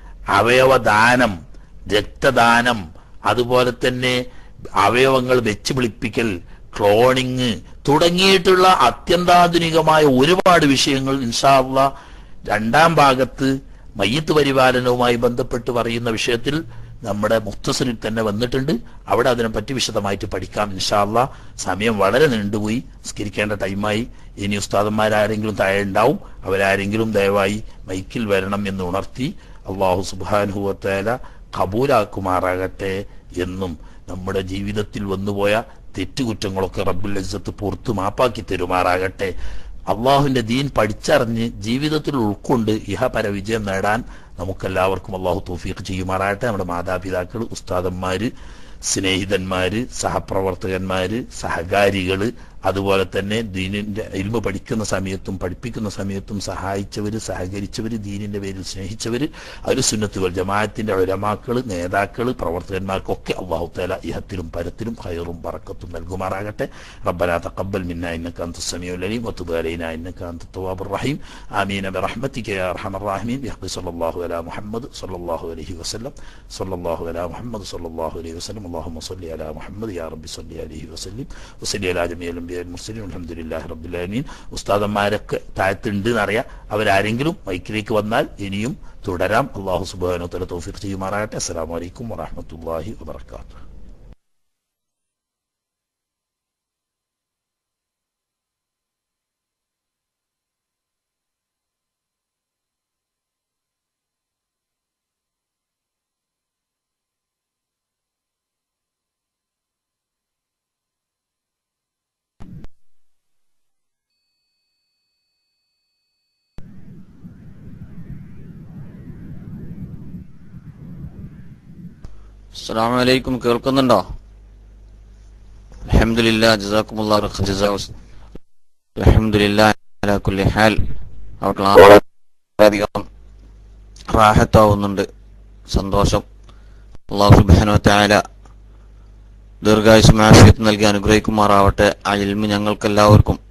S2: അവയവദാനം, രക്തദാനം, അതുപോലെ തന്നെ അവയവങ്ങൾ വെച്ച് പിടിപ്പിക്കൽ, ക്ലോണിങ് തുടങ്ങിയിട്ടുള്ള അത്യന്താധുനികമായ ഒരുപാട് വിഷയങ്ങൾ ഇൻഷാ അല്ലാഹ് രണ്ടാം ഭാഗത്ത് മയ്യത്ത് പരിപാലനവുമായി ബന്ധപ്പെട്ട് പറയുന്ന വിഷയത്തിൽ നമ്മുടെ മുഖ്തസറിൽ തന്നെ വന്നിട്ടുണ്ട്. അവിടെ അതിനെപ്പറ്റി വിശദമായിട്ട് പഠിക്കാം ഇൻഷാ അല്ലാഹ്. സമയം വളരെ നീണ്ടുപോയി, സ്കരിക്കേണ്ട ടൈമായി. ഇനി ഉസ്താദന്മാരാരെങ്കിലും താഴെ ഉണ്ടാവും, അവരാരെങ്കിലും ദയവായി മൈക്കിൽ വരണം എന്ന് ഉണർത്തി അല്ലാഹു സുബ്ഹാനഹു വ തആല ഖബൂലാക്കുമാറാകട്ടെ എന്നും നമ്മുടെ ജീവിതത്തിൽ വന്നുപോയ തെറ്റുകുറ്റങ്ങളൊക്കെ റബ്ബുൽ ഇസ്സത്ത് പുറത്തു മാപ്പാക്കി തരുമാറാകട്ടെ. അള്ളാഹുവിന്റെ ദീൻ പഠിച്ചറിഞ്ഞ് ജീവിതത്തിൽ ഉൾക്കൊണ്ട് ഇഹപര വിജയം നേടാൻ നമുക്കെല്ലാവർക്കും അള്ളാഹു തൗഫീഖ് ചെയ്യുമാറാകട്ടെ. നമ്മുടെ മാതാപിതാക്കൾ, ഉസ്താദന്മാര്, സ്നേഹിതന്മാര്, സഹപ്രവർത്തകന്മാര്, സഹകാരികള്, അതുപോലെ തന്നെ ദീനിന്റെ ഇൽമ പഠിക്കുന്ന സമയത്തും പഠിപ്പിക്കുന്ന സമയത്തും സഹായിച്ചവര്, സഹകരിച്ചവര്, ദീനിന്റെ പേരിൽ സ്നേഹിച്ചവര്, അഹ്ലു സുന്നത്ത് വൽ ജമാഅത്തിന്റെ ഉലമാക്കള്, നേതാക്കള്, പ്രവർത്തകന്മാർക്കൊക്കെ അല്ലാഹു തആല ഇഹത്തിലും പരത്തിലും ഖൈറും ബറക്കത്തും നൽകുമാറാകട്ടെ. റബ്ബനാ തഖബ്ബൽ മിന്നാ ഇന്നക അൻതസ് സമീഉൽ അലീം വതുബ് അലൈനാ ഇന്നക അൻതത് തവ്വാബുർ റഹീം. ആമീൻ ബിറഹ്മതിക യാ അർഹമർ റഹീമീൻ. ബിഹഖി സ്വല്ലല്ലാഹു അലാ മുഹമ്മദ് സ്വല്ലല്ലാഹു അലൈഹി വസല്ലം സ്വല്ലല്ലാഹു അലാ മുഹമ്മദ് സ്വല്ലല്ലാഹു അലൈഹി വസല്ലം. അല്ലാഹുമ്മ സ്വല്ലി അലാ മുഹമ്മദ് യാ റബ്ബി സ്വല്ലി അലൈഹി വസല്ലം വസല്ലി അലാ ജമീഅൽ അൻബിയാ മുർസലീൻ അൽഹംദുലില്ലാഹി റബ്ബിൽ ആലമീൻ. ഉസ്താദന്മാരൊക്കെ താഴത്തുണ്ട് എന്നറിയാം. അവരാരെങ്കിലും മൈക്കിലേക്ക് വന്നാൽ ഇനിയും തുടരാം. അല്ലാഹു സുബ്ഹാനഹു വ തആല തൗഫീഖ് ചെയ്യുമാറാകട്ടെ. അസ്സലാമു അലൈക്കും വറഹ്മത്തുള്ളാഹി വബറകാതുഹു.
S10: അസ്സലാമു അലൈക്കും. കേൾക്കുന്നുണ്ടോ? അൽഹംദുലില്ലാഹ് ജസാക്കുമുല്ലാഹു ഖൈറ ജസാ. അൽഹംദുലില്ലാഹ് അലാ കുല്ലി ഹാൽ. അവർക്ക് വളരെയധികം റാഹത്താവുന്നുണ്ട്, സന്തോഷം. അല്ലാഹു സുബ്ഹാനഹു വ തആല ദീർഘായുസ്സും ആഫിയത്തും നൽകി അനുഗ്രഹിക്കുമാറാവട്ടെ. ആ ഇൽമ് ഞങ്ങൾക്കെല്ലാവർക്കും